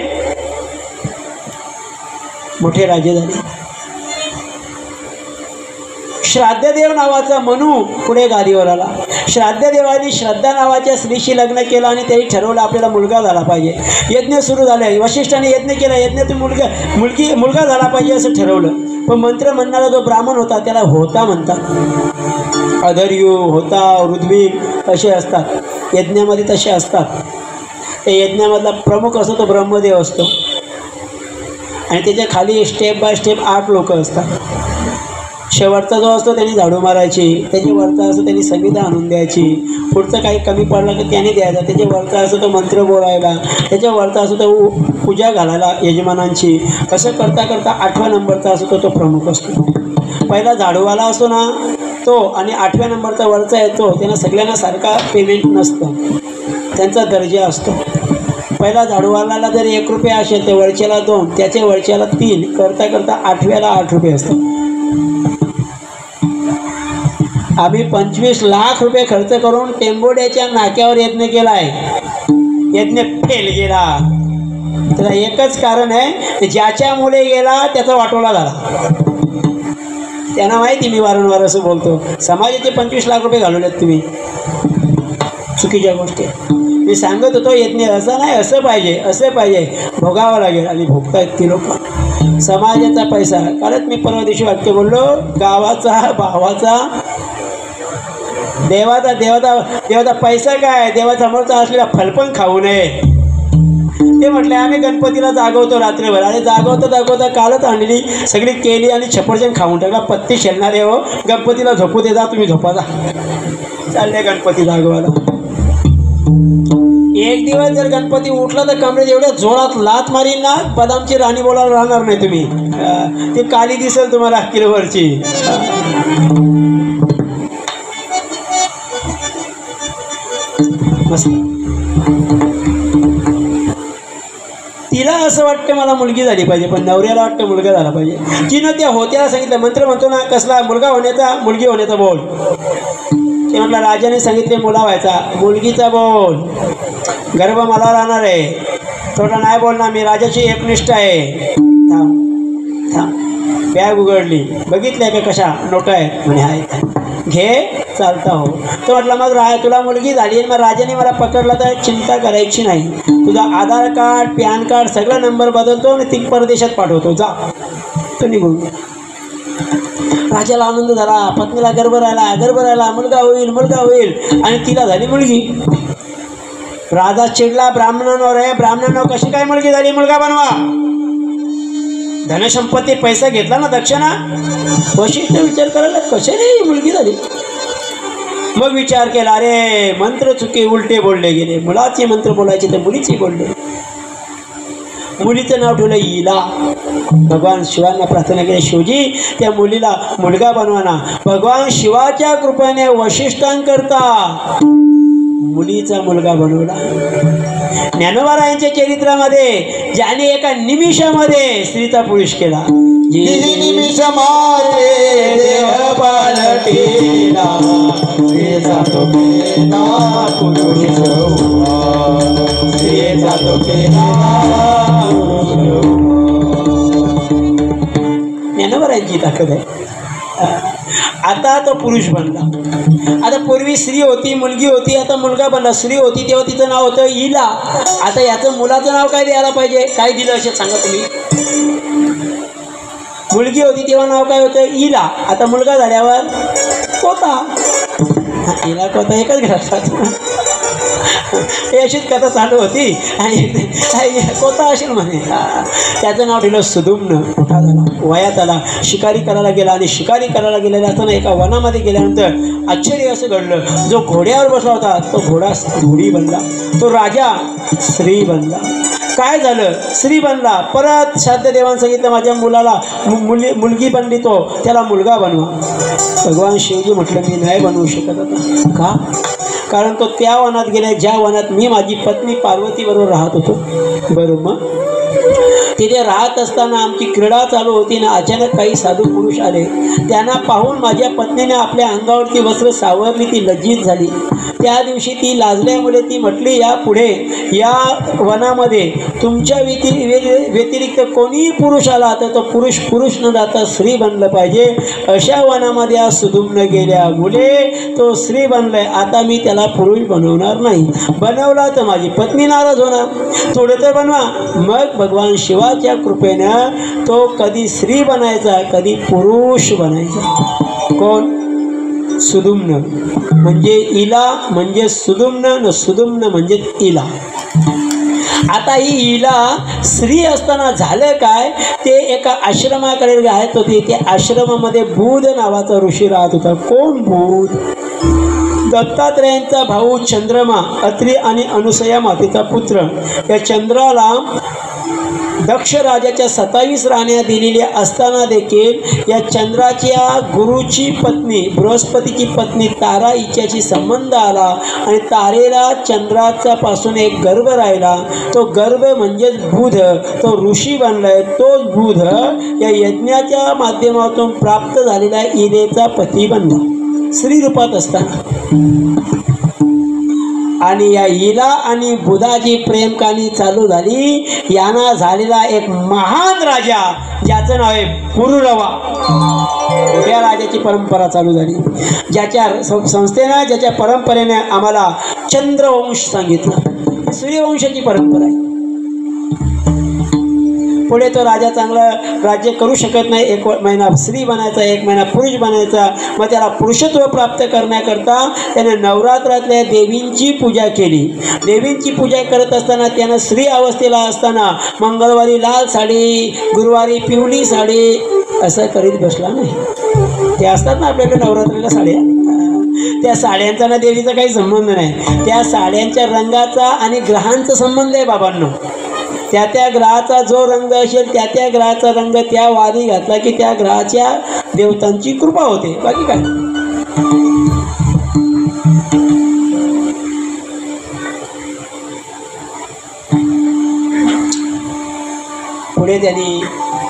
मोठे राजे झाले. श्राद्धदेव नावाचा मनू पुढे गादीवर आला. श्राद्धदेवाने श्रद्धा नावाच्या स्त्रीशी लग्न केलं आणि त्यांनी ठरवलं आपल्याला मुलगा झाला पाहिजे. यज्ञ सुरू झाले. वशिष्ठाने यज्ञ केला, यज्ञातून मुलगा झाला पाहिजे असं ठरवलं. पण मंत्र म्हणणारा जो ब्राह्मण होता त्याला होता म्हणतात. अधर्यू, होता, ऋद्विक असे असतात यज्ञामध्ये, तसे असतात. त्या यज्ञामधला प्रमुख असतो तो ब्रह्मदेव असतो आणि त्याच्या खाली स्टेप बाय स्टेप 8 लोक असतात. शेवटचा जो असतो त्यांनी झाडू मारायची, त्याच्या वरचा असतो त्यांनी संविधा आणून द्यायची, पुढचं काही कमी पडलं की त्याने द्यायचा, त्याच्या वरचा असतो तो मंत्र बोलायला, त्याच्या वरचा असतो तो पूजा घालायला यजमानांची. असं करता करता 8व्या नंबरचा असतो तो प्रमुख असतो. पहिला झाडूवाला असतो ना तो, आणि 8व्या नंबरचा वरचा येतो, त्यांना सगळ्यांना सारखा पेमेंट नसतं, त्यांचा दर्जा असतो. पहिला झाडूवाल्याला जर 1 रुपया असेल तर वरच्याला 2, त्याच्या वरच्याला 3, करता करता 8व्याला 8 रुपये असतात. आम्ही 25 लाख रुपये खर्च करून टेंबोड्याच्या नाक्यावर यज्ञ केला आहे. यज्ञ फेल गेला. त्याला एकच कारण आहे, ज्याच्यामुळे गेला त्याचा वाटोळा झाला. त्यांना माहिती मी वारंवार असं बोलतो, समाजाचे 25 लाख रुपये घालवलेत तुम्ही चुकीच्या गोष्टी. मी सांगत होतो यज्ञ असं नाही, असं पाहिजे, असं पाहिजे, भोगावं लागेल आणि भोगतायत ती लोक. समाजाचा पैसा. कालच मी परवा दिवशी वाक्य बोललो, गावाचा, भावाचा देवाचा पैसा काय, देवासमोरचा असलेला फल पण खाऊ नये. ते म्हटले आम्ही गणपतीला जागवतो रात्रभर. आणि जागवता कालच आणलेली सगळी केली आणि छपरचन खाऊन टाकला. पत्ती शेलणारे हो, गणपतीला झोपू दे, जा तुम्ही झोपा जा. चालले गणपती जागवायला. एक दिवस जर गणपती उठला तर कमरेत एवढ्या जोरात लात मारीन ना, बदामची राणी बोलायला राहणार नाही तुम्ही. ती काली दिसेल तुम्हाला किलोवरची. मस्त. तिला असं वाटतं मला मुलगी झाली पाहिजे, पण नवऱ्याला वाटतं मुलगा झाला पाहिजे. तिनं त्या होत्याला सांगितलं, मंत्र म्हणतो ना कसला, मुलगा होण्याचा मुलगी होण्याचा बोल. ते म्हटलं राजाने सांगितले मुला व्हायचा, मुलगीचा बोल. गर्भ मला राहणार आहे, थोडा नाही बोलणार, मी राजाची एकनिष्ठ आहे. थांब थांब. बॅग उघडली, बघितलंय का कशा नोटा आहेत म्हणे. आहेत, घे चालता हो. तो म्हटलं मग तुला मुलगी झाली, मग राजाने मला पकडला तर चिंता करायची नाही. तुझा आधार कार्ड पॅन कार्ड सगळा नंबर बदलतो आणि ती परदेशात पाठवतो, जा. तो निघून. राजाला आनंद झाला, पत्नीला गर्भ राहिला, मुलगा होईल आणि तिला झाली मुलगी. राजा चिडला ब्राह्मणांवर आहे, ब्राह्मणांवर कशी काय मुलगी झाली, मुलगा बनवा. धनसंपत्ती पैसा घेतला ना दक्षिणा, वशिष्ठ विचार करायला कसे रे मुलगी झाली. मग विचार केला, अरे मंत्र चुके उलटे बोलले गेले. मुलाचे मंत्र बोलायचे तर मुलीचे बोलले. मुलीचं नाव ठेवलं इला. भगवान शिवांना प्रार्थना केली, शिवजी त्या मुलीला मुलगा बनवाना. भगवान शिवाच्या कृपेने वशिष्ठांकरता मुलीचा मुलगा बनवला. ज्ञानोबारायांच्या चरित्रामध्ये ज्याने एका निमिषामध्ये स्त्रीचा पुरुष केला.
निमिष माते देह पालटीला, स्त्रीचा तो केला पुरुष हुआ, स्त्रीचा तो केला पुरुष हुआ.
ज्ञानोबारायांची ताकद आहे. आता तो पुरुष बनला. आता पूर्वी स्त्री होती, मुलगी होती, आता मुलगा बनला. स्त्री होती तेव्हा तिचं नाव होतं इला. आता याचं मुलाचं नाव काय द्यायला पाहिजे, काय दिलं असेल सांगा तुम्ही. मुलगी होती तेव्हा नाव काय होतं इला. आता मुलगा झाल्यावर कोता. इला कोता एकच घरात. हे अशीच कथा चालू होती आणि कोता असेल म्हणे. त्याचं नाव ठेवलं सुदुम्न. मोठा झाला, वयात आला, शिकारी करायला गेला. आणि शिकारी करायला गेलेला असताना एका वनामध्ये गेल्यानंतर आश्चर्य असं घडलं, जो घोड्यावर बसला होता तो घोडा घोडी बनला, तो राजा स्त्री बनला. काय झालं, स्त्री बनला. परत श्राद्ध देवानं सांगितलं माझ्या मुलाला मुलगी बनली, तो त्याला मुलगा बनवा. भगवान शिवजी म्हटलं मी नाही बनवू शकत. आता का, कारण तो त्या वनात गेला ज्या वनात मी माझी पत्नी पार्वती बरोबर राहत होतो. बरोबर तिथे राहत असताना आमची क्रीडा चालू होती ना, अचानक काही साधू पुरुष आले. त्यांना पाहून माझ्या पत्नीने आपल्या अंगावरती वस्त्र सावरली. ती लज्जित झाली. त्या दिवशी ती लाजल्यामुळे ती म्हटली, या पुढे या वनामध्ये तुमच्या व्यतिरिक्त कोणीही पुरुष आला तर तो पुरुष न जाता स्त्री बनलं पाहिजे. अशा वनामध्ये आज सुदुम्न गेल्यामुळे तो स्त्री बनलाय. आता मी त्याला पुरुष बनवणार नाही. बनवला तर माझी पत्नी नाराज होणार. थोडे तर बनवा. मग भगवान शिवाच्या कृपेनं तो कधी स्त्री बनायचा, कधी पुरुष बनायचा. कोण, सुदुम्न. म्हणजे इला म्हणजे सुदुम्न, सुदुम्न म्हणजे इला. आता ही इला स्त्री असताना झालं काय, ते एका आश्रमाकडे राहत होते. त्या आश्रमामध्ये बुध नावाचा ऋषी राहत होता. कोण बुध, दत्तात्रेयांचा भाऊ चंद्रमा, अत्री आणि अनुसया मातेचा पुत्र. या चंद्राला दक्ष राजाच्या 27 राण्या दिलेल्या असताना देखील या चंद्राच्या गुरुची पत्नी बृहस्पतीची पत्नी तारा हिच्याशी संबंध आला आणि तारेला चंद्राचा पासून एक गर्भ राहिला. तो गर्भ म्हणजेच बुध, तो ऋषी बनलाय. तोच बुध या यज्ञाच्या माध्यमातून प्राप्त झालेला इलेचा पती बनला स्त्री रूपात असताना. आणि या इला आणि बुधाची प्रेम कहाणी चालू झाली. यांना झालेला एक महान राजा ज्याचं नाव आहे पुरुरवा. त्या राजाची परंपरा चालू झाली, ज्याच्या संस्थेनं ज्याच्या परंपरेने आम्हाला चंद्रवंश सांगितलं. सूर्यवंशाची परंपरा आहे. पुढे तो राजा चांगलं राज्य करू शकत नाही. 1 महिना स्त्री बनायचा, 1 महिना पुरुष बनायचा. मग त्याला पुरुषत्व प्राप्त करण्याकरता त्याने नवरात्रातल्या देवींची पूजा केली. देवींची पूजा करत असताना त्यानं स्त्री अवस्थेला असताना मंगळवारी लाल साडी, गुरुवारी पिवळी साडी असं करीत बसला नाही. ते असतात ना आपल्याकडे नवरात्रीला साड्या, त्या साड्यांचा ना देवीचा काही संबंध नाही. त्या साड्यांच्या रंगाचा आणि ग्रहांचा संबंध आहे बाबांनो. त्या त्या ग्रहाचा जो रंग असेल त्या त्या ग्रहाचा रंग त्या वारी घातला की त्या ग्रहाच्या देवतांची कृपा होते, बाकी काय. पुढे त्यांनी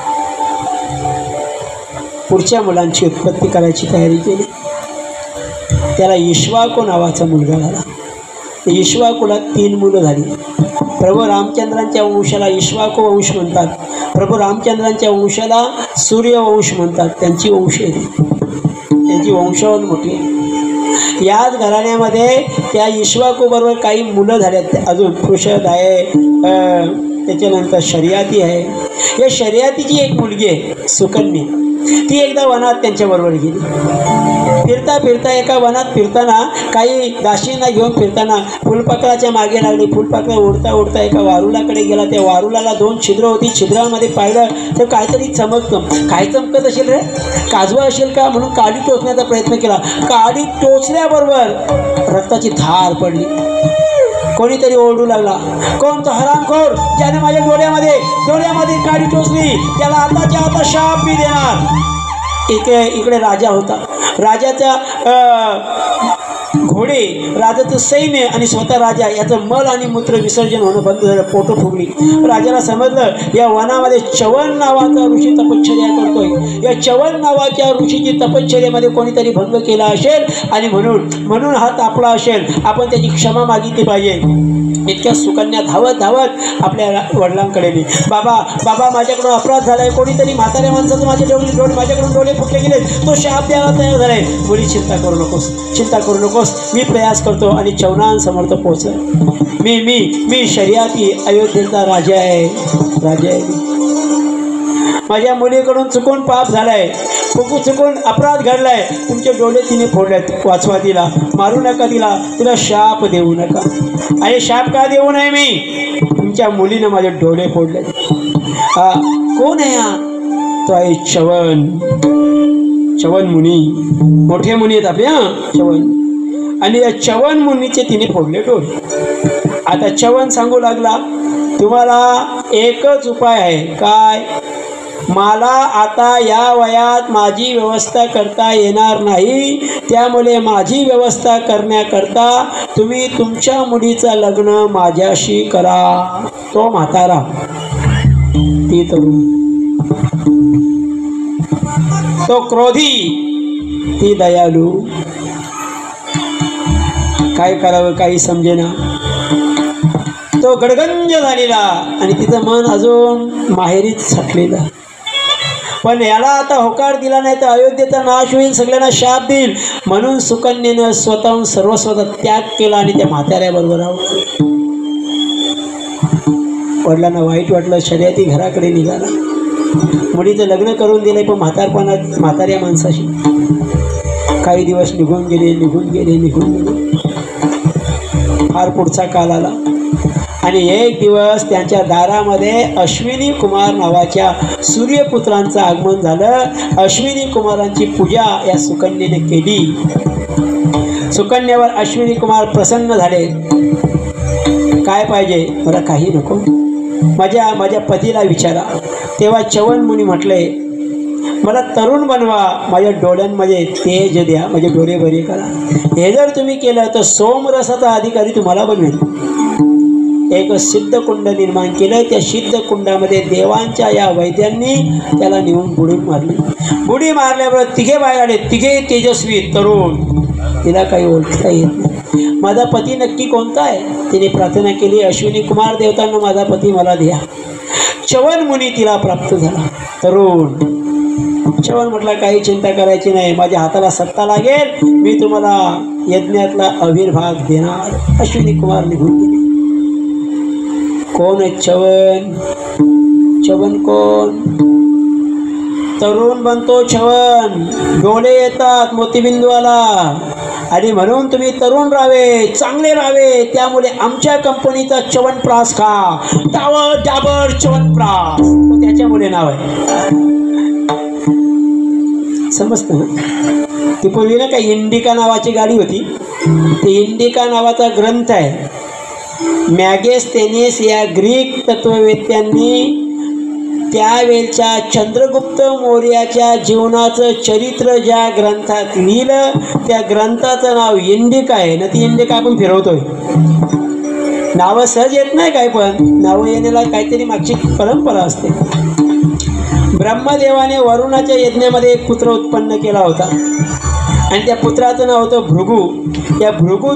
पुढच्या मुलांची उत्पत्ती करायची तयारी केली. त्याला इक्ष्वाकू नावाचा मुलगा झाला. इक्ष्वाकूला 3 मुलं झाली. प्रभू रामचंद्रांच्या वंशाला इक्ष्वाकू वंश म्हणतात. प्रभू रामचंद्रांच्या वंशाला सूर्यवंश म्हणतात. त्यांची वंश आहे, त्यांची वंशावळ मोठी आहे. याच घराण्यामध्ये त्या इक्ष्वाकू बरोबर काही मुलं झाल्यात. अजून पृषद आहे, त्याच्यानंतर शर्याती आहे. या शर्यातीची एक मुलगी आहे सुकन्या. ती एकदा वनात त्यांच्याबरोबर गेली. फिरता फिरता एका वनात फिरताना काही दासींना घेऊन फिरताना फुलपाखराच्या मागे लागली. फुलपाखरा उडता उडता एका वारुलाकडे गेला. त्या वारुलाला 2 छिद्र होती. छिद्रामध्ये पाहिलं तर काहीतरी चमकतं. काय चमकत असेल रे, काजवा असेल का म्हणून काडी टोचण्याचा प्रयत्न केला. काडी टोचल्याबरोबर रक्ताची धार पडली. कोणीतरी ओरडू लागला, कोण तो हरामखोर ज्याने माझ्या डोळ्यामध्ये काडी टोचली, त्याला आताच्या आता शाप मी देणार. इकडे राजा होता. राजाचा घोडे, राजाचं सैन्य आणि स्वतः राजा याचं मल आणि मूत्र विसर्जन होणं बंद झालं. पोटं फुगली. राजाला समजलं या वनामध्ये चवन नावाचा ऋषी तपश्चर्या करतोय. या चवन नावाच्या ऋषीची तपश्चर्यामध्ये कोणीतरी भंग केला असेल आणि म्हणून हा तापला असेल. आपण त्याची क्षमा मागितली पाहिजे. इतक्या सुकन्या धावत धावत आपल्या वडिलांकडे गेली. बाबा माझ्याकडून अपराध झालाय. कोणीतरी म्हाताऱ्या माणसाचं माझ्याकडून डोळे फुटले गेले. तो शाप द्यायला तयार झालाय. मुली चिंता करू नकोस, मी प्रयास करतो. आणि चवनांसमोर तो पोहोचला. मी शर्याती अयोध्येचा राजा आहे. माझ्या मुलीकडून चुकून पाप झालाय, चुकून अपराध घडलाय. तुमचे डोळे तिने फोडलेत. वाचवा तिला, मारू नका तिला शाप देऊ नका. आणि शाप का देऊ नये मी? तुमच्या मुलीनं माझे डोळे फोडले. हा कोण आहे? हा तो आहे चवन मुनी. मोठे मुनी आहेत आपले, चवन. आणि या चवन मुनीचे तिने फोडले डोळे. आता चवन सांगू लागला, तुम्हाला एकच उपाय आहे. काय? मला आता या वयात माझी व्यवस्था करता येणार नाही. त्यामुळे माझी व्यवस्था करण्याकरता तुम्ही तुमच्या मुलीचं लग्न माझ्याशी करा. तो म्हातारा, ती तरुण. तो क्रोधी, ती दयालू. काय करावं काही समजेना. तो गडगंज झालेला आणि तिचं मन अजून माहेरीच सटलेलं. पण याला आता होकार दिला नाही तर अयोध्येचा नाश होईल, सगळ्यांना शाप देईल. म्हणून सुकन्येनं स्वतःहून सर्वस्वता त्याग केला आणि त्या म्हाताऱ्याबरोबर राहू. वडिलांना वाईट वाटलं. शर्यती घराकडे निघाला. मुलीचं लग्न करून दिलंय पण म्हाताऱ्या माणसाशी. काही दिवस निघून गेले. फार पुढचा काल आला आणि एक दिवस त्यांच्या दारामध्ये अश्विनी कुमार नावाच्या सूर्यपुत्रांचं आगमन झालं. अश्विनी कुमारांची पूजा या सुकन्येने केली. सुकन्यावर अश्विनी कुमार प्रसन्न झाले. काय पाहिजे? मला काही नको, माझ्या पतीला विचारा. तेव्हा चवन मुनी म्हटले, मला तरुण बनवा, माझ्या डोळ्यांमध्ये तेज द्या, माझे डोळे बरे करा. हे जर तुम्ही केलं तर सोमरसाचा अधिकारी तुम्हाला बनवेल. एक सिद्ध कुंड निर्माण केलं. त्या सिद्ध कुंडामध्ये देवांच्या या वैद्यांनी त्याला नेऊन बुडी मारल्याबरोबर 3 बाहेर आले. 3 तेजस्वी तरुण. तिला काही ओळखता येत नाही. माझा पती नक्की कोणता आहे? तिने प्रार्थना केली, अश्विनी कुमार देवतांना माझा पती मला द्या. चवन मुनी तिला प्राप्त झाला. तरुण. चवन म्हटला, काही चिंता करायची नाही, माझ्या हाताला सत्ता लागेल, मी तुम्हाला यज्ञातला अविर्भाग देणार. अश्विनी कुमार निघून गेले. कोण आहे चवन? चवन कोण? तरुण बनतो चवन, डोळे येतात मोतीबिंदूवाला, आणि म्हणून तुम्ही तरुण राहावे, चांगले राहावे, त्यामुळे आमच्या कंपनीचा च्यवनप्राश खा, डाबर डाबर च्यवनप्राश, त्याच्यामुळे नाव आहे. समजतं ना? ती पूर्वी ना काही इंडिका नावाची गाडी होती, ते इंडिका नावाचा ग्रंथ आहे. मॅगेस्थेनिस या ग्रीक तत्ववेत्यांनी त्यावेळच्या चंद्रगुप्त मौर्याच्या जीवनाचं चरित्र ज्या ग्रंथात लिहिलं, त्या ग्रंथाचं नाव इंडिका आहे ना. ती इंडिका आपण फिरवतोय, नावं सहज येत नाही, काय पण नावं येण्याला काहीतरी मागची परंपरा असते. ब्रह्मदेवाने वरुणाच्या यज्ञामध्ये एक पुत्र उत्पन्न केला होता, आणि त्या पुत्राचं नाव होतं भृगू. या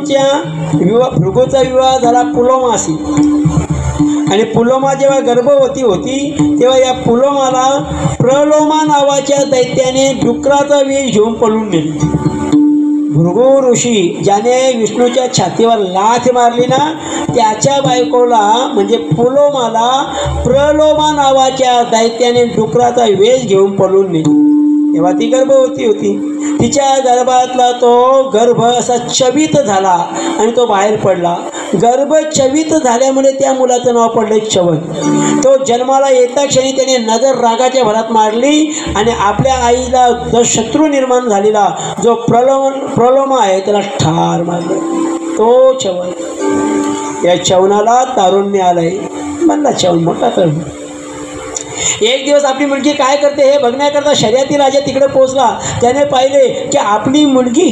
भृगूचा विवाह झाला पुलोमाशी, आणि पुलोमा जेव्हा गर्भवती होती तेव्हा या पुलोमाला प्रलोमा नावाच्या दैत्याने डुकराचा विष घेऊन पळून नेले. भृगू ऋषी ज्याने विष्णूच्या छातीवर लाथ मारली ना, त्याच्या बायकोला म्हणजे पुलोमाला प्रलोमा नावाच्या दैत्याने डुकराचा वेश घेऊन पळून नेली. तेव्हा ती गर्भवती होती. तिच्या गर्भातला तो गर्भ असा चवित झाला आणि तो बाहेर पडला. गर्भ चवित झाल्यामुळे त्या मुलाचं नाव पडलं च्यवन. तो जन्माला येता क्षणी त्याने नजर रागाच्या भरात मारली आणि आपल्या आईला जो शत्रू निर्माण झालेला जो प्रलोमा आहे त्याला ठार मारलं. तो च्यवन. या च्यवनाला तारुण्य आलंय, म्हणला च्यवन मोठा तरुण. एक दिवस आपली मुलगी काय करते हे बघण्याकरता शर्यती राजा तिकडे पोहोचला. त्याने पाहिले की आपली मुलगी,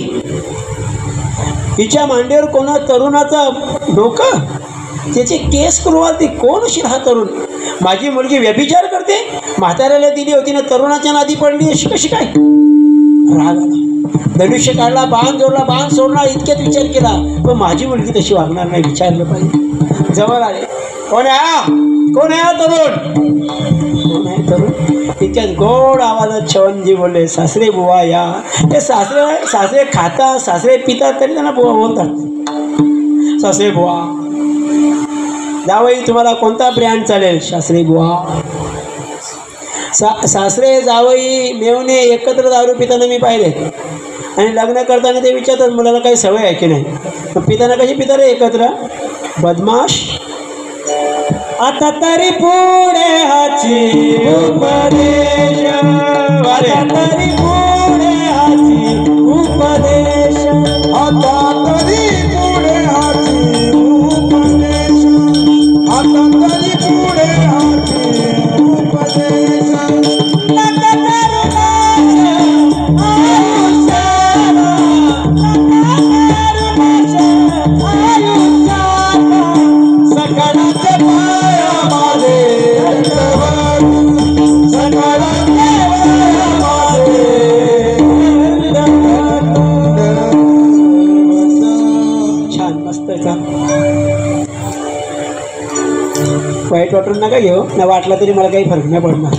हिच्या मांडीवर कोणा तरुणाचा डोकं, त्याचे केस कुरवाळते. कोण असेल हा तरुण? माझी मुलगी व्यभिचार करते, म्हाताऱ्याला दिली होती ना, तरुणाच्या नादी पडली अशी कशी काय? राग आला, धनुष्य काढला, बाण जोडला, बाण सोडला, इतक्यात विचार केला, पण माझी मुलगी तशी वागणार नाही, विचारलं पाहिजे. जवळ आले, कोण आहे? कोण आहे तरुण? कोण आहे तरुण? तिच्यात गोड आवाजात च्यवनजी बोलले, सासरे बुवा या. ते सासरे खाता, सासरे पितात, तरी त्यांना बुवा बोलतात. सासरे बुवा, जावई तुम्हाला कोणता ब्रँड चालेल? सासरे बुवा. सासरे जावई मेवणे एकत्र दारू पिताना मी पाहिले, आणि लग्न करताना ते विचारतात मुलाला काही सवय आहे की नाही. पिताना कशी पिता रे एकत्र? बदमाश. आता तरी पुढे हाची उपदेश, आता तरी पुढे हाची उपदेश, आता तरी पुढे हाची उपदेश, आता तरी पुढे हाची उपदेश. वाईट वाटून नका घेऊ, नाही वाटला तरी मला काही फरक नाही पडणार.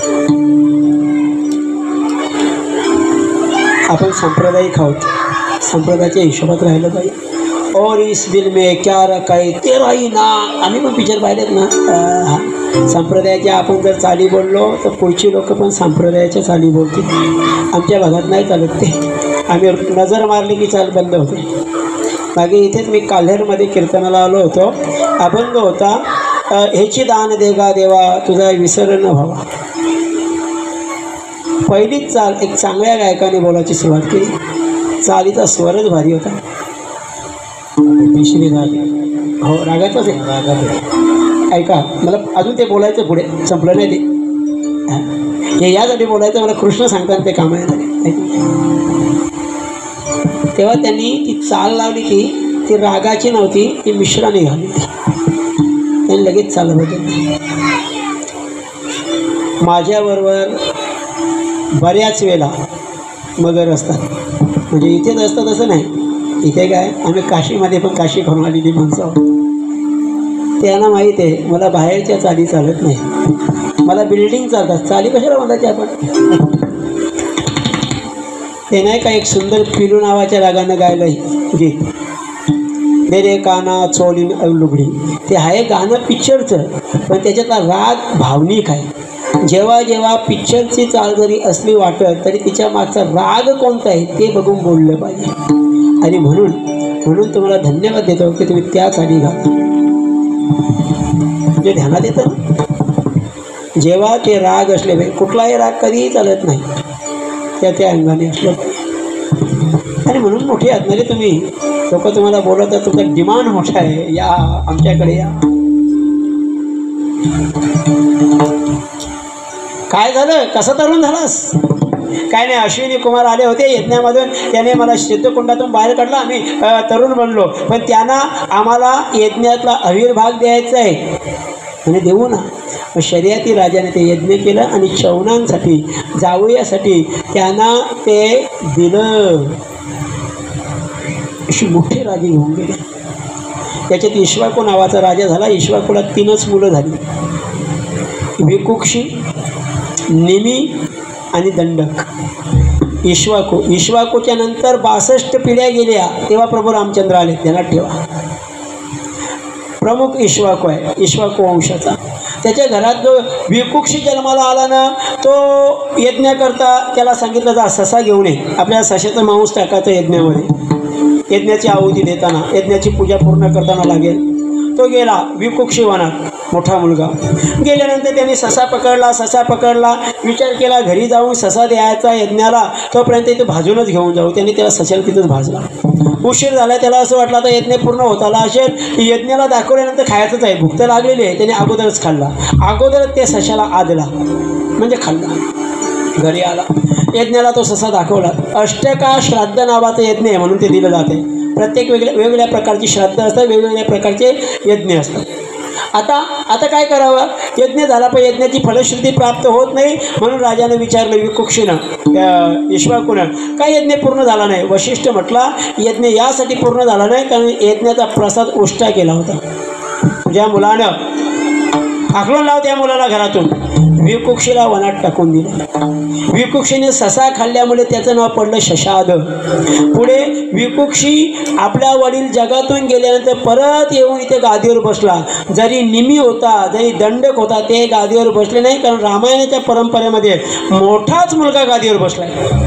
आपण सांप्रदायिक आहोत, संप्रदायाच्या हिशोबात राहिलं पाहिजे. और इस दिल में क्या रखा है तेरा ही ना. आम्ही पण पिक्चर पाहिलेत ना. संप्रदायाच्या आपण जर चाली बोललो तर पुढची लोक पण संप्रदायाच्या चाली बोलतील. आमच्या भागात नाही चालत ते. आम्ही नजर मारली की चाल बंद होते. मागे इथेच मी काल्हेरमध्ये कीर्तनाला आलो होतो. अभंग होता, ह्याची दान देगा देवा तुझा विसर न व्हावा. पहिलीच चाल एक चांगल्या गायकाने बोलायची सुरुवात केली. चालीचा स्वरच भारी होता. हो, रागाचाच आहे, रागात. ऐका, मला अजून ते बोलायचं पुढे संपलं नाही ते. हे यासाठी बोलायचं मला कृष्ण सांगतात ते कामाला झाले. तेव्हा त्यांनी ती चाल लावली की ती रागाची नव्हती, ती मिश्राने घाली. त्यांनी लगेच चाल बदलली. माझ्याबरोबर बऱ्याच वेळा मगर असतात, म्हणजे इथेच असतात असं नाही. इथे काय, आम्ही काशीमध्ये पण काशी करून आलेली माणसं आहोत. त्यांना माहीत आहे मला बाहेरच्या चाली चालत नाही, मला बिल्डिंग चालतात. चाली कशाला म्हणायची आपण? ते नाही का एक सुंदर पिलू नावाच्या रागानं गायलं गीत. दे रे काना चोली लुगडी, ते आहे गाणं पिक्चरचं, पण त्याच्यातला राग भावनिक आहे. जेव्हा जेव्हा पिक्चरची चाल जरी असली वाटत तरी तिच्या मागचा राग कोणता आहे ते बघून बोललं पाहिजे. आणि म्हणून तुम्हाला धन्यवाद देतो की तुम्ही त्याच आधी घाला. जे ध्यानात येतं ना, जेव्हा ते राग असले पाहिजे, कुठलाही राग कधीही चालत नाही, त्या अंगाने असलं पाहिजे. आणि म्हणून मोठे आहात ना रे तुम्ही, लोक तुम्हाला बोलवतात, तुमचा डिमांड मोठा आहे, या आमच्याकडे या. काय झालं, कसा तरुण झालास? काय नाही, अश्विनी कुमार आले होते यज्ञामधून, त्याने मला सिद्धकुंडातून बाहेर काढला, आम्ही तरुण बनलो, पण त्यांना आम्हाला यज्ञातला आविर्भाग द्यायचा आहे आणि देऊ ना. मग शर्यती राजाने ते यज्ञ केलं आणि चौनांसाठी जावयासाठी त्यांना ते दिलं. अशी मोठे राजे घेऊन गेले. त्याच्यात इक्ष्वाकू नावाचा राजा झाला. इक्ष्वाकूला 3च मुलं झाली, विकुक्षी, निमी आणि दंडक. इक्ष्वाकूच्या नंतर 62 पिढ्या गेल्या तेव्हा प्रभू रामचंद्र आले. ध्यानात ठेवा, प्रमुख इक्ष्वाकू आहे, इक्ष्वाकू वंशाचा. त्याच्या घरात जो विकुक्षी जन्माला आला ना, तो यज्ञ करता त्याला सांगितलं जा ससा घेऊन ये, आपल्याला सशाचा मांस टाकायचा यज्ञामध्ये, यज्ञाची आहुती देताना, यज्ञाची पूजा पूर्ण करताना लागेल. तो गेला विकुक्षी वनात, मोठा मुलगा. गेल्यानंतर त्याने ससा पकडला, विचार केला घरी जाऊन ससा द्यायचा यज्ञाला, तोपर्यंत इथे भाजूनच घेऊन जाऊ. त्याने त्याला सशाला तिथंच भाजला. उशीर झाला, त्याला असं वाटलं आता यज्ञ पूर्ण होत आला असेल, यज्ञाला दाखवल्यानंतर खायचंच आहे, भूक तर लागलेली आहे. त्याने अगोदरच खाल्ला, अगोदरच त्या सशाला आदला म्हणजे खाल्ला. घरी आला, यज्ञाला तो ससा दाखवला. अष्टका श्राद्ध नावाचं यज्ञ आहे म्हणून ते दिलं जाते. प्रत्येक वेगवेगळ्या प्रकारची श्राद्ध असतात, वेगवेगळ्या प्रकारचे यज्ञ असतात. आता काय करावं, यज्ञ झाला पण यज्ञाची फलश्रुती प्राप्त होत नाही, म्हणून राजाने विचारलं विकुक्षीनं, इक्ष्वाकूनं, काय यज्ञ पूर्ण झाला नाही? वशिष्ठ म्हटला यज्ञ यासाठी पूर्ण झाला नाही कारण यज्ञाचा प्रसाद उष्टा केला होता. ज्या मुलानं हाकलून लाव त्या मुलाला घरातून, विकुक्षीला वनात टाकून दिलं. विकुक्षीने ससा खाल्ल्यामुळे त्याचं नाव पडलं शशाद. पुढे विकुक्षी आपल्या वडील जगातून गेल्यानंतर परत येऊन इथे गादीवर बसला. जरी निमी होता, जरी दंडक होता, ते गादीवर बसले नाही, कारण रामायणाच्या परंपरेमध्ये मोठाच मुलगा गादीवर बसलाय.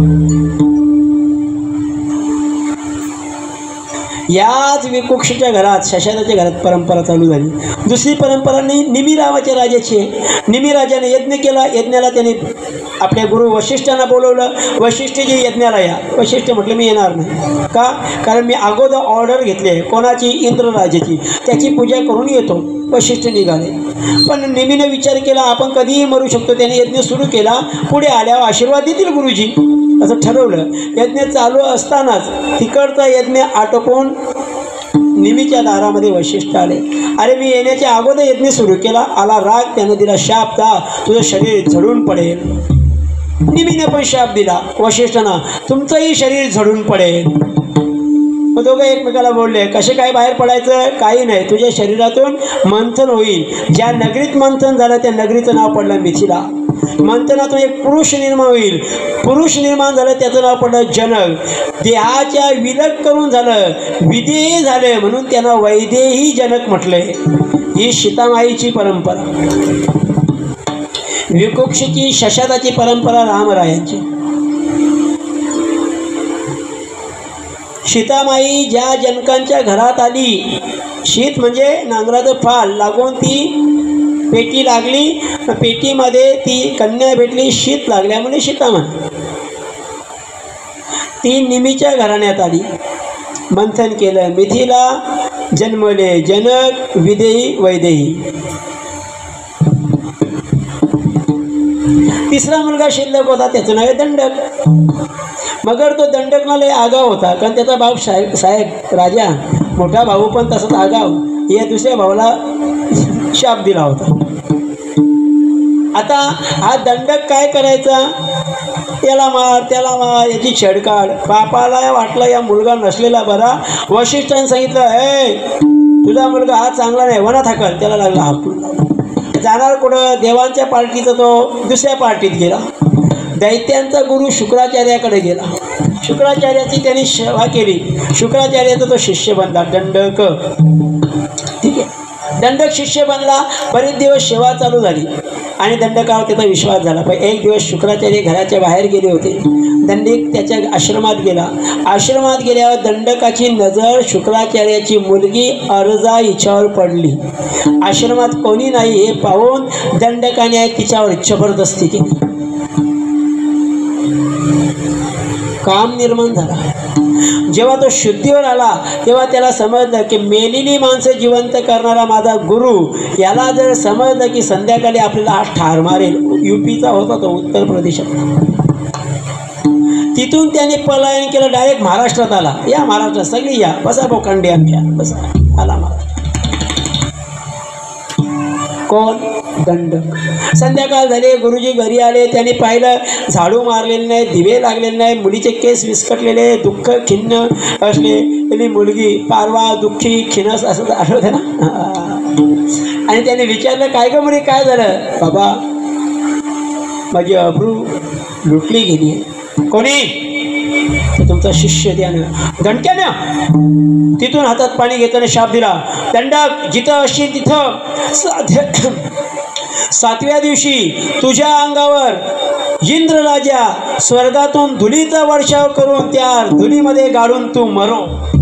याच विकुक्षीच्या घरात, शशादाच्या घरात परंपरा चालू झाली. दुसरी परंपरा निमी नावाच्या राजाची आहे. निमी राजाने यज्ञ केला. यज्ञाला त्याने आपल्या गुरु वशिष्ठांना बोलवलं. वशिष्ठजी यज्ञाला या. वशिष्ठ म्हटलं मी येणार नाही. का? कारण मी अगोदर ऑर्डर घेतली आहे. कोणाची? इंद्रराजाची. त्याची पूजा करून येतो. वशिष्ठ निघाले. पण निमीने विचार केला आपण कधीही मरू शकतो. त्याने यज्ञ सुरू केला. पुढे आल्यावर आशीर्वाद देतील गुरुजी असं ठरवलं. यज्ञ चालू असतानाच तिकडचा यज्ञ आटोपून निमीच्या दारामध्ये वशिष्ठ आले. अरे मी येण्याच्या अगोदर यज्ञ सुरू केला. आला राग, त्यानं दिला शाप, ता तुझं शरीर झडून पडेल. निमीने पण शाप दिला वशिष्ठांना, तुमचंही शरीर झडून पडेल. मग दोघं एकमेकाला बोलले कसे काय बाहेर पडायचं? काही नाही, तुझ्या शरीरातून मंथन होईल. ज्या नगरीत मंथन झालं त्या नगरीचं नाव पडलं मिथिला. मंथनातून एक पुरुष निर्माण होईल. पुरुष निर्माण झालं त्याचं नाव पडलं जनक. देहाच्या विलग करून झालं, विदेही झाले म्हणून त्यांना वैदेही जनक म्हटले. ही सीतामाईची परंपरा, विकुक्षीची शशादाची परंपरा रामरायांची. सीतामाई ज्या जनकांच्या घरात आली, शीत म्हणजे नांगराचं फाल लागून ती पेटी लागली, पेटीमध्ये ती कन्या भेटली. शीत लागल्यामुळे सीतामाई. ती निमीच्या घराण्यात आली, मंथन केलं, मिथिला जन्मले जनक, विदेही वैदेही. तिसरा मुलगा शिल्लक होता, त्याचं नाव आहे दंडक. मगर तो दंडक ना लय आगाव होता, कारण त्याचा भाऊ साहेब राजा, मोठा भाऊ पण तसाच आगाव. या दुसऱ्या भावाला शाप दिला होता. आता हा दंडक काय करायचा? त्याला मार याची छेडकाड. बापाला वाटलं या मुलगा नसलेला बरा. वशिष्ठांनी सांगितलं हे तुझा मुलगा हा चांगला नाही, वनात हाकल. त्याला लागला हाकून. जाणार कुठं? देवांच्या पार्टीचा तो दुसऱ्या पार्टीत गेला. दैत्यांचा गुरु शुक्राचार्याकडे गेला. शुक्राचार्याची त्यांनी सेवा केली. शुक्राचार्याचा तो शिष्य बनला दंडक. ठीक आहे, दंडक शिष्य बनला. बरेच दिवस सेवा चालू झाली आणि दंडकावर त्याचा विश्वास झाला. पण एक दिवस शुक्राचार्य घराच्या बाहेर गेले होते. दंडिक त्याच्या आश्रमात गेला. आश्रमात गेल्यावर दंडकाची नजर शुक्राचार्याची मुलगी अर्जा हिच्यावर पडली. आश्रमात कोणी नाही हे पाहून दंडकाने तिच्यावर जबरदस्ती केली. काम निर्माण झाला. जेव्हा तो शुद्धीवर आला तेव्हा त्याला समजलं की मेलेली माणसं जिवंत करणारा माझा गुरु याला जर समजलं की संध्याकाळी आपल्याला हा ठार मारेल. यूपीचा होता तो, उत्तर प्रदेशात. तिथून त्याने पलायन केलं, डायरेक्ट महाराष्ट्रात आला. या महाराष्ट्रात सगळी या, बसा बोकांडी आमच्या, बसा. आला महाराष्ट्र. कोण? दंडक. संध्याकाळ झाले, गुरुजी घरी आले. त्यांनी पाहिलं झाडू मारलेले नाही, दिवे लागलेले नाही, मुलीचे केस विस्कटलेले, दुःख खिन्न असले. त्यांनी मुलगी पारवा दुःखी खिनस असं आठवतं ना. आणि त्याने विचारलं, काय गं मुली, काय झालं? बाबा, माझी अब्रू लुटली गेली. कोणी? तुमचा शिष्य त्यानं. दणक्यानं तिथून हातात पाणी घेताना शाप दिला. दंडक, जिथं असशील तिथं 7व्या दिवशी तुझ्या अंगावर इंद्र राजा स्वर्गातून धुलीचा वर्षाव करून त्या धुलीमध्ये गाडून तू मरो.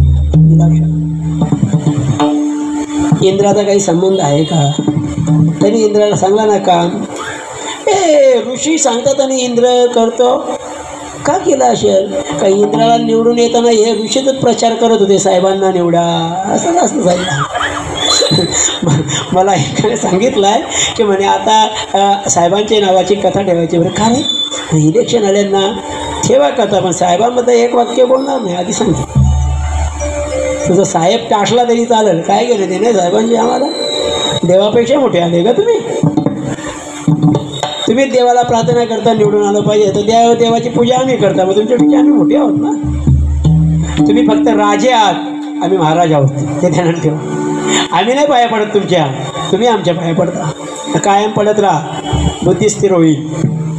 इंद्राचा काही संबंध आहे का? तरी इंद्राला सांगला ना काम. ऋषी सांगतात आणि इंद्र करतो. का केलं असेल? काही इंद्राला निवडून येताना हे ऋषीच प्रचार करत होते, साहेबांना निवडा, असं नसतं साहेब. मला एकाने सांगितलं आहे की म्हणे आता साहेबांच्या नावाची कथा ठेवायची. बरं का रे, इलेक्शन आल्यांना ठेवा कथा, पण साहेबांबद्दल एक वाक्य बोलणार नाही. आधी सांग, तुझं साहेब टाकला तरी चालेल. काय केलं ते नाही साहेबांचे? आम्हाला देवापेक्षा मोठे आले का तुम्ही? तुम्ही देवाला प्रार्थना करता निवडून आलं पाहिजे, तर देवाची पूजा आम्ही करता, मग तुमच्यापेक्षा आम्ही मोठे आहोत ना. तुम्ही फक्त राजे आहात, आम्ही महाराज आहोत, ते ध्यानात ठेवा. आम्ही नाही पाया पडत तुमच्या, तुम्ही आमच्या पाया पडता. कायम पडत राहा, बुद्धी स्थिर होईल.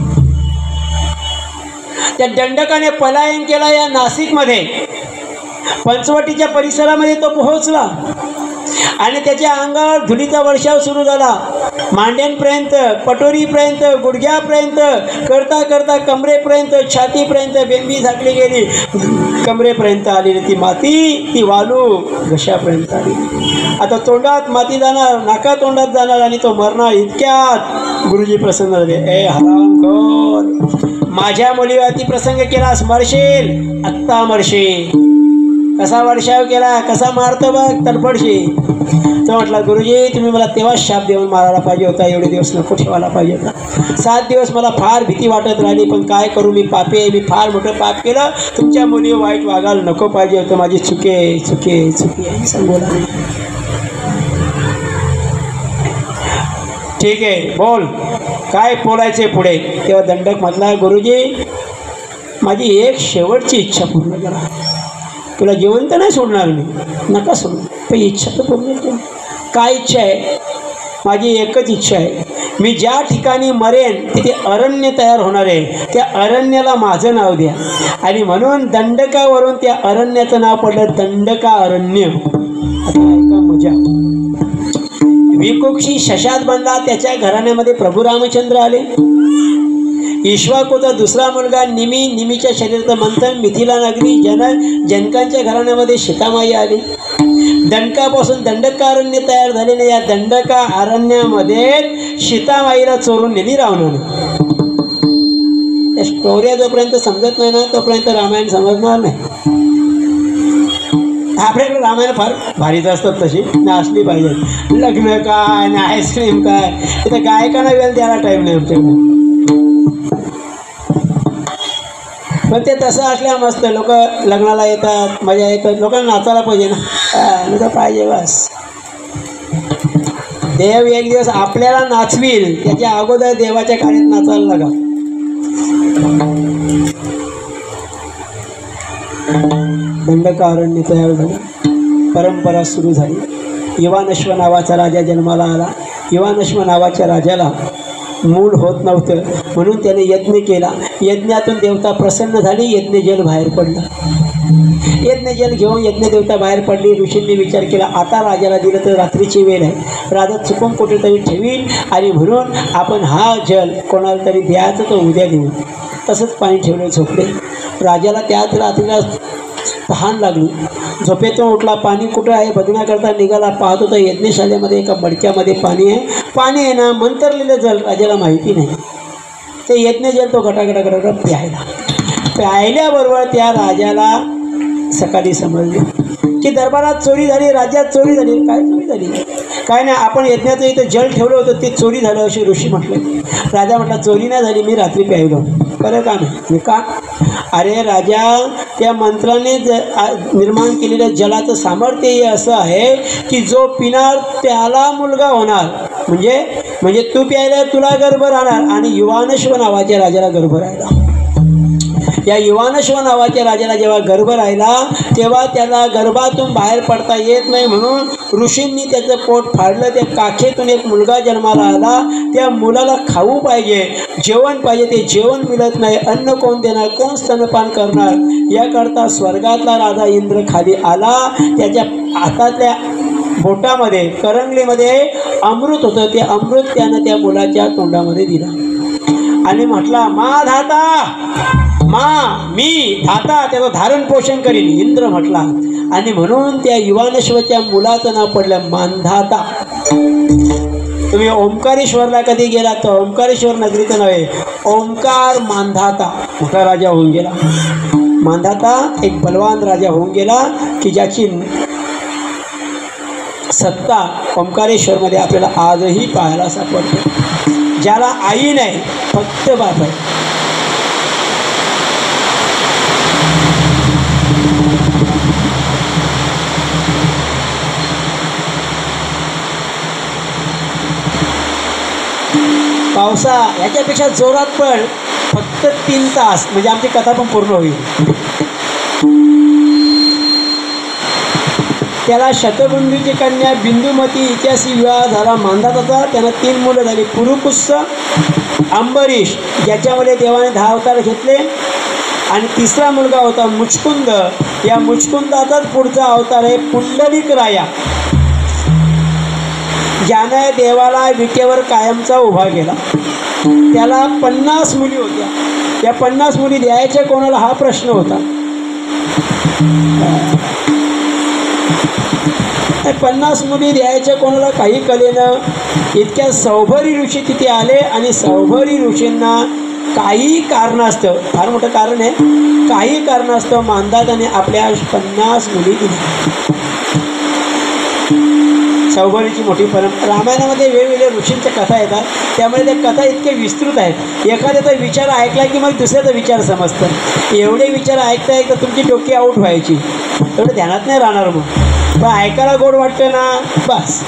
त्या दंडकाने पलायन केला. या नाशिकमध्ये पंचवटीच्या परिसरामध्ये तो पोहोचला आणि त्याच्या अंगावर धुलीचा वर्षाव सुरू झाला. मांड्यांपर्यंत, पटोरीपर्यंत, गुडघ्यापर्यंत, करता करता कमरेपर्यंत, छातीपर्यंत बेंबी झाकली गेली. कमरेपर्यंत आलेली ती माती, ती वालू घशापर्यंत आली. आता तोंडात माती जाणार, नाका तोंडात जाणार आणि तो मरणार. इतक्यात गुरुजी प्रसन्न झाले. ए हरामखोर, माझ्या मुलीवरती प्रसंग केलास, मरशील, आत्ता मरशील. कसा वर्षाव केला, कसा मारतो बघ, तडफडशी. तो म्हटला, गुरुजी तुम्ही मला तेव्हाच शाप देऊन मारायला पाहिजे होता, एवढे दिवस नको ठेवायला पाहिजे होता. 7 दिवस मला फार भीती वाटत राहिली, पण काय करू, मी पापी आहे, मी फार मोठं पाप केलं. तुमच्या मुली वाईट वागायला नको पाहिजे होतं, माझी चुके चुके चुके सांगूला. ठीक आहे, बोल काय बोलायचे पुढे. तेव्हा दंडक म्हटला, गुरुजी माझी एक शेवटची इच्छा पूर्ण करा. तुला जिवंत नाही सोडणार मी, नका सोडू, पण इच्छा तर पूर्ण कर. काय इच्छा आहे? माझी एकच इच्छा आहे, मी ज्या ठिकाणी मरेन तिथे अरण्य तयार होणार आहे, त्या अरण्याला माझं नाव द्या. आणि म्हणून दंडकावरून त्या अरण्याचं नाव पडलं दंडका अरण्य. आता ऐका मजा. विकुक्षी शशात बनला, त्याच्या घराण्यामध्ये प्रभू रामचंद्र आले. इक्ष्वाकूचा दुसरा मुलगा निमी, निमीच्या शरीराचं मंथन, मिथिला नगरी, जनकांच्या घराण्यामध्ये सीतामाई आली. दंडकापासून दंडकारण्य तयार झालेल्या या दंडका अरण्यामध्ये सीतामाईला चोरून नेली रावणाने. या स्टोऱ्या जोपर्यंत समजत नाही ना तोपर्यंत रामायण समजणार नाही. आपल्याकडे रामायण फार भारीच असतात, तशी नाचली पाहिजे. लग्न काय ना आईस्क्रीम काय, इथं गायकांना वेळ द्यायला टाईम नाही आमच्याकडे. पण ते तसं असल्या मस्त, लोक लग्नाला येतात, मजा येतात, लोकांना नाचायला पाहिजे ना, पाहिजे बस. देव एक दिवस आपल्याला नाचवील, त्याच्या अगोदर देवाच्या काळीत नाचायला लागा. दंडकारण्य तयार झालं, परंपरा सुरू झाली. युवानश्व नावाचा राजा जन्माला आला. युवानश्व नावाच्या राजाला मूल होत नव्हतं, म्हणून त्याने यज्ञ केला. यज्ञातून देवता प्रसन्न झाली, यज्ञजल बाहेर पडलं. यज्ञजल घेऊन यज्ञदेवता बाहेर पडली. ऋषींनी विचार केला, आता राजाला दिलं तर रात्रीची वेळ आहे, राजा चुकून कुठेतरी ठेवील आणि म्हणून आपण हा जल कोणाला तरी द्यायचं तर उद्या देऊ. तसंच पाणी ठेवलं, झोपले. राजाला त्याच रात्रीला तहान लागली. झोपेतून उठला, पाणी कुठं आहे बघण्याकरता निघाला. पाहत होता यज्ञशालेमध्ये एका मडक्यामध्ये पाणी आहे. पाणी आहे ना मंतरलेलं जल, राजाला माहिती नाही. ते यज्ञजल तो गटागटा गटागटा प्यायला. प्यायल्याबरोबर त्या राजाला सकाळी समजले की दरबारात चोरी झाली, राज्यात चोरी झाली. काय चोरी झाली? काय नाही, आपण यज्ञाचं इथं जल ठेवलं होतं ते चोरी झालं असे ऋषी म्हटलं. राजा म्हटला, चोरी नाही झाली, मी रात्री प्यायलो. खरं का नाही? का? अरे राजा, त्या मंत्राने निर्माण केलेल्या जलाचं सामर्थ्य हे असं आहे की जो पिणार त्याला मुलगा होणार. म्हणजे तू प्यायला तुला गर्भ राहणार. आणि युवानश्व नावाच्या राजाला गर्भ राहिला. या युवानश्व नावाच्या राजाला जेव्हा गर्भ राहिला तेव्हा त्याला गर्भातून बाहेर पडता येत नाही, म्हणून ऋषींनी त्याचं पोट फाडलं. त्या काखेतून एक मुलगा जन्माला आला. त्या मुलाला खाऊ पाहिजे, जेवण पाहिजे, ते जेवण मिळत नाही. अन्न कोण देणार, कोण स्तनपान करणार? याकरता स्वर्गातला राजा इंद्र खाली आला. त्याच्या हातातल्या बोटामध्ये करंगलीमध्ये अमृत होतं. ते अमृत त्यानं त्या मुलाच्या तोंडामध्ये दिलं आणि म्हटला, मा धाता, मी धाता त्याचं धारण पोषण करीन, इंद्र म्हटला. आणि म्हणून त्या युवानश्वच्या मुलाचं नाव पडलं मानधाता. तुम्ही ओंकारेश्वरला कधी गेला तर ओंकारेश्वर नगरीचं नाव आहे ओंकार मानधाता. मोठा राजा होऊन गेला. मानधाता एक बलवान राजा होऊन गेला की ज्याची सत्ता ओंकारेश्वरमध्ये आपल्याला आजही पाहायला सापडते. ज्याला आई नाही, फक्त बाप आहे. पावसा याच्यापेक्षा जोरात पण फक्त 3 तास, म्हणजे आमची कथा पण पूर्ण होईल. त्याला शतबंधूची कन्या बिंदुमती हिच्याशी विवाह झाला. मानधाताचा त्यानं 3 मुलं झाली. पुरुकुस्स, अंबरीश, ज्याच्यामध्ये देवाने 10 अवतार घेतले. आणि 3रा मुलगा होता मुचकुंद. या मुचकुंदाचाच पुढचा अवतार आहे पुंडलिक राया, ज्याने देवाला विटेवर कायमचा उभा केला. त्याला 50 मुली होत्या. त्या 50 मुली द्यायच्या कोणाला हा प्रश्न होता. 50 मुली द्यायच्या कोणाला काही कळेना. इतक्या सौभरी ऋषी तिथे आले आणि सौभरी ऋषींना काही कारणास्तव, फार मोठं कारण आहे, काही कारणास्तव मानधाताने आपल्या 50 मुली दिल्या. सौभरीची मोठी परंपरा. रामायणामध्ये वेगवेगळ्या ऋषींच्या कथा येतात, त्यामुळे त्या कथा इतके विस्तृत आहेत. एखाद्याचा विचार ऐकला की मग दुसऱ्याचा विचार समजतं. एवढे विचार ऐकता ऐकता तुमची डोकी आऊट व्हायची, एवढं ध्यानात नाही राहणार. मग ऐकायला गोड वाटतं ना, बस.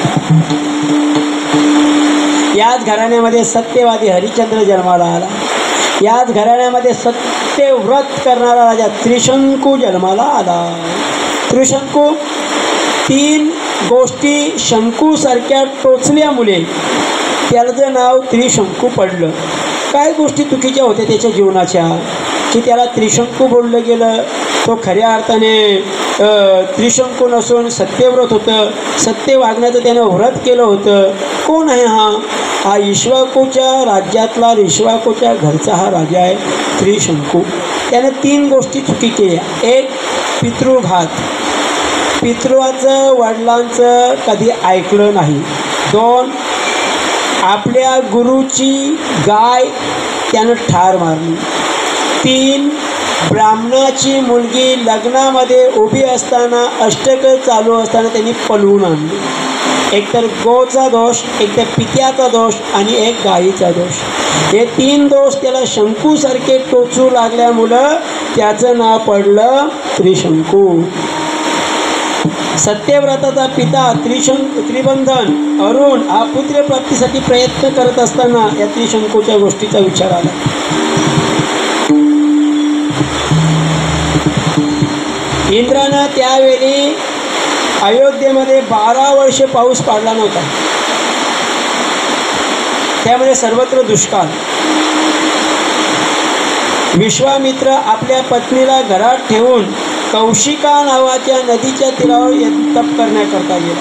याच घराण्यामध्ये सत्यवादी हरिश्चंद्र जन्माला आला. याच घराण्यामध्ये सत्यव्रत करणारा राजा त्रिशंकू जन्माला आला. त्रिशंकू 3 गोष्टी शंकूसारख्या टोचल्यामुळे त्याचं नाव त्रिशंकू पडलं. काय गोष्टी चुकीच्या होत्या त्याच्या जीवनाच्या की त्याला त्रिशंकू बोललं गेलं. तो खऱ्या अर्थाने त्रिशंकू नसून सत्यव्रत होतं. सत्य वागण्याचं त्यानं व्रत केलं होतं. कोण आहे हा? हा इक्ष्वाकूच्या राज्यातला, इक्ष्वाकूच्या घरचा हा राजा आहे त्रिशंकू. त्यानं 3 गोष्टी चुकी केल्या. 1 पितृघात, पितृवाचं वडिलांचं कधी ऐकलं नाही. 2 आपल्या गुरुची गाय त्यानं ठार मारली. 3 ब्राह्मणाची मुलगी लग्नामध्ये उभी असताना अष्टक चालू असताना त्यांनी पळवून आणली. एक तर गोचा दोष, एक तर पित्याचा दोष आणि एक गायीचा दोष. हे 3 दोष त्याला शंकूसारखे टोचू लागल्यामुळं त्याचं नाव पडलं त्रिशंकू. सत्यव्रताचा पिता त्रिबंधन अरुण हा पुत्रप्राप्तीसाठी प्रयत्न करत असताना या त्रिशंकूच्या गोष्टीचा विचार आला. इंद्रानं त्यावेळी अयोध्येमध्ये 12 वर्ष पाऊस पडला नव्हता. त्यामध्ये सर्वत्र दुष्काळ. विश्वामित्र आपल्या पत्नीला घरात ठेवून कौशिका नावाच्या नदीच्या तीरावर तप करण्याकरता गेला.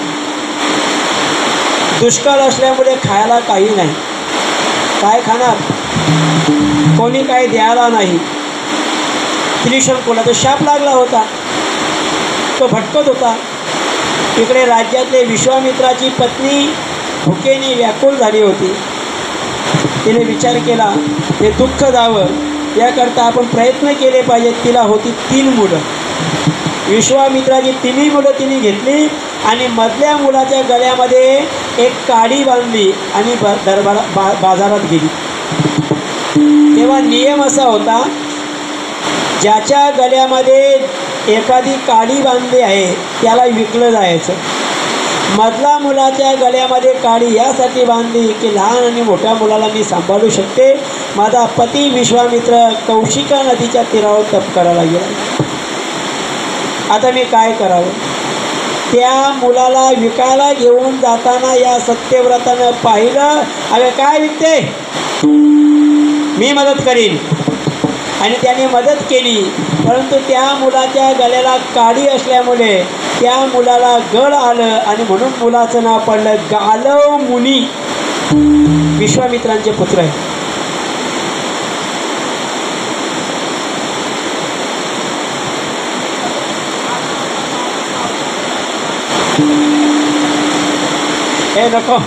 दुष्काळ असल्यामुळे खायला काही नाही. काय खाणार? कोणी काही द्यायला नाही. त्रिशंकूला तो शाप लागला होता. तो भटकत होता. इकडे राज्यातले विश्वामित्राची पत्नी भुकेने व्याकुळ झाली होती. तिने विचार केला हे दुःख जावं याकरता आपण प्रयत्न केले पाहिजेत. तिला होती 3 मुलं. विश्वामित्राची 3 मुलं तिने घेतली आणि मधल्या मुलाच्या गळ्यामध्ये एक काडी बांधली आणि बाजारात गेली. तेव्हा नियम असा होता, ज्याच्या गळ्यामध्ये एखादी काडी बांधली आहे त्याला विकलं जायचं. मधला मुलाच्या गळ्यामध्ये काडी यासाठी बांधली की लहान आणि मोठ्या मुलाला मी सांभाळू शकते. माझा पती विश्वामित्र कौशिका नदीच्या तीरावर तप करायला गेला. आता मी काय करावं? त्या मुलाला विकायला घेऊन जाताना या सत्यव्रतानं पाहिलं, अरे काय विकते, मी मदत करीन. आणि त्याने मदत केली. परंतु त्या मुलाच्या गळ्याला काडी असल्यामुळे त्या मुलाला गळ आलं आणि म्हणून मुलाचं नाव पडलं गालव मुनी. विश्वामित्रांचे पुत्र आहे. हे नको,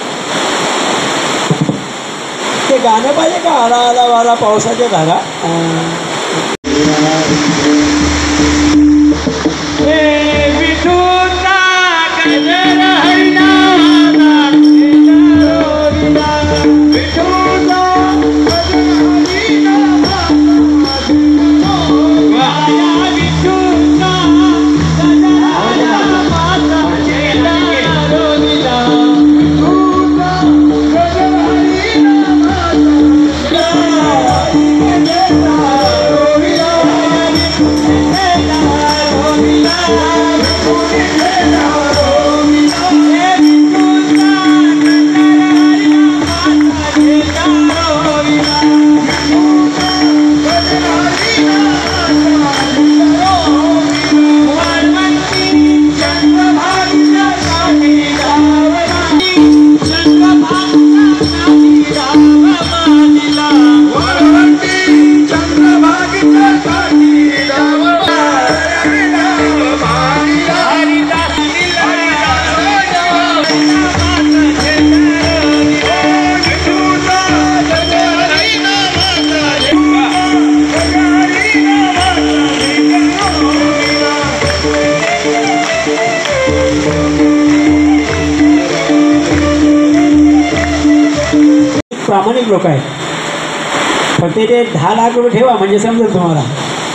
ते गाणं पाहिजे का? आला आला वाला पावसाच्या धारा. प्रामाणिक लोक आहेत. फक्त ते 10 लाख रुपये ठेवा म्हणजे समजेल तुम्हाला.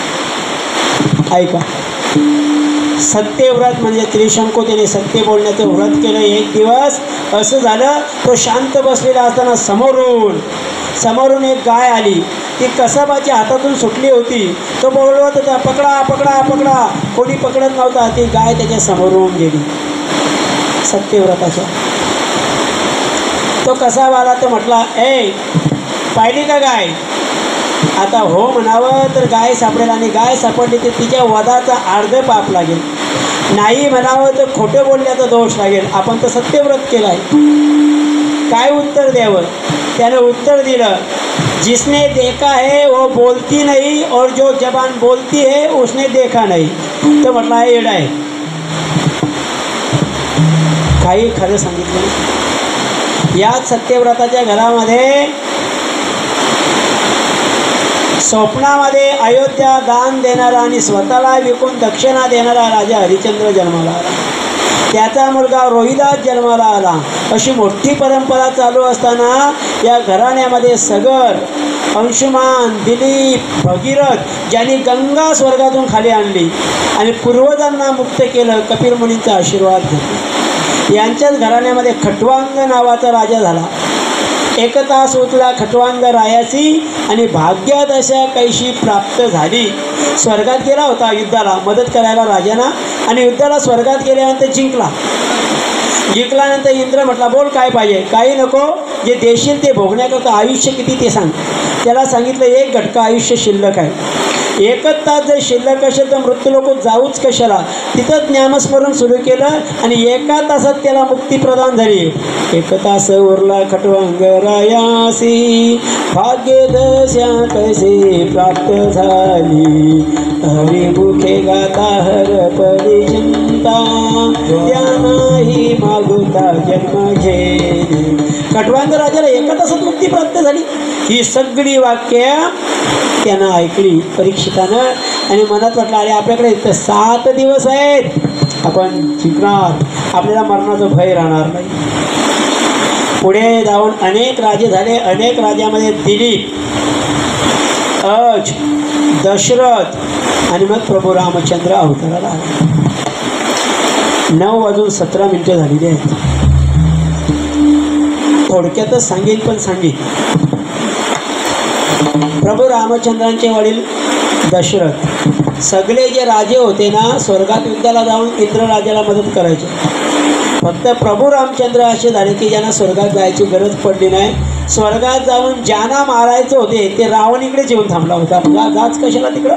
ऐका, सत्यव्रत म्हणजे त्रिशंकू. त्याने सत्य बोलण्याचं व्रत केलं. एक दिवस असं झालं, तो शांत बसलेला असताना समोरून एक गाय आली. ती कसाबाच्या हातातून सुटली होती. तो बोलवत होता, पकडा पकडा पकडा. कोणी पकडत नव्हता. ती गाय त्याच्या समोरून गेली सत्यव्रताच्या. तो कसाब आला तर म्हटला, ए पाहिली का गाय? आता हो म्हणावं तर गाय सापडेल, आणि गाय सापडली तर तिच्या वधाचा अर्ध पाप लागेल. नाही म्हणावं तर खोटं बोलण्याचा दोष लागेल. आपण तर सत्यव्रत केलं आहे. काय उत्तर द्यावं? त्यानं उत्तर दिलं, जिसने देखा है वो बोलती नहीं और जो जबान बोलती है उसने देखा नहीं. तो म्हटला येडा आहे. काही खरं सांगितलं. याच सत्यव्रताच्या घरामध्ये स्वप्नामध्ये अयोध्या दान देणारा आणि स्वतःला विकून दक्षिणा देणारा राजा हरिश्चंद्र जन्माला आला. त्याचा मुलगा रोहिदास जन्माला आला. अशी मोठी परंपरा चालू असताना या घराण्यामध्ये सगर, अंशुमान, दिलीप, भगीरथ ज्यांनी गंगा स्वर्गातून खाली आणली आणि पूर्वजांना मुक्त केलं, कपिल मुनींचा आशीर्वाद घेतला. यांच्याच घराण्यामध्ये खटवांग नावाचा राजा झाला. एकता सुतला खटवांग रायासी आणि भाग्यदशा कैशी प्राप्त झाली. स्वर्गात गेला होता युद्धाला मदत करायला राजांना, आणि युद्धाला स्वर्गात गेल्यानंतर जिंकल्यानंतर इंद्र म्हटला, बोल काय पाहिजे? काही नको, जे देशील ते भोगण्याकरता आयुष्य किती ते सांग. त्याला सांगितलं एक घटका आयुष्य शिल्लक आहे. एकच तास जर शिल्लक असेल तर मृत्यू लोक जाऊच कशाला. तिथं ज्ञानस्मरण सुरू केलं आणि एका तासात त्याला मुक्ती प्रदान झाली. एक तास उरला खटवांग रायासी भाग्य दशा कैसे प्राप्त झाली. हरिमुखे गाता हर परी चिंता त्या नाही मागुता जन्म घेणे. खटवांग राजाला एका तासात मुक्ती प्राप्त झाली. ही सगळी वाक्य त्यानं ऐकली परीक्षितानं आणि मनात वाटलं अरे आपल्याकडे इथं 7 दिवस आहेत, आपण जिंकणार, आपल्याला मरणाचं भय राहणार नाही. पुढे जाऊन अनेक राजे झाले. अनेक राजामध्ये दिलीप, अज, दशरथ आणि मग प्रभू रामचंद्र अवताराला आले. 9:17 झालेली आहेत. थोडक्यातच सांगेन पण सांगेन. प्रभू रामचंद्रांचे वडील दशरथ सगळे जे राजे होते ना स्वर्गात युद्धाला जाऊन इंद्र राजाला मदत करायचे. फक्त प्रभू रामचंद्र असे झाले की ज्यांना स्वर्गात जायची गरज पडली नाही. स्वर्गात जाऊन ज्यांना मारायचं होते ते रावण इकडेच येऊन थांबला होता. जाच कशाला तिकडं.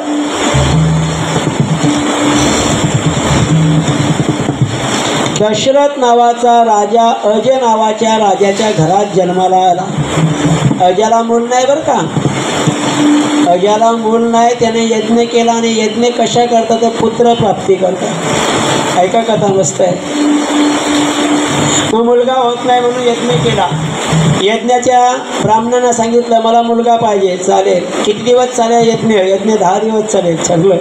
दशरथ नावाचा राजा अज नावाच्या राजाच्या घरात जन्माला आला. अजाला मूल नाही बरं का. अजाला मूल नाही. त्याने यज्ञ केला आणि यज्ञ कशा करतात तर पुत्र प्राप्ती करतात. ऐका कथा मस्त आहे. मग मुलगा होत नाही म्हणून यज्ञ केला. यज्ञाच्या ब्राह्मणांना सांगितलं मला मुलगा पाहिजे. चालेल. किती दिवस चालेल यज्ञ. 10 दिवस चालेल. चाललं.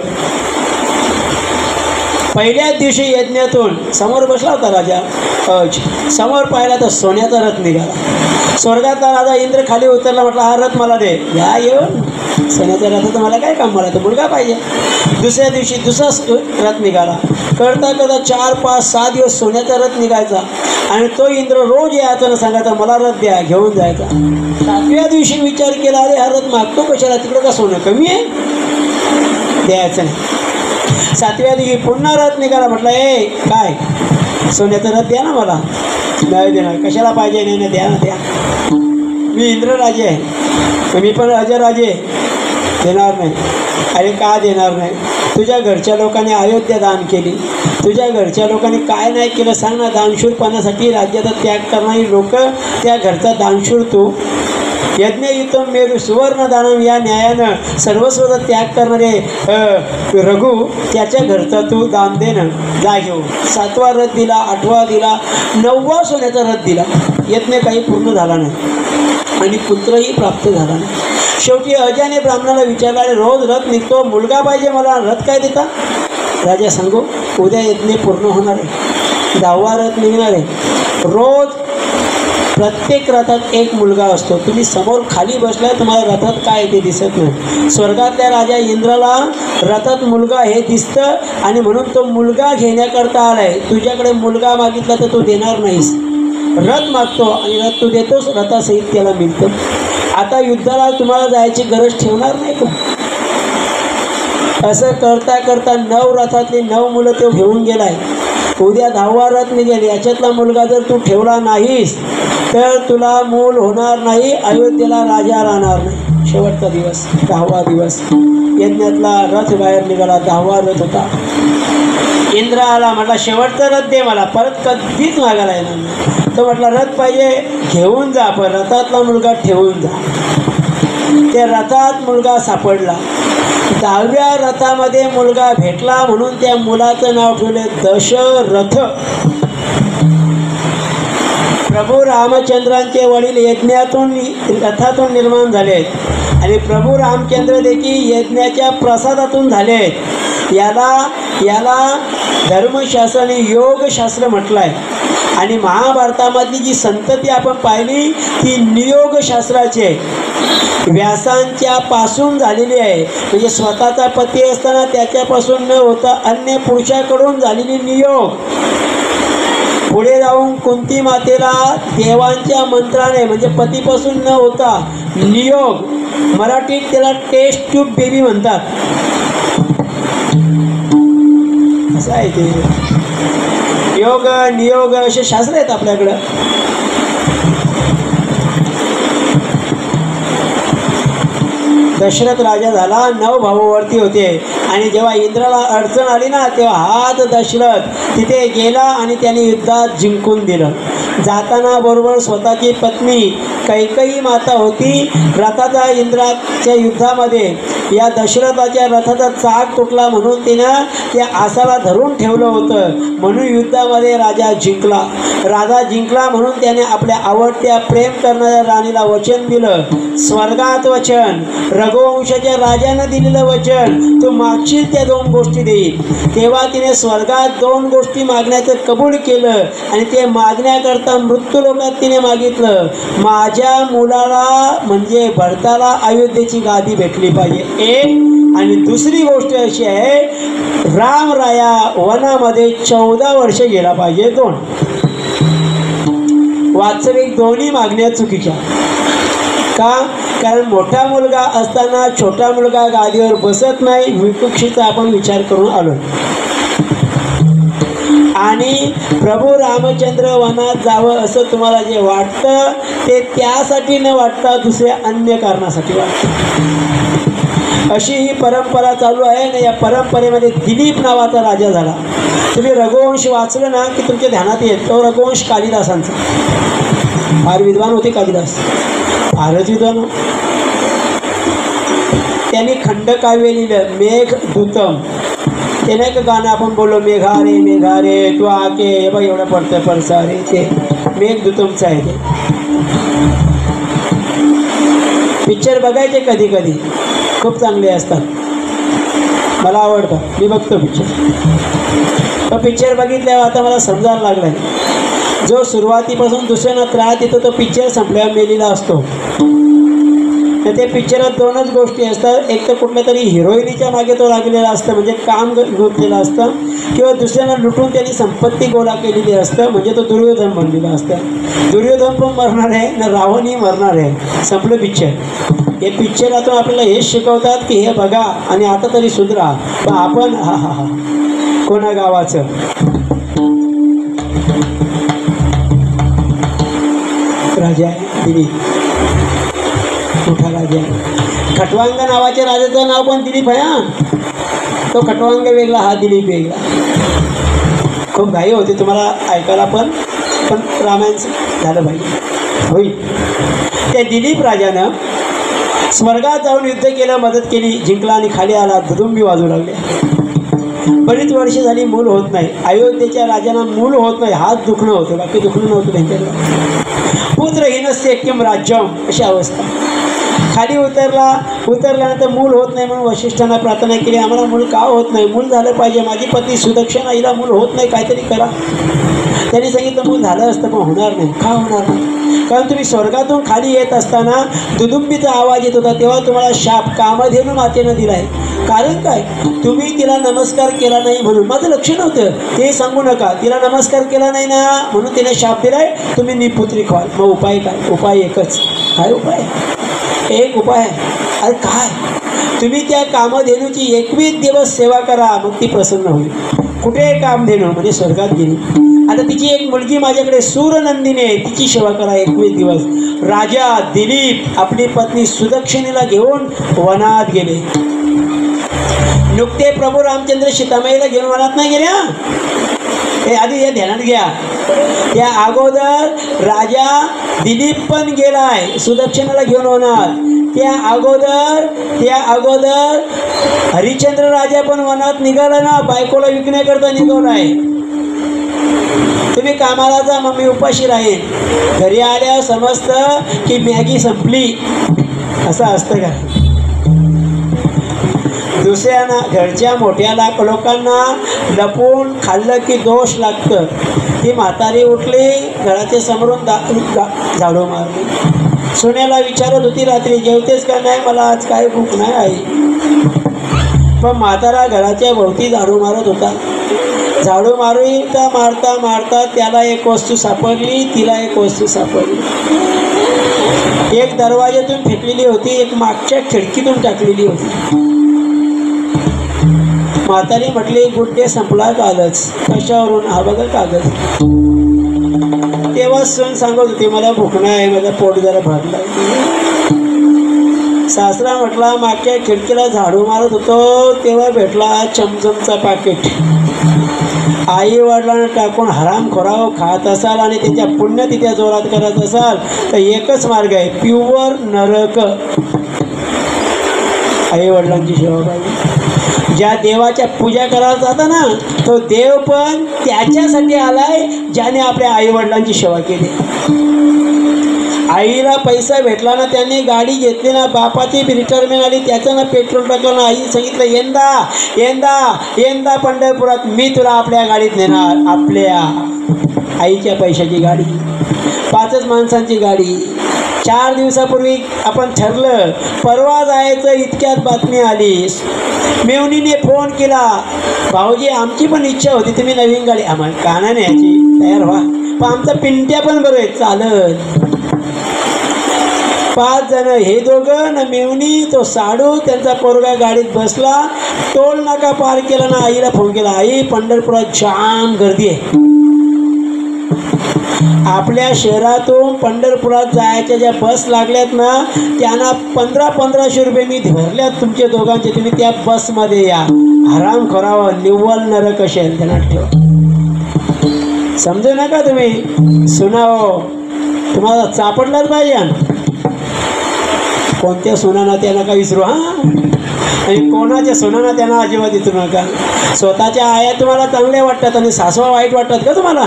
पहिल्याच दिवशी यज्ञातून समोर बसला होता राजा अज. समोर पाहिला तर सोन्याचा रथ निघाला. स्वर्गातला राजा इंद्र खाली उतरला. म्हटलं हा रथ मला दे. या येऊन सोन्याचा रथ तर मला काय काम, मला तर मुलगा पाहिजे. दुसऱ्या दिवशी दुसरा रथ निघाला. करता करता 4, 5, 6 दिवस सोन्याचा रथ निघायचा आणि तो इंद्र रोज यायचा ना सांगायचा मला रथ द्या, घेऊन जायचा. 7व्या दिवशी विचार केला अरे हा रथ मागतो कशाला, तिकडं का सोनं कमी आहे, द्यायचं नाही. 7व्या दिवशी पुन्हा रथ निघाला. म्हटलं ए काय सोन्याचा रथ द्या ना मला. नाही देणार. कशाला पाहिजे. नाही द्या ना द्या. मी इंद्रराजे आहे, मी पण अजराजे. देणार नाही. अरे का देणार नाही. तुझ्या घरच्या लोकांनी अयोध्या दान केली. तुझ्या घरच्या लोकांनी काय नाही केलं सांग ना. दानशूरपणासाठी राज्याचा त्याग करणारी लोक त्या घरचा दानशूर तू. यज्ञयुतम मेरू सुवर्णदानम या न्यायानं सर्वस्वचा त्याग करणारे रघु त्याच्या घरचा तू दान देणं जा घेऊ. 7वा रथ दिला, 8वा दिला, 9वा सोन्याचा रथ दिला. यज्ञ काही पूर्ण झाला नाही आणि पुत्रही प्राप्त झाला नाही. शेवटी अजाने ब्राह्मणाला विचारला अरे रोज रथ निघतो, मुलगा पाहिजे मला, रथ काय देता. राजा सांगू उद्या यज्ञ पूर्ण होणार आहे. 10वा रथ निघणार आहे. रोज प्रत्येक रथात एक मुलगा असतो. तुम्ही समोर खाली बसलाय तुम्हाला रथात काय ते दिसत नाही. स्वर्गातल्या राजा इंद्राला रथात मुलगा हे दिसतं आणि म्हणून तो मुलगा घेण्याकरता आलाय. तुझ्याकडे मुलगा मागितला तर तू देणार नाहीस. रथ मागतो आणि रथ तू देतोस, रथासहित त्याला मिळतं. आता युद्धाला तुम्हाला जायची गरज ठेवणार नाही का. असं करता करता 9 रथातली 9 मुलं तो घेऊन गेलाय. उद्या 10वा रथ निघेल. याच्यातला मुलगा जर तू ठेवला नाहीस तर तुला मूल होणार नाही. अयोध्येला राजा राहणार नाही. शेवटचा दिवस 10वा दिवस. यज्ञातला रथ बाहेर निघाला. 10वा रथ होता. इंद्र आला. म्हटला शेवटचा रथ दे मला, परत कधीच मागायला येणार नाही. तो म्हटला रथ पाहिजे घेऊन जा, पण रथातला मुलगा ठेवून जा. त्या रथात मुलगा सापडला. 10व्या रथामध्ये मुलगा भेटला म्हणून त्या मुलाचं नाव ठेवले दशरथ. प्रभू रामचंद्रांचे वडील यज्ञातून रथातून निर्माण झाले आणि प्रभू रामचंद्र देखील यज्ञाच्या प्रसादातून झाले. याला धर्मशास्त्र आणि योगशास्त्र म्हटलं आहे. आणि महाभारतामधली जी संतती आपण पाहिली ती नियोगशास्त्राची आहे. व्यासांच्या पासून झालेली आहे. म्हणजे स्वतःचा पती असताना त्याच्यापासून न होता अन्य पुरुषाकडून झालेली नियोग. पुढे जाऊन कुंती मातेला देवांच्या मंत्राने म्हणजे पतीपासून न होता नियोग, मराठीत त्याला टेस्ट ट्यूब बेबी म्हणतात. असं आहे ते. योग नियोग असे शास्त्र आहेत आपल्याकडं. दशरथ राजा झाला, 9 भाऊवरती होते आणि जेव्हा इंद्राला अडचण आली ना तेव्हा हाच दशरथ तिथे गेला आणि त्याने युद्धात जिंकून दिलं. जाताना बरोबर स्वतःची पत्नी कैकेयी माता होती. रथाचा इंद्राच्या युद्धामध्ये या दशरथाच्या रथाचा चाक तुटला म्हणून तिनं त्या आसाला धरून ठेवलं होतं, म्हणून युद्धामध्ये राजा जिंकला. राजा जिंकला म्हणून त्याने आपल्या आवडत्या प्रेम करणाऱ्या राणीला वचन दिलं, स्वर्गात वचन, रघुवंशाच्या राजानं दिलेलं वचन, तू मागशील त्या 2 गोष्टी देईल. तेव्हा तिने स्वर्गात 2 गोष्टी मागण्याचं कबूल केलं आणि ते मागण्याकरता मृत्यूलोकात तिने मागितलं, माझ्या मुलाला म्हणजे भरताला अयोध्येची गादी भेटली पाहिजे एक, आणि दुसरी गोष्ट अशी आहे, रामराया वनामध्ये 14 वर्ष गेला पाहिजे 2. वास्तविक दोन्ही मागण्या चुकीच्या. का? कारण मोठा मुलगा असताना छोटा मुलगा गादीवर बसत नाही, विपक्षीचा आपण विचार करून आलो. आणि प्रभू रामचंद्र वनात जावं असं तुम्हाला जे वाटतं ते त्यासाठी न वाटता दुसऱ्या अन्य कारणासाठी वाटतं. अशी ही परंपरा चालू आहे ना. या परंपरेमध्ये दिलीप नावाचा राजा झाला. तुम्ही रघुवंश वाचलं ना की तुमच्या ध्यानात येईल, तो रघुवंश कालिदासांचा. फार विद्वान होते कालिदास, फारच विद्वान. त्यांनी खंडकाव्य लिहिलं, मेघदूतम. ते नाही का गाणं आपण बोललो, मेघा रे तू आके, हे बघ एवढं पडतं परसा रे, ते मेघदूतमचं आहे. ते पिक्चर बघायचे कधी कधी, खूप चांगले असतात, मला आवडतं, मी बघतो पिक्चर. तो पिक्चर बघितल्यावर आता मला समजायला लागला आहे, जो सुरुवातीपासून दुसऱ्यांना त्रास देतो तो पिक्चर संपल्यावर मेलेला असतो. तर ते पिक्चरात 2च गोष्टी असतात, एक तर कुठल्या तरी हिरोईनीच्या मागे तो लागलेला असतं, म्हणजे काम गुंतलेलं असतं, किंवा दुसऱ्यांना लुटून त्यांनी संपत्ती गोळा केलेली असतं, म्हणजे तो दुर्योधन बनलेला असतं. दुर्योधन पण मरणार आहे ना, रावणही मरणार आहे, संपलं पिक्चर. हे पिक्चरातून आपल्याला हेच शिकवतात की हे बघा आणि आता तरी सुधरा. पण आपण हा कोणा गावाचं. राजा दिलीप, मोठा राजा. खटवांग नावाच्या राजाचं नाव पण दिलीप आहे. हा, तो खटवांग वेगळा, हा दिलीप वेगळा. खूप घाई होते तुम्हाला ऐकायला, पण रामायण झालं पाहिजे होईल. त्या दिलीप राजानं स्वर्गात जाऊन युद्ध केलं, मदत केली, जिंकला आणि खाली आला, दुदुंबी वाजू लागले. बरीच वर्ष झाली मूल होत नाही. अयोध्येच्या राजांना मूल होत नाही, हात दुखणं होतं, बाकी दुखणं नव्हतं त्यांच्याकडे. पुत्रहीनस्य किम राज्यम, अशी अवस्था. खाली उतरल्यानंतर मूल होत नाही म्हणून वशिष्ठांना प्रार्थना केली, आम्हाला मूल का होत नाही, मूल झालं पाहिजे. माझी पत्नी सुदक्षिणा, हिला मूल होत नाही, काहीतरी करा. त्यांनी सांगितलं मूल झालं असतं पण होणार नाही. का होणार नाही? कारण तुम्ही स्वर्गातून खाली येत असताना दुदुंबीचा आवाज येत होता, तेव्हा तुम्हाला शाप कामधेनू मातेनं दिला आहे. कारण काय? तुम्ही तिला नमस्कार केला नाही म्हणून. माझं लक्ष नव्हतं ते सांगू नका, तिला नमस्कार केला नाही ना म्हणून तिने शाप दिलाय, तुम्ही निपुत्री व्हाल. मग उपाय काय? उपाय एकच. काय उपाय? एक उपाय. अरे काय? तुम्ही त्या कामधेनूची 21 दिवस सेवा करा, मग ती प्रसन्न होईल. कुठे कामधेनू? म्हणजे स्वर्गात गेली. आता तिची एक मुलगी माझ्याकडे सूरनंदिनी आहे, तिची सेवा करा 21 दिवस. राजा दिलीप आपली पत्नी सुदक्षिणेला घेऊन वनात गेले. नुकते प्रभू रामचंद्र सीतामाईला घेऊन वनात नाही गेले. हे आधी हे ध्यानात घ्या. त्या अगोदर राजा दिलीप पण गेलाय सुदक्षिणेला घेऊन वनात. त्या अगोदर हरिश्चंद्र राजा पण वनात निघाला ना, बायकोला विकण्याकरता निघालाय. तुम्ही कामाला जा, मग मी उपाशी राहीन. घरी आल्यावर समजतं की मॅगी संपली. असं असतं का? दुसऱ्यांना, घरच्या मोठ्या लोकांना लपवून खाल्लं की दोष लागतं. ती म्हातारी उठली, घराच्या समोरून झाडू मारली. सुनेला विचारत होती रात्री, जेवतेस का? नाही, मला आज काय भूक नाही आई. पण म्हातारा घराच्या भोवती झाडू मारत होता. झाडू मारता मारता त्याला एक वस्तू सापडली, तिला एक वस्तू सापडली. एक दरवाज्यातून फेकलेली होती, एक मागच्या खिडकीतून टाकलेली होती. म्हातारी म्हटली, गुड्डे संपला कागज. कशावरून? हा बघा कागद. तेव्हा सून सांगत होती, मला भूक नाही, माझा पोट जरा भरला. सासरा म्हटला मागच्या खिडकीला झाडू मारत होतो तेव्हा भेटला चमचमचा पाकिट. आई वडिलांना टाकून हराम खोराव खात असाल आणि त्याच्या पुण्यतिथ्या जोरात करत असाल तर एकच मार्ग आहे, प्युअर नरक. आई वडिलांची सेवा पाहिजे. ज्या देवाच्या पूजा करायला जाता ना तो देव पण त्याच्यासाठी आलाय ज्याने आपल्या आई वडिलांची सेवा केली. आईला पैसा भेटला ना, त्यांनी गाडी घेतली ना, बापाची रिटायरमेंट आली, त्याचं ना पेट्रोल टाकलं ना, आईने सांगितलं यंदा यंदा यंदा पंढरपुरात मी तुला आपल्या गाडीत नेणार. आपल्या आईच्या पैशाची गाडी, 5 माणसांची गाडी. 4 दिवसापूर्वी आपण ठरलं परवा जायचं, इतक्यात बातमी आली. मेवणीने फोन केला, भाऊजी आमची पण इच्छा होती तुम्ही नवीन गाडी आम्हाला कानाने याची तयार व्हा, पण आमचा पिंट्या पण बरं आहे चालत. 5 जण, हे दोघं ना मेवणी तो साडू, त्यांचा पोरगा गाडीत बसला. टोल नाका पार केला ना, आईला फोन केला, आई पंढरपुरात जाम गर्दी आहे. आपल्या शहरातून पंढरपुरात जायच्या ज्या बस लागल्यात ना त्यांना 1500 रुपये मी भरल्यात तुमच्या दोघांचे, तुम्ही त्या बसमध्ये या. हराम खोरावं निव्वळ नरक असेल त्यांना ठेवा. समजू नका तुम्ही सुनावो, तुम्हाला चापडलाच पाहिजे. कोणत्या सुनाना त्यांना का विसरू हां, आणि कोणाच्या सुनाना त्यांना अजिबात विसरू नका. स्वतःच्या आया तुम्हाला चांगल्या वाटतात आणि सासवा वाईट वाटतात का तुम्हाला?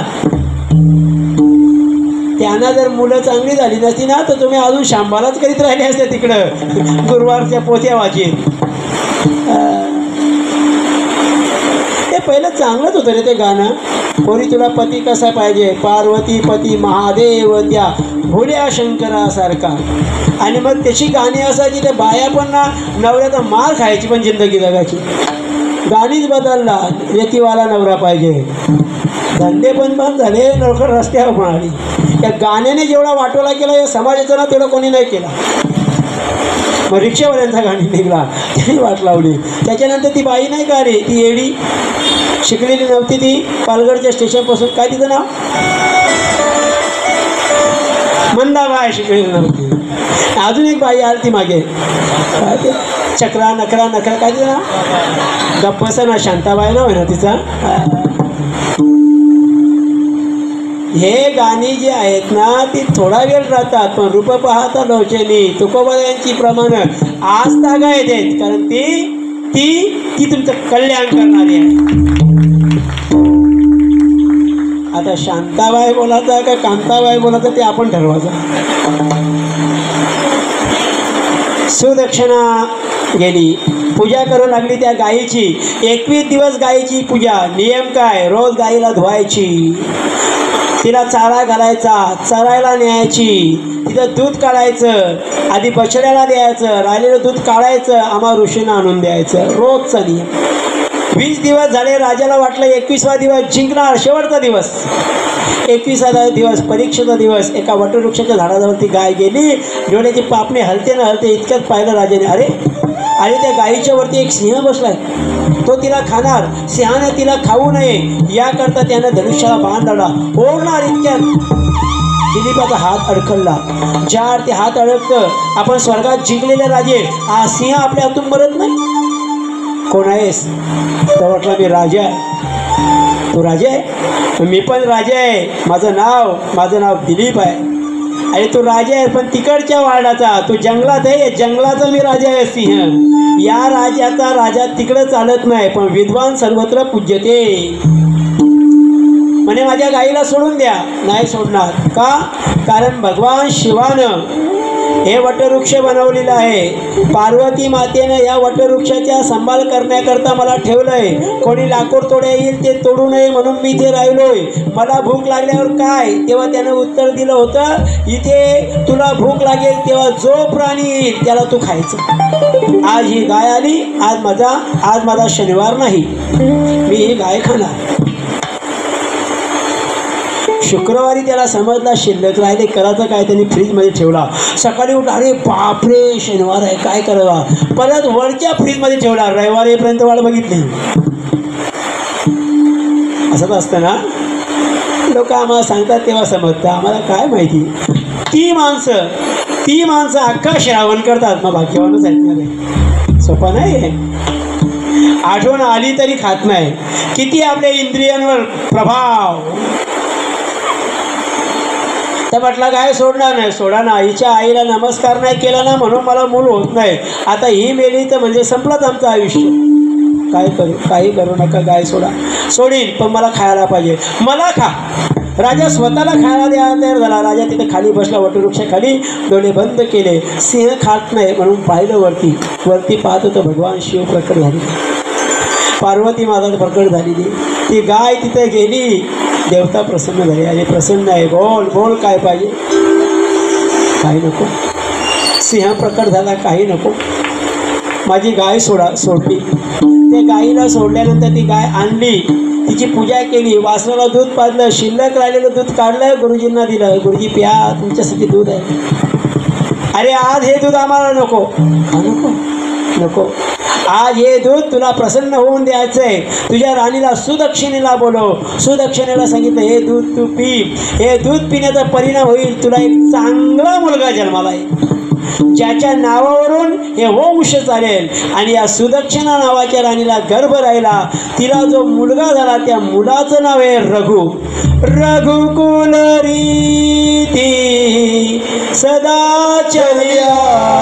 त्यांना जर मुलं चांगली झाली नसती ना तर तुम्ही अजून शांबालाच करीत राहिले असते तिकडं गुरुवारच्या पोथ्या वाचीत. ते पहिलं चांगलंच होतं रे ते गाणं. कोणी तुला पती कसा पाहिजे, पार्वती पती महादेव त्या भोल्या शंकरासारखा. आणि मग त्याची गाणी असायची, ते बाया पण ना नवऱ्याचा मार खायची पण जिंदगी जगायची. गाणीच बदलला, रेतीवाला नवरा पाहिजे. धंदे पण बंद झाले, नोकर रस्त्यावर पण आली. त्या गाण्याने जेवढा वाटोला केला या समाजाचा ना तेवढा कोणी नाही केला. मग रिक्षावाल्यांचा गाणी निघाला, त्यांनी वाट लावली. त्याच्यानंतर ती बाई नाही का रे, ती येडी शिकलेली नव्हती, ती पालघरच्या स्टेशनपासून, काय तिचं नाव, मंदाबाई, शिकलेली नव्हती. अजून एक बाई आली ती मागे, चक्रा नकरा नकरा, काय तिचं नाव, गप्पसा ना, शांताबाई नाव आहे ना तिचा. हे गाणी जी आहेत ना ती थोडा वेळ राहतात, पण रूप पाहता लोचनी तुकोबा यांची प्रमाण आज तागायत आहेत, कारण ती ती ती तुमचं कल्याण करणारी आहे. आता शांताबाई बोलायचं का कांताबाई बोलायचं ते आपण ठरवायचं. सुदक्षिणा गेली, पूजा करू लागली त्या गायीची. 21 दिवस गायीची पूजा. नियम काय, रोज गायीला धुवायची, तिला चारा घालायचा, चरायला न्यायची, तिथं दूध काढायचं, आधी बछड्याला द्यायचं, राहिलेलं दूध काढायचं, आम्हा ऋषींना आणून द्यायचं, रोजचा नियम. 20 दिवस झाले. राजाला वाटलं 21वा दिवस जिंकणार, शेवटचा दिवस. 21वा दिवस परीक्षेचा दिवस. एका वटवृक्षाच्या झाडाजवळ गाय गेली, डोळ्याची पापणी हलते ना हलते, इतक्यात पाहिलं राजाने, अरे आणि त्या गायीच्या वरती एक सिंह बसलाय, तो तिला खाणार. सिंहाने तिला खाऊ नये याकरता त्यानं धनुष्याला बाण लावला. ओढणार, इतक्यात दिलीपाचा हात अडकला. ज्या ते हात अडकतं, आपण स्वर्गात जिंकलेले राजे, हा सिंह आपल्या हातून मरत नाही. कोण आहेस? तो म्हटला मी राजा आहे. तू राजा आहे? मी पण राजा आहे. माझं नाव दिलीप आहे. अरे तू राजा आहे पण तिकडच्या वाड्याचा, तू जंगलात आहे, जंगलाचा मी राजा आहे सिंह. या राजाचा राजा तिकडं चालत नाही, पण विद्वान सर्वत्र पूज्यते. म्हणे माझ्या गाईला सोडून द्या. नाही सोडणार. का? कारण भगवान शिवानं हे वटवृक्ष बनवलेलं आहे. पार्वती मातेनं या वटवृक्षाच्या सांभाळ करण्याकरता मला ठेवलंय. कोणी लाकूड तोड्या येईल ते तोडू नये म्हणून मी इथे राहिलोय. मला भूक लागल्यावर काय, तेव्हा त्यानं उत्तर दिलं होतं, इथे तुला भूक लागेल तेव्हा जो प्राणी येईल त्याला तू खायचं. आज ही गाय आली, आज माझा शनिवार नाही, मी ही गाय खाणार. शुक्रवारी त्याला समजला शिल्लक राहिले, करायचं काय, त्यांनी फ्रीजमध्ये ठेवला. सकाळी उठला, अरे बापरे शनिवार आहे, काय करावा. परत वरच्या फ्रीजमध्ये ठेवला. रविवार येईपर्यंत वाट बघितली. असंच असतं ना, लोक आम्हाला सांगतात तेव्हा समजतं, आम्हाला काय माहिती. ती माणसं ती माणसं अख्खा श्रावण करतात, मग भाग्यवानच ऐकणार आहे. सोपं नाही आहे. आठवण आली तरी खात नाही. किती आपल्या इंद्रियांवर प्रभाव. तर म्हटलं काय सोडणार नाही. सोडा ना. आईच्या आईला नमस्कार नाही केला ना म्हणून मला मूल होत नाही. आता ही मेली तर म्हणजे संपलंच आमचं आयुष्य. काय करू, काही करू नका, गाय सोडा. सोडीन पण मला खायला पाहिजे. मला खा. राजा स्वतःला खायला द्यायला तयार झाला. राजा तिथे खाली बसला वटवृक्षाखाली, डोळे बंद केले. सिंह खात नाही म्हणून पाहिलं वरती. वरती पाहत होतं भगवान शिव प्रकट झाले, पार्वती माता प्रकट झालेली. ती गाय तिथे गेली. देवता प्रसन्न झाली. आणि प्रसन्न आहे. बोल बोल काय पाहिजे. काही नको. सिंह प्रकट झाला. काही नको. माझी गाय सोडली. त्या गाईला सोडल्यानंतर ती गाय आणली, तिची पूजा केली, वासराला दूध पाजलं, शिल्लक राहिलेलं दूध काढलं, गुरुजींना दिलं. गुरुजी प्या, तुमच्यासाठी दूध आहे. अरे आज हे दूध आम्हाला नको. नको नको. आज हे दूध तुला प्रसन्न होऊन द्यायचं आहे. तुझ्या राणीला सुदक्षिणेला बोलव. सुदक्षिणेला सांगितलं हे दूध तू पी. हे दूध पिण्याचा परिणाम होईल, तुला एक चांगला मुलगा जन्माला येईल, ज्याच्या नावावरून हे वंश चालेल. आणि या सुदक्षिणा नावाच्या राणीला गर्भ राहिला. तिला जो मुलगा झाला त्या मुलाचं नाव आहे रघु. रघुकुल रीती सदा चलिया.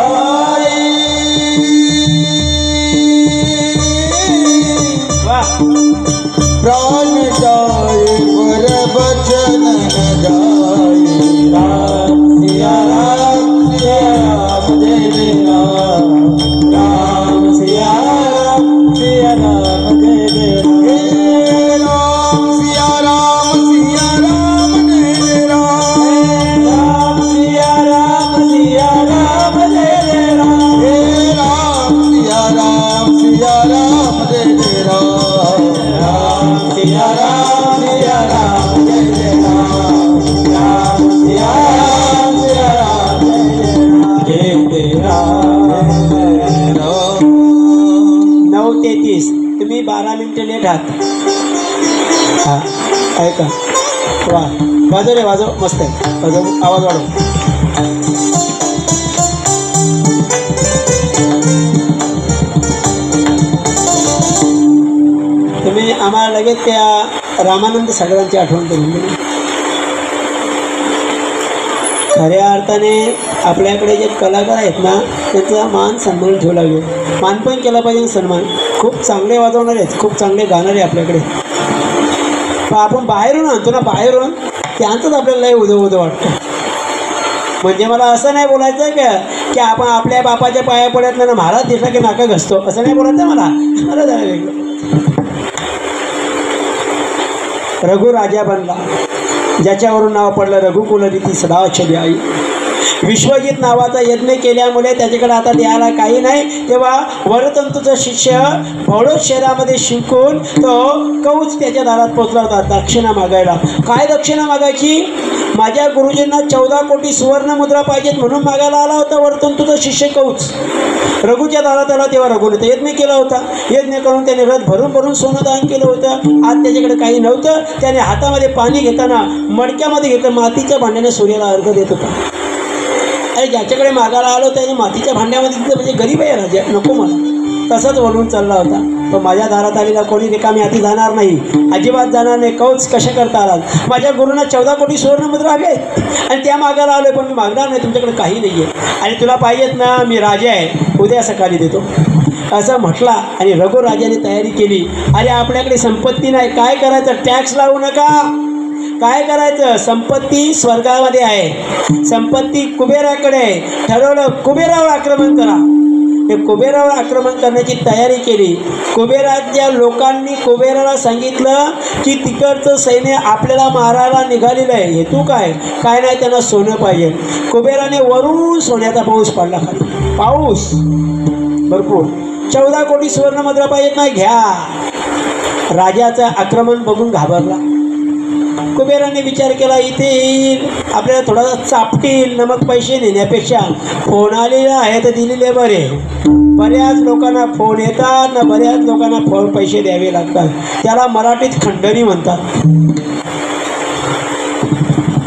प्राण जाए पर बचन न जाए.
राम सिया राम सिया राम जय जय राम. राम सिया राम सिया राम जय जय राम.
हे राम सिया राम जय जय राम.
राम सिया राम जय जय राम.
हे राम सिया राम जय जय राम.
राम सिया राम जय जय राम. राम सिया राम जय जय राम. 9:33. तुम्ही 12 मिनिटं लेट आहात. हां ऐका. वा वाजव रे वाजव. मस्त आहे. वाजव. आवाज वाढव. तुम्ही आम्हाला लगेच त्या रामानंद सागरांची आठवण करून दिली. खऱ्या अर्थाने आपल्याकडे जे कलाकार आहेत ना त्यांचा मान सन्मान ठेवला पाहिजे. मान पण केला पाहिजे, सन्मान. खूप चांगले वाजवणारे आहेत, खूप चांगले गाणारे आपल्याकडे. पण आपण बाहेरून आणतो ना, बाहेरून त्यांचंच आपल्याला लय उदं उदं वाटतं. म्हणजे मला असं नाही बोलायचं का की आपण आपल्या बापाच्या पाया पडत नाही ना महाराज दिसला की नाका घसतो, असं नाही बोलायचं मला जरा वेगळं. रघु राजा बनला, ज्याच्यावरून नाव पडलं रघुकुल रीती सदा चली आई. विश्वजित नावाचा यज्ञ केल्यामुळे त्याच्याकडे आता द्यायला काही नाही. तेव्हा वरतंतूचा शिष्य भौळोद शहरामध्ये शिकून तो कौच त्याच्या दारात पोचला होता दक्षिणा मागायला. काय दक्षिणा मागायची? माझ्या गुरुजींना 14 कोटी सुवर्ण मुद्रा पाहिजेत म्हणून मागायला आला होता वरतंतूचा शिष्य कौच. रघुच्या दारात आला तेव्हा रघुने यज्ञ केला होता. यज्ञ करून त्याने रथ भरून भरून सोनं दान केलं होतं. आज त्याच्याकडे काही नव्हतं. त्याने हातामध्ये पाणी घेताना मडक्यामध्ये घेतलं, मातीच्या भांड्याने सूर्याला अर्घ देत होता. अरे ज्याच्याकडे मागायला आलो त्याने मातीच्या भांड्यामध्ये दिलं म्हणजे गरीब आहे राजा, नको मला. तसंच वळून चालला होता. पण माझ्या दारात आलेला कोणी रिकामी हाती जाणार नाही, अजिबात जाणार नाही. कौच कशा करता आलात? माझ्या गुरुंना 14 कोटी सुवर्ण मुद्रा हवे आहेत आणि त्या मागायला आलोय, पण मी मागणार नाही, तुमच्याकडे काही नाही आहे. आणि तुला पाहिजेत ना, मी राजा आहे, उद्या सकाळी देतो असं म्हटला. आणि रघु राजाने तयारी केली. अरे आपल्याकडे संपत्ती नाही, काय करायचं? टॅक्स लावू नका. काय करायचं? संपत्ती स्वर्गामध्ये आहे, संपत्ती कुबेराकडे आहे. ठरवलं कुबेरावर आक्रमण करा. ते कुबेरावर आक्रमण करण्याची तयारी केली. कुबेराच्या लोकांनी कुबेराला सांगितलं की तिकडचं सैन्य आपल्याला मारायला निघालेलं आहे. हेतू काय? काय नाही, त्यांना सोनं पाहिजे. कुबेराने वरून सोन्याचा पाऊस पडला खाली, पाऊस भरपूर. 14 कोटी सुवर्ण मुद्रा पाहिजेत ना, घ्या. राजाचं आक्रमण बघून घाबरला. कुबेराने विचार केला इथे येईल, आपल्याला थोडासा चापटील, नमक पैसे नेण्यापेक्षा फोन आलेला आहे तर दिलेले बरे. बऱ्याच लोकांना फोन येतात ना, बऱ्याच लोकांना फोन पैसे द्यावे लागतात. त्याला मराठीत खंडणी म्हणतात.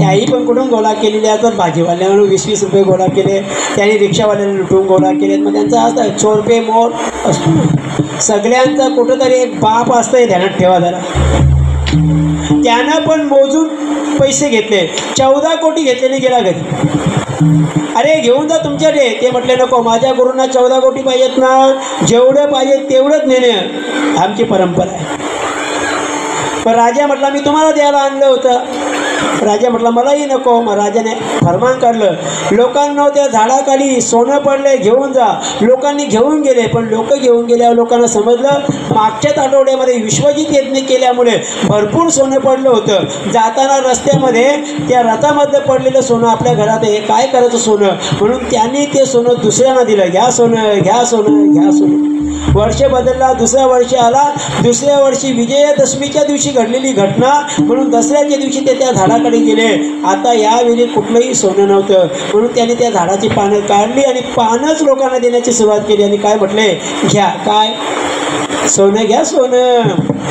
त्याही पण कुठून गोळा केलेल्या तर भाजीवाल्यानं 20-20 रुपये गोळा केले, त्यांनी रिक्षावाल्याने लुटून गोळा केले. मग त्यांचा असं चोरपे मोर असतो. सगळ्यांचा कुठंतरी एक बाप असतंय, ध्यानात ठेवा जरा. त्यानं पण मोजून पैसे घेतले, 14 कोटी घेतलेले गेला घरी. अरे घेऊन जा तुमच्याकडे. ते म्हटले नको, माझ्या गुरूंना 14 कोटी पाहिजेत ना, जेवढं पाहिजे तेवढंच नेणे आमची परंपरा आहे. पण राजा म्हटला मी तुम्हाला द्यायला आणलं होतं. राजा म्हटला मलाही नको. मग राजाने फरमान काढलं, लोकांना त्या झाडाखाली सोनं पडले, घेऊन जा. लोकांनी घेऊन गेले. पण लोक घेऊन गेल्यावर लोकांना समजलं मागच्याच आठवड्यामध्ये विश्वजित यज्ञ केल्यामुळे भरपूर सोनं पडलं होतं. जाताना रस्त्यामध्ये त्या रथामध्ये पडलेलं सोनं आपल्या घरात आहे, काय करायचं सोनं, म्हणून त्यांनी ते सोनं दुसऱ्यांना दिलं. घ्या सोनं, घ्या सोनं, घ्या सोनं. वर्ष बदलला, दुसरा वर्ष आला. दुसऱ्या वर्षी विजयादशमीच्या दिवशी घडलेली घटना म्हणून दसऱ्याच्या दिवशी ते त्या झाडाकडे गेले. आता यावेळी कुठलंही सोनं नव्हतं, म्हणून त्यांनी त्या झाडाची पानं काढली आणि पानंच लोकांना देण्याची सुरुवात केली. आणि काय म्हटले, घ्या, काय सोनं घ्या, सोनं.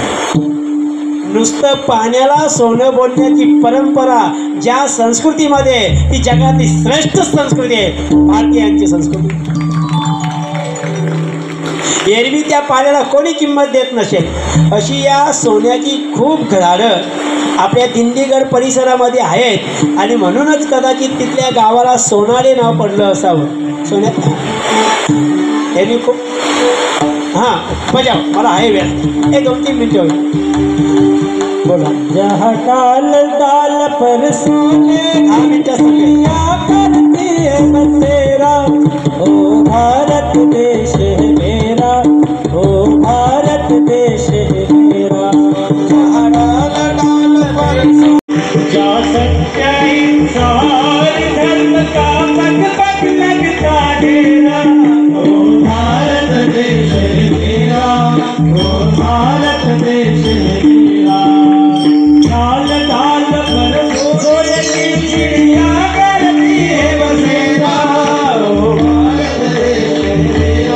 नुसतं पाण्याला सोनं बोलण्याची परंपरा ज्या संस्कृतीमध्ये, ती जगातली श्रेष्ठ संस्कृती आहे भारतीयांची संस्कृती. एरवी त्या पाण्याला कोणी किंमत देत नसेल, अशी या सोन्याची खूप झाडं आपल्या दिंडीगड परिसरामध्ये आहेत. आणि म्हणूनच कदाचित तिथल्या गावाला सोनाले नाव पडलं असावं. सोन्यात एरवी खूप हां मजा, मला आहे वेळ, 2-3 मिनटं होईल. बोला. जहाँ डाल डाल पर सोने 10 मिनटं करती है बसेरा, ओ भारत देश है मेरा, ओ भारत देश है मेरा. जहाँ डाल डाल पर जा सच्चाई इंसान धर्म का पग पग लगता डेरा, ओ भारत देश है मेरा, ओ भारत देश है मेरा. डाल डाल पर कोयली चिड़िया करती है बसेरा, ओ भारत देश है मेरा.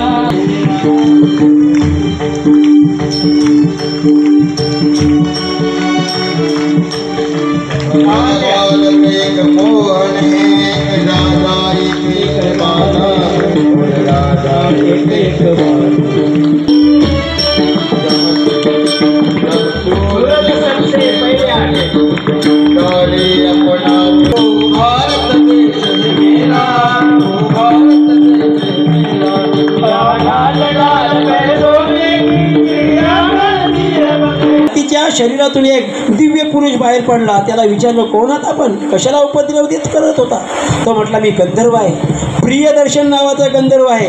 तिच्या शरीरातून एक दिव्य पुरुष बाहेर पडला. त्याला विचारलं कोण आहात आपण, कशाला उपद्रव देत करत होता. तो म्हटला मी गंधर्व आहे, प्रियदर्शन नावाचा गंधर्व आहे.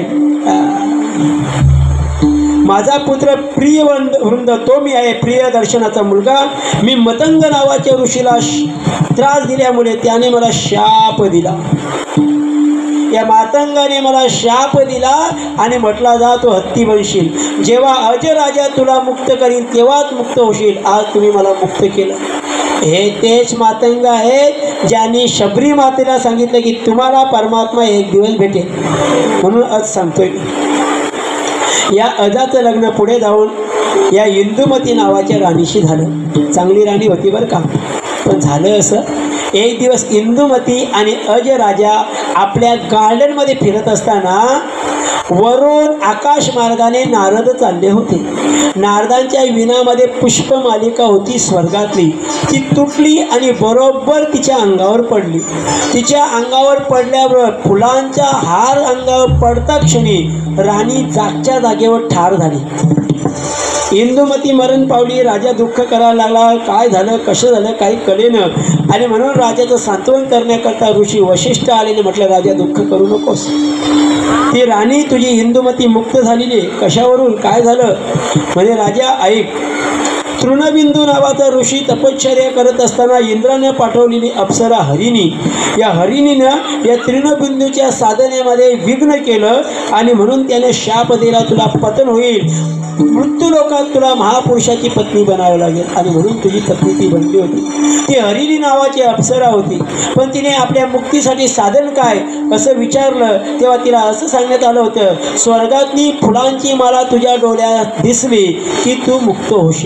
माझा पुत्र प्रियवृंद तो मी आहे, प्रियदर्शनाचा मुलगा. मी मतंग नावाच्या ऋषीला त्रास दिल्यामुळे त्याने मला शाप दिला. या मातंगाने मला शाप दिला आणि म्हटला जा तू हत्ती बनशील. जेव्हा अज राजा तुला मुक्त करीन तेव्हाच मुक्त होशील. आज तुम्ही मला मुक्त केलं. हे तेच मातंग आहेत ज्यांनी शबरी मातेला सांगितलं की तुम्हाला परमात्मा एक दिवस भेटेल. म्हणून आज सांगतोय या अजाचं लग्न पुढे जाऊन या इंदुमती नावाच्या राणीशी झालं. चांगली राणी होती बरं का. पण झालं असं, एक दिवस इंदुमती आणि अज राजा आपल्या गार्डनमध्ये फिरत असताना वरून आकाश मार्गाने नारद चालले होते. नारदांच्या विणामध्ये पुष्पमालिका होती स्वर्गातली. ती तुटली आणि बरोबर तिच्या अंगावर पडली. तिच्या अंगावर पडल्यावर फुलांचा हार अंगावर पडता क्षणी राणी जागच्या जागेवर ठार झाली. इंदुमती मरण पावली. राजा दुःख करायला लागला. काय झालं, कसं झालं काही कळेना. आणि म्हणून राजाचं सांत्वन करण्याकरता ऋषी वशिष्ठ आलेले. म्हटलं राजा दुःख करू नकोस, ती राणी तुझी इंदुमती मुक्त झालेली. कशावरून, काय झालं. म्हणजे राजा ऐक, तृणबिंदू नावाचा ऋषी तपश्चर्या करत असताना इंद्राने पाठवलेली अप्सरा हरिणी, या हरिणीनं या तृणबिंदूच्या साधनेमध्ये विघ्न केलं आणि म्हणून त्याने शाप दिला तुला पतन होईल, मृत्यू लोकात तुला महापुरुषाची पत्नी बनावं लागेल. आणि म्हणून तुझी पत्नी ती बनली होती. ती हरिणी नावाची अप्सरा होती. पण तिने आपल्या मुक्तीसाठी साधन काय असं विचारलं तेव्हा तिला असं सांगण्यात आलं होतं, स्वर्गातली फुलांची माला तुझ्या डोळ्यात दिसली की तू मुक्त होशील.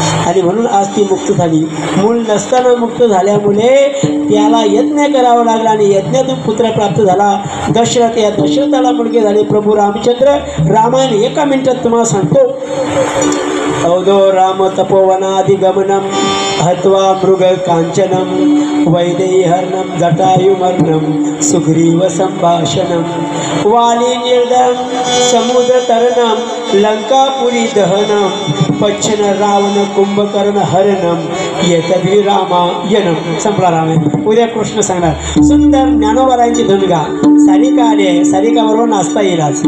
आणि म्हणून आज ती मुक्त झाली. मूल नसताना मुक्त झाल्यामुळे त्याला यज्ञ करावा लागला आणि यज्ञातून पुत्र प्राप्त झाला. दशरथ, या दशरथाला मुलगे झाले प्रभू रामचंद्र. रामायण एका मिनिटात तुम्हाला सांगतो. अवधो राम तपोवनाधिगमनम हत्वा मृग कांचनम वैदेहर्णम जटायुमर्णम सुग्रीव संभाषणम वाली निर्दम समुद्र तरणम लंकापुरी दहनम पच्छन रावण कुंभकर्ण हरणम येतद्वी रामायणम. संपला रामायण. उद्या कृष्ण सांगणार. सुंदर ज्ञानोबारायांची धुन गा. सारिका आली आहे. सारिका बरोबर नाचता येईल आज.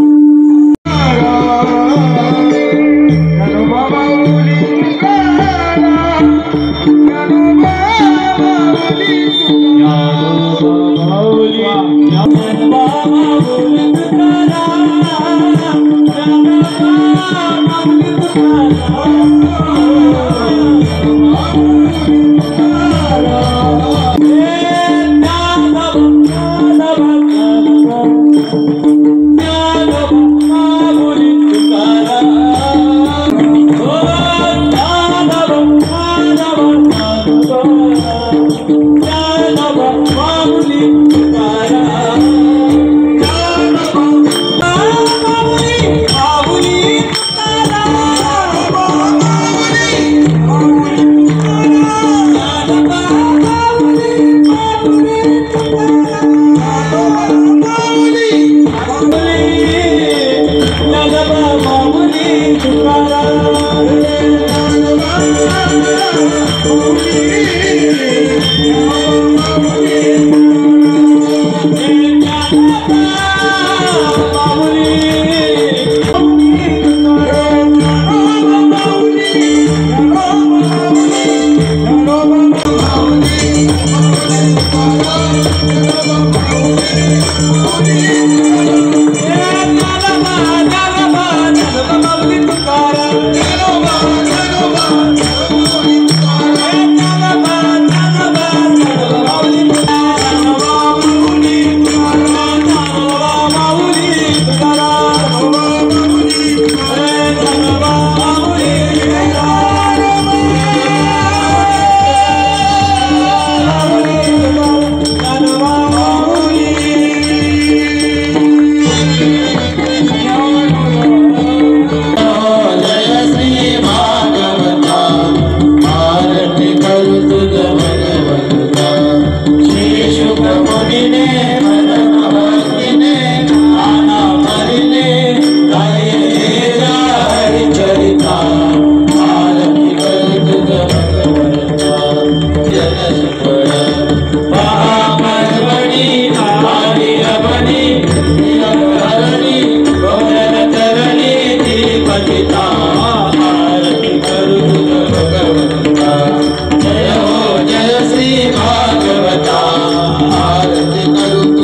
जय हो जय श्री भागवता आरती करू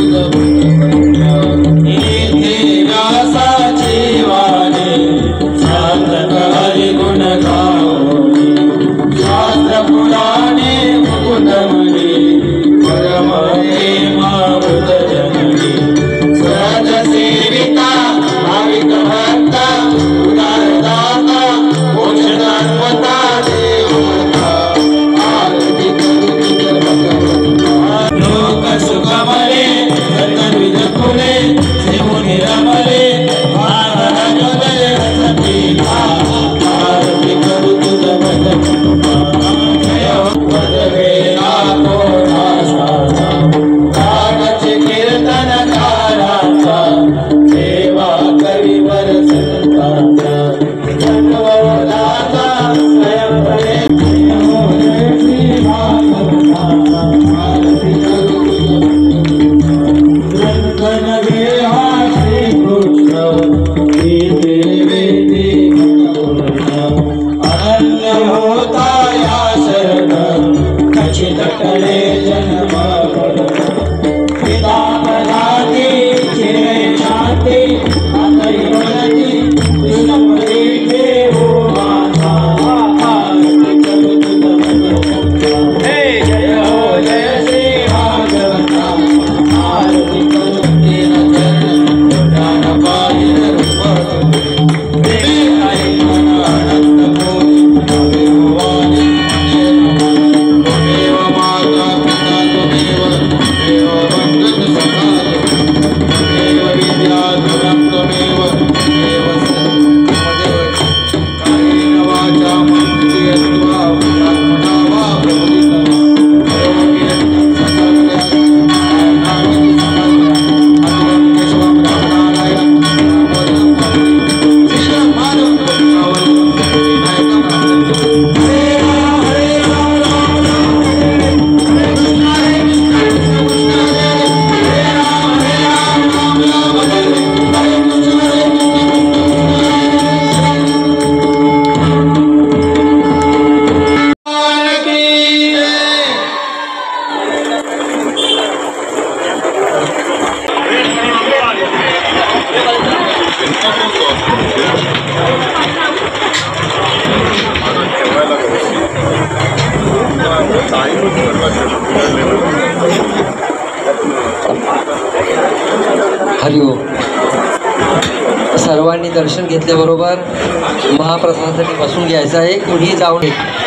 हरिओम. सर्वांनी दर्शन घेतल्याबरोबर महाप्रसादासाठी बसून घ्यायचं आहे. कुणीही जाऊन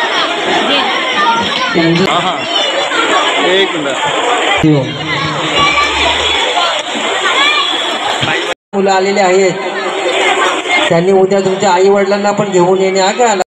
हरिओम. मुलं आलेले आहेत, त्यांनी उद्या तुमच्या आई वडिलांना पण घेऊन येणे. हा का